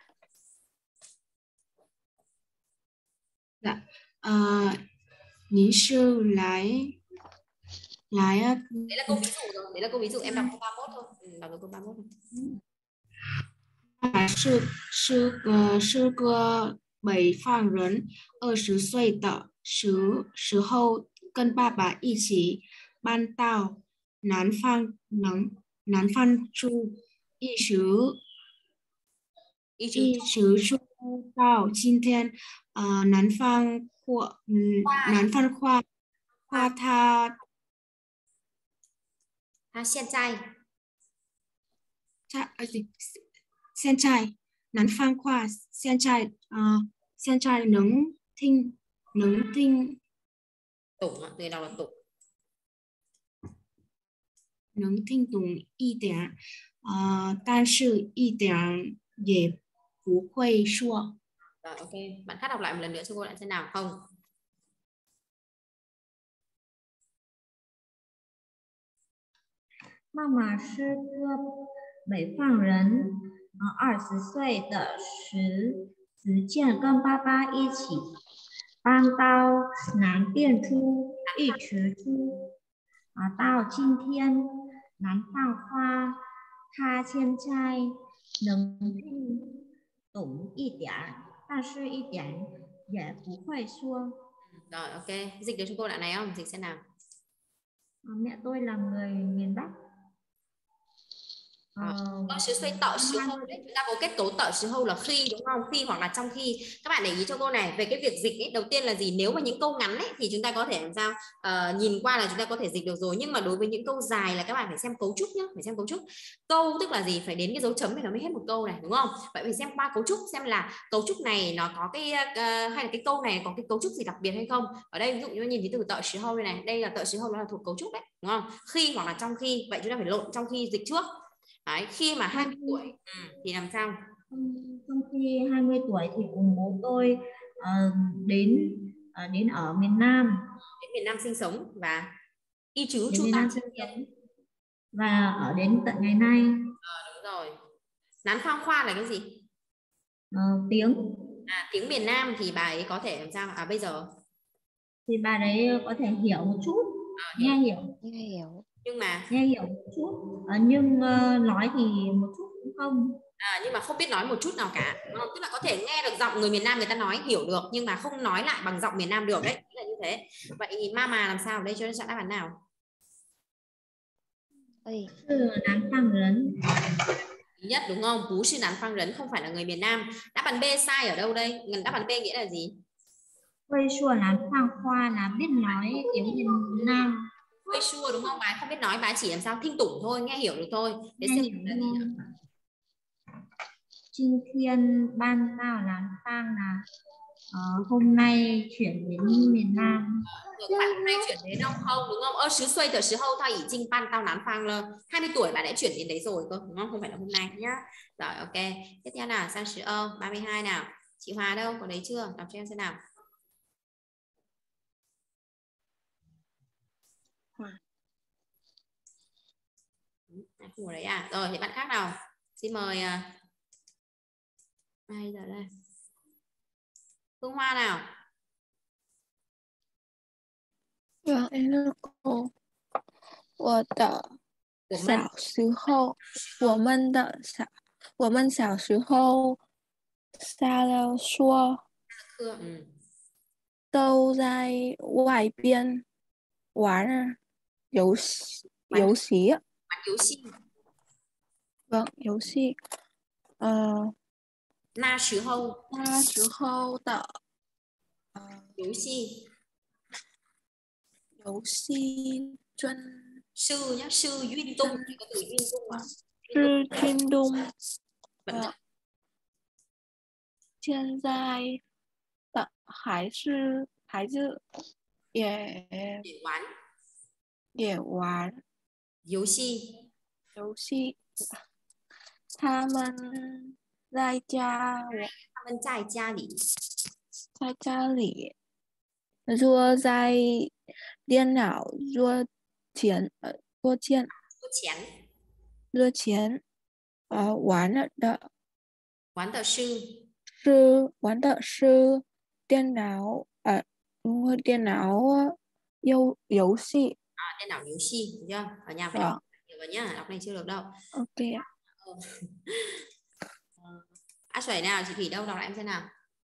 Dạ, uh, Ní sư lái lái đấy là câu ví dụ rồi, đấy là câu ví dụ, em đọc câu ba mươi mốt thôi. Ừ, đọc câu ba mươi mốt thôi. Sư sư sư cơ bảy phang rấn二十岁的时时候跟爸爸一起搬到南方能南方住，一直一直住到今天。呃，南方话嗯南方话话他他现在他呃现在南方话现在呃现在能听能听懂了，对，到了懂， 能听懂一点，呃，但是一点也不会说。 Rồi, ok, bạn khác đọc lại một lần nữa cho cô lại xem nào. Không. 妈妈是个北方人，二十岁的时时间跟爸爸一起搬到南边住，一直住啊，到今天南方话他现在能听懂一点，但是一点也不会说。 Rồi, ok, dịch được cho cô đoạn này không? Dịch xem nào. À, mẹ tôi là người miền Bắc. Ơ sứ xoay tợ sứ hâu đấy, chúng ta có kết cấu tợ sứ hâu là khi đúng không? Khi hoặc là trong khi. Các bạn để ý cho cô này về cái việc dịch ấy, đầu tiên là gì? Nếu mà những câu ngắn ấy thì chúng ta có thể làm sao? Uh, nhìn qua là chúng ta có thể dịch được rồi, nhưng mà đối với những câu dài là các bạn phải xem cấu trúc nhá, phải xem cấu trúc. Câu tức là gì? Phải đến cái dấu chấm thì nó mới hết một câu này, đúng không? Vậy phải xem qua cấu trúc xem là cấu trúc này nó có cái uh, hay là cái câu này có cái cấu trúc gì đặc biệt hay không. Ở đây ví dụ như nhìn thấy từ tợ sứ hâu đây này, đây là tợ sứ hâu, nó là thuộc cấu trúc đấy, đúng không? Khi hoặc là trong khi, vậy chúng ta phải lộn trong khi dịch trước. Đấy, khi mà hai mươi tuổi ừ, thì làm sao? Trong khi hai mươi tuổi thì cùng bố tôi uh, đến uh, đến ở miền Nam, đến miền Nam sinh sống và y chứ đến miền Nam sinh sống và ở đến tận ngày nay. À, đúng rồi. Nán Phang Khoa là cái gì? Uh, tiếng. À, tiếng miền Nam thì bà ấy có thể làm sao? À bây giờ thì bà ấy có thể hiểu một chút, à, nghe hiểu, nghe hiểu. Nhưng mà nghe hiểu một chút, à, nhưng uh, nói thì một chút cũng không. À, nhưng mà không biết nói một chút nào cả, đúng không? Tức là có thể nghe được giọng người miền Nam người ta nói hiểu được, nhưng mà không nói lại bằng giọng miền Nam được đấy, là như thế. Vậy Mama làm sao ở đây cho nên chọn đáp án nào? Sư Nán Phang Rấn. Nhất đúng không? Bú sư Nán Phang Rấn không phải là người miền Nam. Đáp án B sai ở đâu đây? Đáp án B nghĩa là gì? Quê Xua Nán Phang Khoa là biết nói tiếng miền Nam. Quê Xua đúng không? Bà không biết nói, bà chỉ làm sao thinh tủng thôi, nghe hiểu được thôi. Thế xem là gì nhỉ? Trinh Thiên ban tao Nán Phang là uh, hôm nay chuyển đến miền Nam. Các bạn hôm nay chuyển đến không? Không đúng không? Ơ sứ xuôi từ sứ hâu thay ỷ Trinh ban tao Nán Phang lơ. hai mươi tuổi bạn đã chuyển đến đấy rồi cơ, đúng không? Không phải là hôm nay nhá. Rồi ok. Tiếp theo nào, sang sứ ơ ba mươi hai nào. Chị Hòa đâu? Có đấy chưa? Đọc cho em xem nào. Hòa. Không có đấy à? Rồi thì bạn khác nào. Xin mời ai giờ đây? Phương Hoa nào. Vâng, em là cô. 我的小时候，我们的小，我们小时候下了课，都在外边玩游戏，游戏， 玩游戏。 vâng，游戏，呃， 那时候， 那时候的， 呃，游戏， 游戏真。 sư nhá, sư Duyên Tung, có từ Duyên Tung à? Sư Duyên Tung. Ờ. 现在的孩子孩子也也玩也玩游戏游戏，他们在家， 他们在家里， 在家里坐在电脑桌前呃桌前桌前桌前呃玩的玩的是是玩的是电脑呃đúng rồi, điện não游游戏 à, điện não游戏, được chưa? Ở nhà phải đọc nhiều vào nhá, đọc này chưa được đâu. Ok ạ. À, Xuẩy nào, chị Thủy đâu, đọc lại em xem nào.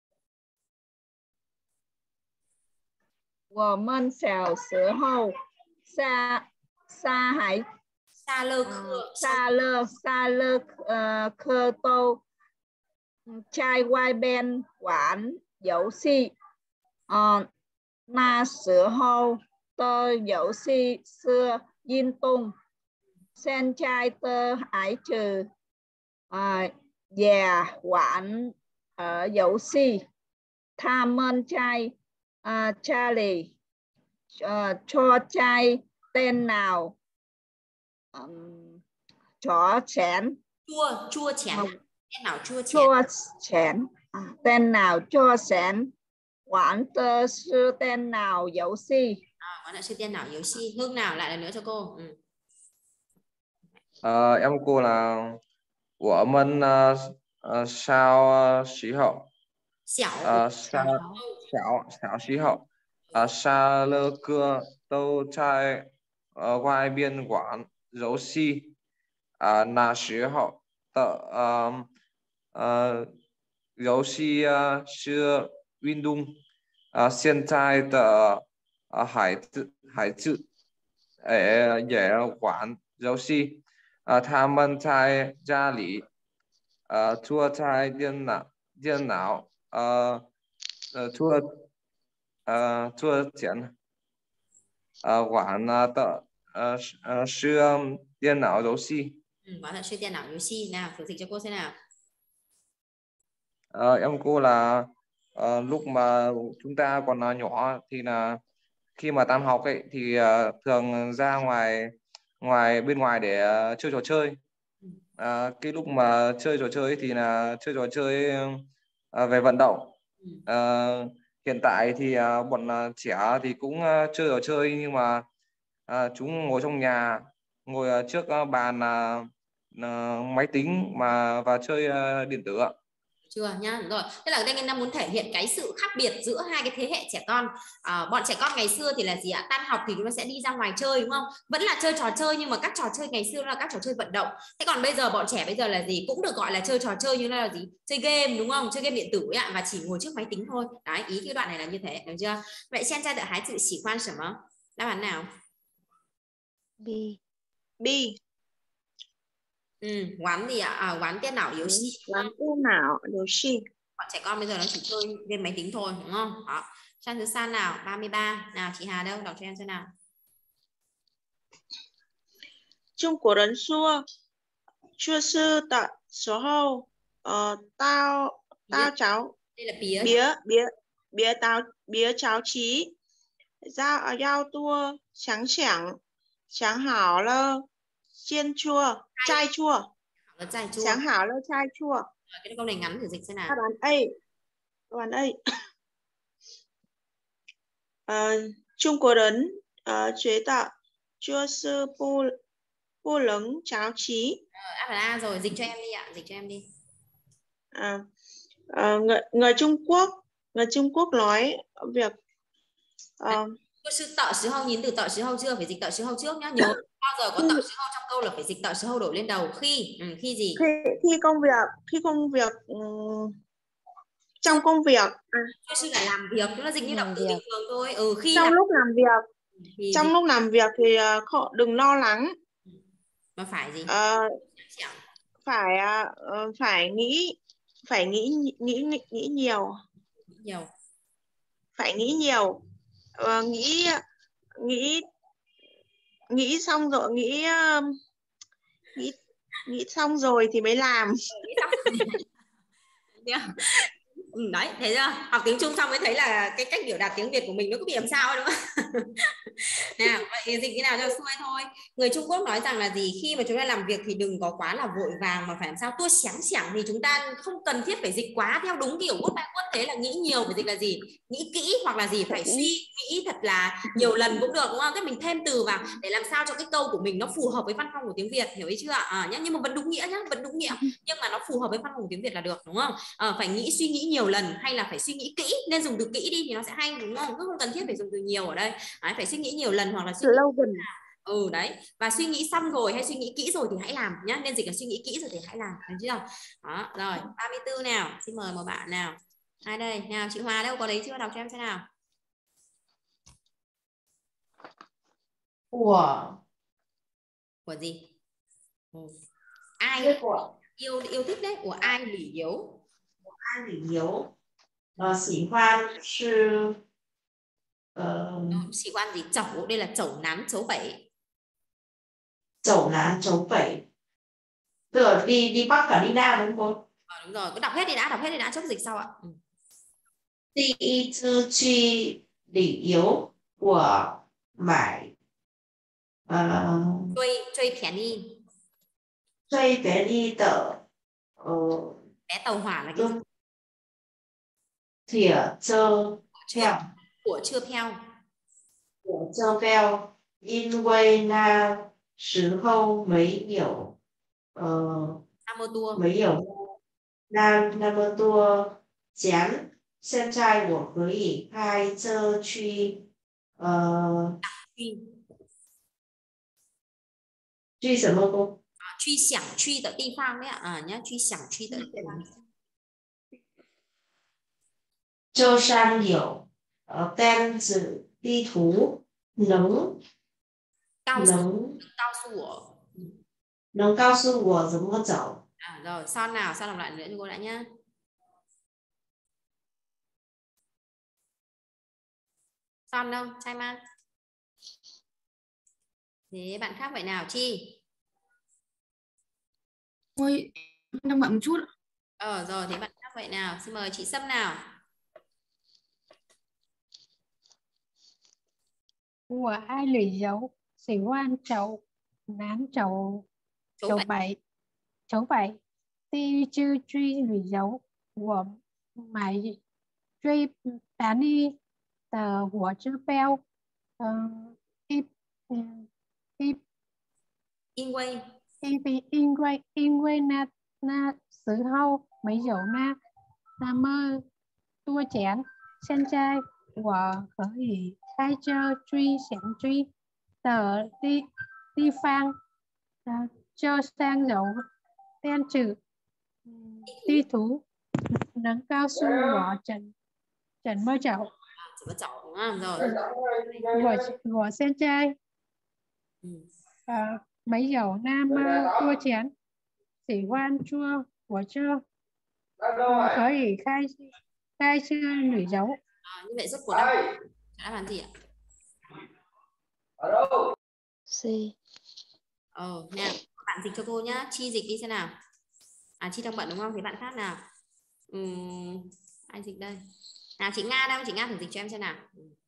我们小时候下下海下了课下了下了呃课都在外边玩游戏，嗯、呃，那时候的游戏是运动，现在的孩子啊、呃、也玩呃游戏，他们在啊、呃、家里呃坐在电脑嗯桌前， 桌桌前。电脑桌前， 桌前啊，电脑桌前玩的是电脑游戏。 À,玩的是电脑游戏. Hương nào lại lần nữa cho cô. Ừ. À, em cô là của mình uh, uh, sao khí hậu. Xảo. Uh, sao xảo xảo khí hậu. Uh, xa lơ cưa đâu trai ở ngoài biên quán dấu xi. Uh, là khí hậu tờ um, uh, 游戏啊是运动啊，现在的啊孩子孩子呃也玩游戏啊，他们在家里呃坐在电脑电脑呃呃坐呃坐前呃玩啊的呃呃是电脑游戏。 Ừ,玩的是电脑游戏. Nào, thử dịch cho cô xem nào. À, em cô là à, lúc mà chúng ta còn là nhỏ thì là khi mà tan học ấy thì uh, thường ra ngoài ngoài bên ngoài để uh, chơi trò chơi. À, cái lúc mà chơi trò chơi thì là chơi trò chơi uh, về vận động. Uh, hiện tại thì uh, bọn uh, trẻ thì cũng uh, chơi trò chơi nhưng mà uh, chúng ngồi trong nhà, ngồi uh, trước uh, bàn uh, uh, máy tính mà và chơi uh, điện tử ạ. Chưa nhá, rồi. Tức là đây anh đang muốn thể hiện cái sự khác biệt giữa hai cái thế hệ trẻ con. À, bọn trẻ con ngày xưa thì là gì ạ? Tan học thì chúng nó sẽ đi ra ngoài chơi đúng không? Vẫn là chơi trò chơi nhưng mà các trò chơi ngày xưa là các trò chơi vận động. Thế còn bây giờ bọn trẻ bây giờ là gì? Cũng được gọi là chơi trò chơi như là gì? Chơi game đúng không? Chơi game điện tử ấy ạ, và chỉ ngồi trước máy tính thôi. Đấy, ý cái đoạn này là như thế, được chưa? Vậy xem ra được hái tự chỉ quan什么? Đáp án nào? B. B. Ừ, quán gì ạ? À, quán电脑游戏. Quán电脑游戏. Bọn trẻ con bây giờ nó chỉ chơi game máy tính thôi đúng không? Đó. Sang thứ san nào? ba mươi ba. Nào chị Hà đâu? Đọc cho em xem nào. Trung Quốc人说就是的时候呃到到早 đây là bía bía bía bía táo bía cháo chí giao giao tua sáng sảng sáng hảo lơ chiên chua chai chua sáng hảo lơ chai chua. Cái câu này ngắn thử dịch xem nào. Các bạn ơi, các bạn ơi. Uh, Trung Quốc人uh, 觉得就是不不能着急. Đáp án A rồi, dịch cho em đi ạ, dịch cho em đi. À, uh, người người Trung Quốc người Trung Quốc nói việc uh, Tôi sư tợ sứ hâu, nhìn từ tợ sứ hâu chưa, phải dịch tợ sứ hâu trước nhá. Nhớ bao giờ có tợ sứ hâu trong câu là phải dịch tợ sứ hâu đổi lên đầu. Khi ừ, khi gì? Khi khi công việc, khi công việc um, trong công việc. À. Tôi sư là làm việc, nó dịch như động từ bình thường thôi. Ừ, khi trong làm... lúc làm việc. Thì trong gì? lúc làm việc thì uh, đừng lo lắng. Mà phải gì? Uh, phải uh, phải nghĩ phải nghĩ nghĩ nghĩ, nghĩ nhiều. Nghĩ nhiều. Phải nghĩ nhiều. Uh, nghĩ nghĩ nghĩ xong rồi nghĩ uh, nghĩ nghĩ xong rồi thì mới làm. Nghĩ xong ừ, đấy, thế chưa? Học tiếng Trung xong mới thấy là cái cách biểu đạt tiếng Việt của mình nó có bị làm sao đúng không? Nào, vậy dịch cái nào cho xuôi thôi. Người Trung Quốc nói rằng là gì? Khi mà chúng ta làm việc thì đừng có quá là vội vàng, mà phải làm sao tua sáng sảng, thì chúng ta không cần thiết phải dịch quá theo đúng kiểu quốc bài quốc thế là nghĩ nhiều, phải dịch là gì? Nghĩ kỹ, hoặc là gì? Phải suy nghĩ thật là nhiều lần cũng được, đúng không? Thế mình thêm từ vào để làm sao cho cái câu của mình nó phù hợp với văn phong của tiếng Việt, hiểu ý chưa? À, nhá, nhưng mà vẫn đúng nghĩa nhá, vẫn đúng nghĩa, nhưng mà nó phù hợp với văn phong của tiếng Việt là được, đúng không? À, phải nghĩ suy nghĩ nhiều lần, hay là phải suy nghĩ kỹ, nên dùng từ kỹ đi thì nó sẽ hay, đúng không? Cứ không cần thiết phải dùng từ nhiều ở đây. Đấy, phải suy nghĩ nhiều lần hoặc là suy nghĩ lâu dần. Ừ đấy, và suy nghĩ xong rồi hay suy nghĩ kỹ rồi thì hãy làm nhá, nên dịch là suy nghĩ kỹ rồi thì hãy làm, được chưa? Đó, rồi ba mươi tư nào, xin mời một bạn nào. Ai đây? Nào, chị Hòa đâu, có đấy chưa? Đọc cho em xem nào. Của của gì? Ừ. Ai của yêu yêu thích đấy, của ai lỷ yếu? Của ai lỷ yếu? Ờ,喜欢是呃喜欢gì? Chẩu, đây là chẩu nán chấu bảy. chẩu nán chấu bảy. Tức là đi đi Bắc cả đi Nam đúng không? Ờ, đúng rồi, cứ đọc hết đi đã, đọc hết đi đã, chốc dịch sau ạ. Ừ. 第一次去旅游，我买呃最最便宜最便宜的呃 vé tàu hỏa là cái gì? 铁车票。 火车票。 火车票，因为那时候没有呃那么多没有那那么多钱，现在我可以开车去呃去什么公？ 啊，去想去的地方呀，啊，你要去想去的地方。 车上有呃单子地图，能能告诉我， 能告诉我怎么走。 À, rồi, Son nào, Son đọc lại nữa cho cô đã nhá. Son đâu, trai mang. Thế bạn khác vậy nào, Chi? Ôi, đang bận một chút. Ờ, rồi, thế bạn khác vậy nào. Xin mời chị Sâm nào. 我爱旅游，喜欢走南走走北，走北。第一次去旅游，我买最便宜的火车票，嗯，一嗯一因为因为因为因为那那时候没有那那么多钱，现在我可以开车去想去的地地方，呃，就像有电子地图能告诉我怎怎么走。 怎么走啊？rồi. 我我现在呃没有那么多钱，喜欢坐火车，我可以开开车旅游。 À, như vậy rốt cuộc đáp đáp án gì ạ? C. Ờ, nào, bạn dịch cho cô nhá. Chi dịch đi xem nào. À, Chi đang bận đúng không? Thế bạn khác nào. Uhm, ai dịch đây? Nào, chị Nga đâu? Chị Nga thử dịch cho em xem nào.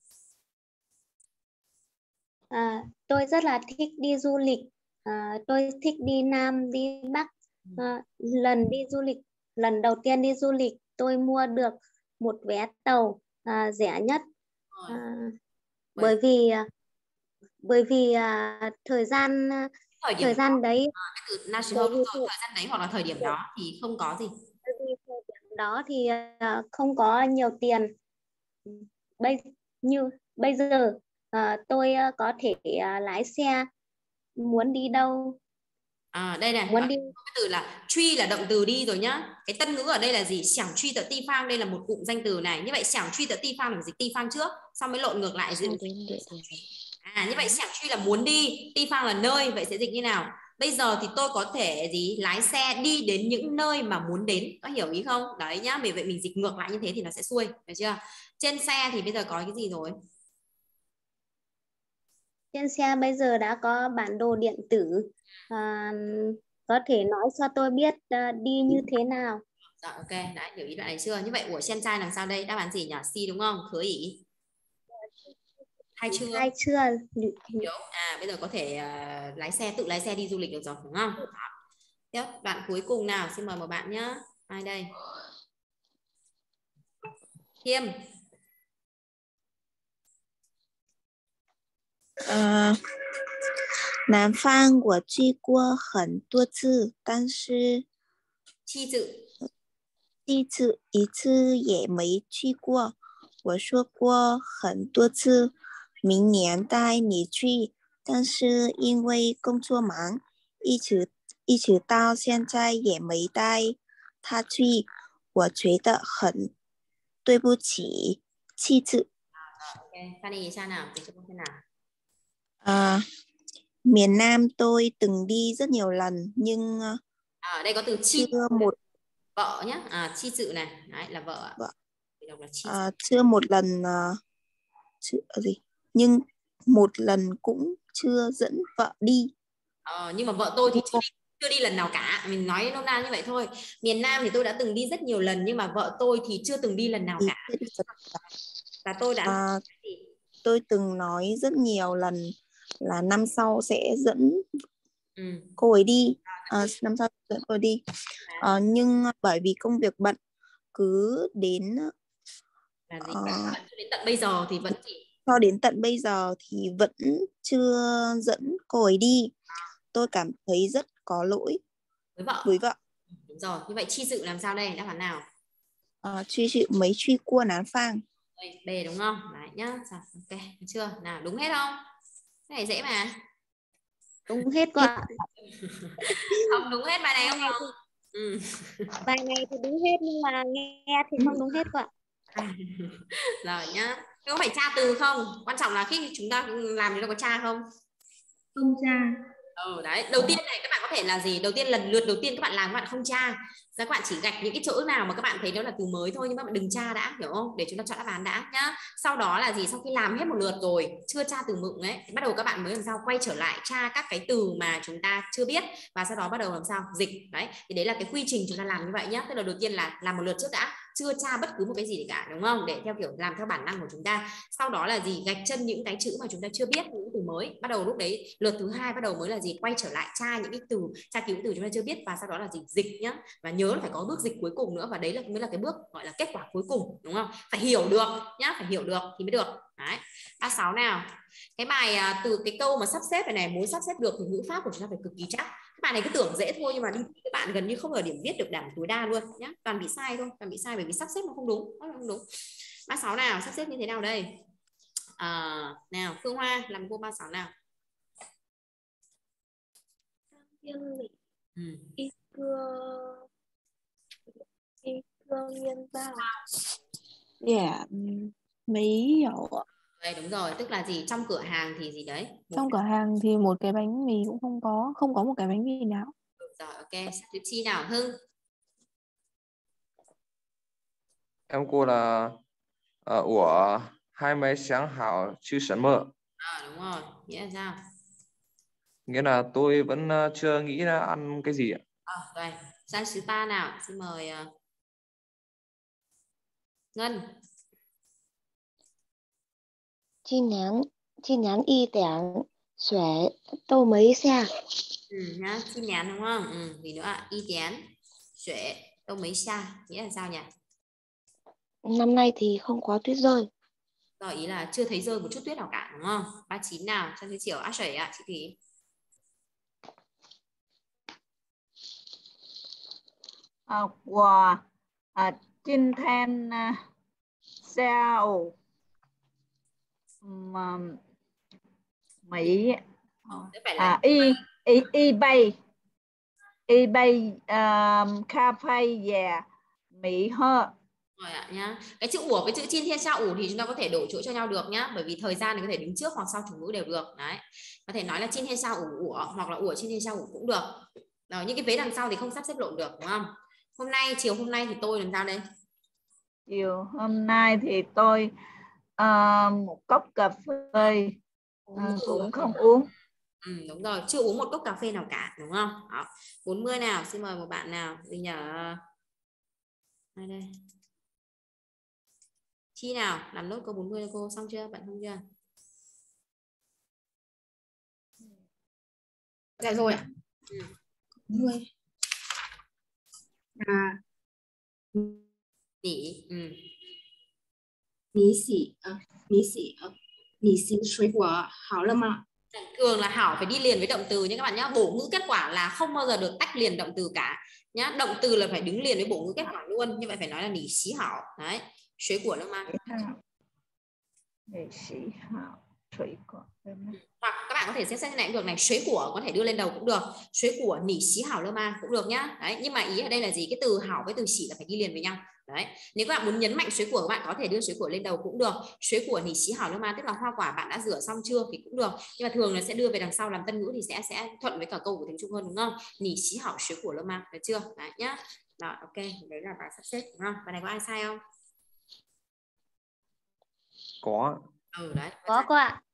À, tôi rất là thích đi du lịch. À, tôi thích đi Nam, đi Bắc. À, lần đi du lịch, lần đầu tiên đi du lịch, tôi mua được một vé tàu à, rẻ nhất. À, bởi vì bởi vì à, thời gian thời, thời gian đấy à, từ national rồi, thời gian đấy hoặc là thời điểm đó thì không có gì. Bởi vì thời điểm đó thì uh, không có nhiều tiền. Bây như bây giờ À, tôi uh, có thể uh, lái xe, muốn đi đâu? À, đây này, muốn đi. cái từ là truy là động từ đi rồi nhá. Cái tân ngữ ở đây là gì? Sảng truy tự ti phang, đây là một cụm danh từ này. Như vậy sảng truy tự ti phang là dịch ti phang trước, xong mới lộn ngược lại dịch. À, như vậy sảng truy là muốn đi, ti phang là nơi, vậy sẽ dịch như nào? Bây giờ thì tôi có thể gì lái xe đi đến những nơi mà muốn đến, có hiểu ý không? Đấy nhá, vì vậy mình dịch ngược lại như thế thì nó sẽ xuôi, được chưa? Trên xe thì bây giờ có cái gì rồi? Trên xe bây giờ đã có bản đồ điện tử. À, có thể nói cho tôi biết uh, đi như thế nào? Rồi, ok, đã hiểu ý đoạn này chưa? Như vậy của sen trai làm sao đây? Đáp án gì nhỉ? C đúng không? Khởi ý. Hay chưa? Hay chưa? Hiểu. À, bây giờ có thể uh, lái xe, tự lái xe đi du lịch được rồi, đúng không? Tiếp, đoạn cuối cùng nào, xin mời một bạn nhé. Ai đây? Khiêm. 呃，南方我去过很多次，但是七次， 七次一次也没去过。我说过很多次，明年带你去，但是因为工作忙，一直一直到现在也没带他去，我觉得很对不起。七次。 Ok, Fanny sao nào? Để cho cô xem nào. À, miền Nam tôi từng đi rất nhiều lần nhưng à, đây có từ chi chưa một vợ nhé. À, chi sự này, đấy là vợ ạ. Vợ. Đọc là chi À, chưa một lần uh, chưa, gì nhưng một lần cũng chưa dẫn vợ đi. Ờ, nhưng mà vợ tôi thì chưa đi, chưa đi lần nào cả, mình nói nôm na như vậy thôi. Miền Nam thì tôi đã từng đi rất nhiều lần nhưng mà vợ tôi thì chưa từng đi lần nào cả. Và tôi đã à, tôi từng nói rất nhiều lần là năm sau sẽ dẫn ừ. cô ấy đi, à, năm sau dẫn cô ấy đi, à, nhưng bởi vì công việc bận cứ đến là gì? Uh, đến tận bây giờ thì vẫn chỉ cho đến tận bây giờ thì vẫn chưa dẫn cô ấy đi. Tôi cảm thấy rất có lỗi với vợ. Với vợ. Đúng rồi, như vậy chi sự làm sao đây? Đáp án nào? À, truy sự mấy truy cua nán phang. B đúng không? Đấy nhá. Ok, được chưa? Nào, đúng hết không? Cái này dễ mà. Đúng hết quá. Không đúng hết bài này không? Thì... ừ. Bài này thì đúng hết nhưng mà nghe thì không đúng hết quá. Rồi nhá. Có phải tra từ không? Quan trọng là khi chúng ta làm thì nó có tra không? Không tra. Ừ, đấy. Đầu tiên này các bạn có thể là gì? Đầu tiên lần lượt đầu tiên các bạn làm các bạn không tra. Các bạn chỉ gạch những cái chỗ nào mà các bạn thấy đó là từ mới thôi, nhưng các bạn đừng tra đã, hiểu không? Để chúng ta chọn đáp án đã nhá. Sau đó là gì? Sau khi làm hết một lượt rồi, chưa tra từ mựng ấy, thì bắt đầu các bạn mới làm sao quay trở lại tra các cái từ mà chúng ta chưa biết và sau đó bắt đầu làm sao dịch. Đấy. Thì đấy là cái quy trình chúng ta làm như vậy nhá. Tức là đầu tiên là làm một lượt trước đã, chưa tra bất cứ một cái gì cả, đúng không? Để theo kiểu làm theo bản năng của chúng ta. Sau đó là gì? Gạch chân những cái chữ mà chúng ta chưa biết, những từ mới. Bắt đầu lúc đấy lượt thứ hai bắt đầu mới là gì? Quay trở lại tra những cái từ, tra cứu từ chúng ta chưa biết và sau đó là gì? Dịch nhá. Và nhớ là phải có bước dịch cuối cùng nữa, và đấy là mới là cái bước gọi là kết quả cuối cùng, đúng không? Phải hiểu được nhá, phải hiểu được thì mới được. Đấy. ba sáu nào. Cái bài à, từ cái câu mà sắp xếp này này, muốn sắp xếp được thì ngữ pháp của chúng ta phải cực kỳ chắc. Các bạn này cứ tưởng dễ thôi nhưng mà đi các bạn gần như không ở điểm viết được đảm tối đa luôn nhá, toàn bị sai thôi, toàn bị sai bởi vì sắp xếp nó không đúng, nó không đúng. ba sáu nào, sắp xếp như thế nào đây? À, nào Phương Hoa làm cô ba sáu nào. Ừ. Y cưa y cưa nguyên bao. Dạ, mấy dầu ạ. Đây đúng rồi, tức là gì? Trong cửa hàng thì gì đấy? Một Trong cửa hàng thì một cái bánh mì cũng không có, không có một cái bánh mì nào. Rồi, ok, tiếp chi nào Hưng? Em cô là uh, của hai mấy sáng hảo chứ sẵn mơ. À, đúng rồi, nghĩa là sao? Nghĩa là tôi vẫn uh, chưa nghĩ ra ăn cái gì ạ. À, rồi, sang thứ ba nào, xin mời uh, Ngân. Chi nhánh chi nhánh y tẻn xuể tô mấy xa. Ừ, nhá, chi nhánh đúng không? Ừ, gì nữa ạ? Y tẻn xuể tô mấy xa, nghĩa là sao nhỉ? Năm nay thì không có tuyết rơi. Rồi, ý là chưa thấy rơi một chút tuyết nào cả, đúng không? ba chín nào, sang thứ chiều á sẩy ạ, chị Thúy. À, của à, Trinh Than à, Sao mà Mỹ Ờ, phải à, là y, y, eBay eBay um, cà phê và Mỹ hơn. Rồi ạ nhá. Cái chữ ủa với chữ trên thiên sa ủ thì chúng ta có thể đổi chỗ cho nhau được nhá, bởi vì thời gian thì có thể đứng trước hoặc sau chủ ngữ đều được. Đấy. Có thể nói là trên thiên sa ủ ủa hoặc là ủa trên thiên sa ủ cũng được. Rồi, những cái vế đằng sau thì không sắp xếp lộn được đúng không? Hôm nay chiều hôm nay thì tôi làm sao đây? Chiều hôm nay thì tôi uh, một cốc cà phê uh, cũng không uống. Ừ, đúng rồi, chưa uống một cốc cà phê nào cả đúng không? Đó. bốn mươi nào, xin mời một bạn nào. Mình nhờ đây đây. Chi nào, làm nốt câu bốn mươi cho cô, xong chưa? Bạn không chưa? Dạ rồi ạ. Ừ. bốn mươi. À, Nỉ, ừ. 你洗啊，你洗啊，你洗水果好了吗？ Thường là hảo phải đi liền với động từ nhé các bạn nhé. Bổ ngữ kết quả là không bao giờ được tách liền động từ cả nhá. Động từ là phải đứng liền với bổ ngữ kết quả luôn. Như vậy phải nói là nỉ xí hảo. Đấy, suối của nó mà. Nỉ xí hảo, suối của. Hoặc các bạn có thể xem xét như này cũng được này, suối của có thể đưa lên đầu cũng được. Suối của nỉ xí hảo lơ ma cũng được nhá. Đấy, nhưng mà ý ở đây là gì? Cái từ hảo với từ xỉ là phải đi liền với nhau. Đấy, nếu các bạn muốn nhấn mạnh suối của, các bạn có thể đưa suối của lên đầu cũng được. Suối của nỉ xí hảo lơ ma tức là hoa quả bạn đã rửa xong chưa thì cũng được, nhưng mà thường là sẽ đưa về đằng sau làm tân ngữ thì sẽ sẽ thuận với cả câu của tiếng Trung hơn đúng không? Nỉ xí hảo suối của lơ ma, được chưa? Đấy nhá. Đó, ok, đấy là bài sắp xếp đúng không? Bài này có ai sai không? Có. Ừ đấy. Có cô ạ.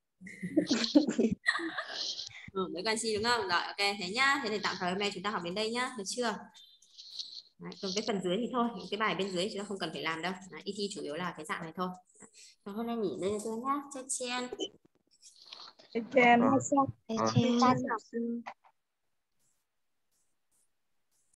Ừ, đấy canxi đúng không? Rồi ok, thế nhá. Thế thì tạm thời hôm nay chúng ta học đến đây nhá, được chưa? Đấy, còn cái phần dưới thì thôi, những cái bài bên dưới chúng ta không cần phải làm đâu. Đấy, e tê chủ yếu là cái dạng này thôi. Rồi, hôm nay nghỉ đây cho nhá. Chào chen. Chào chen. Ờ. Chào chen.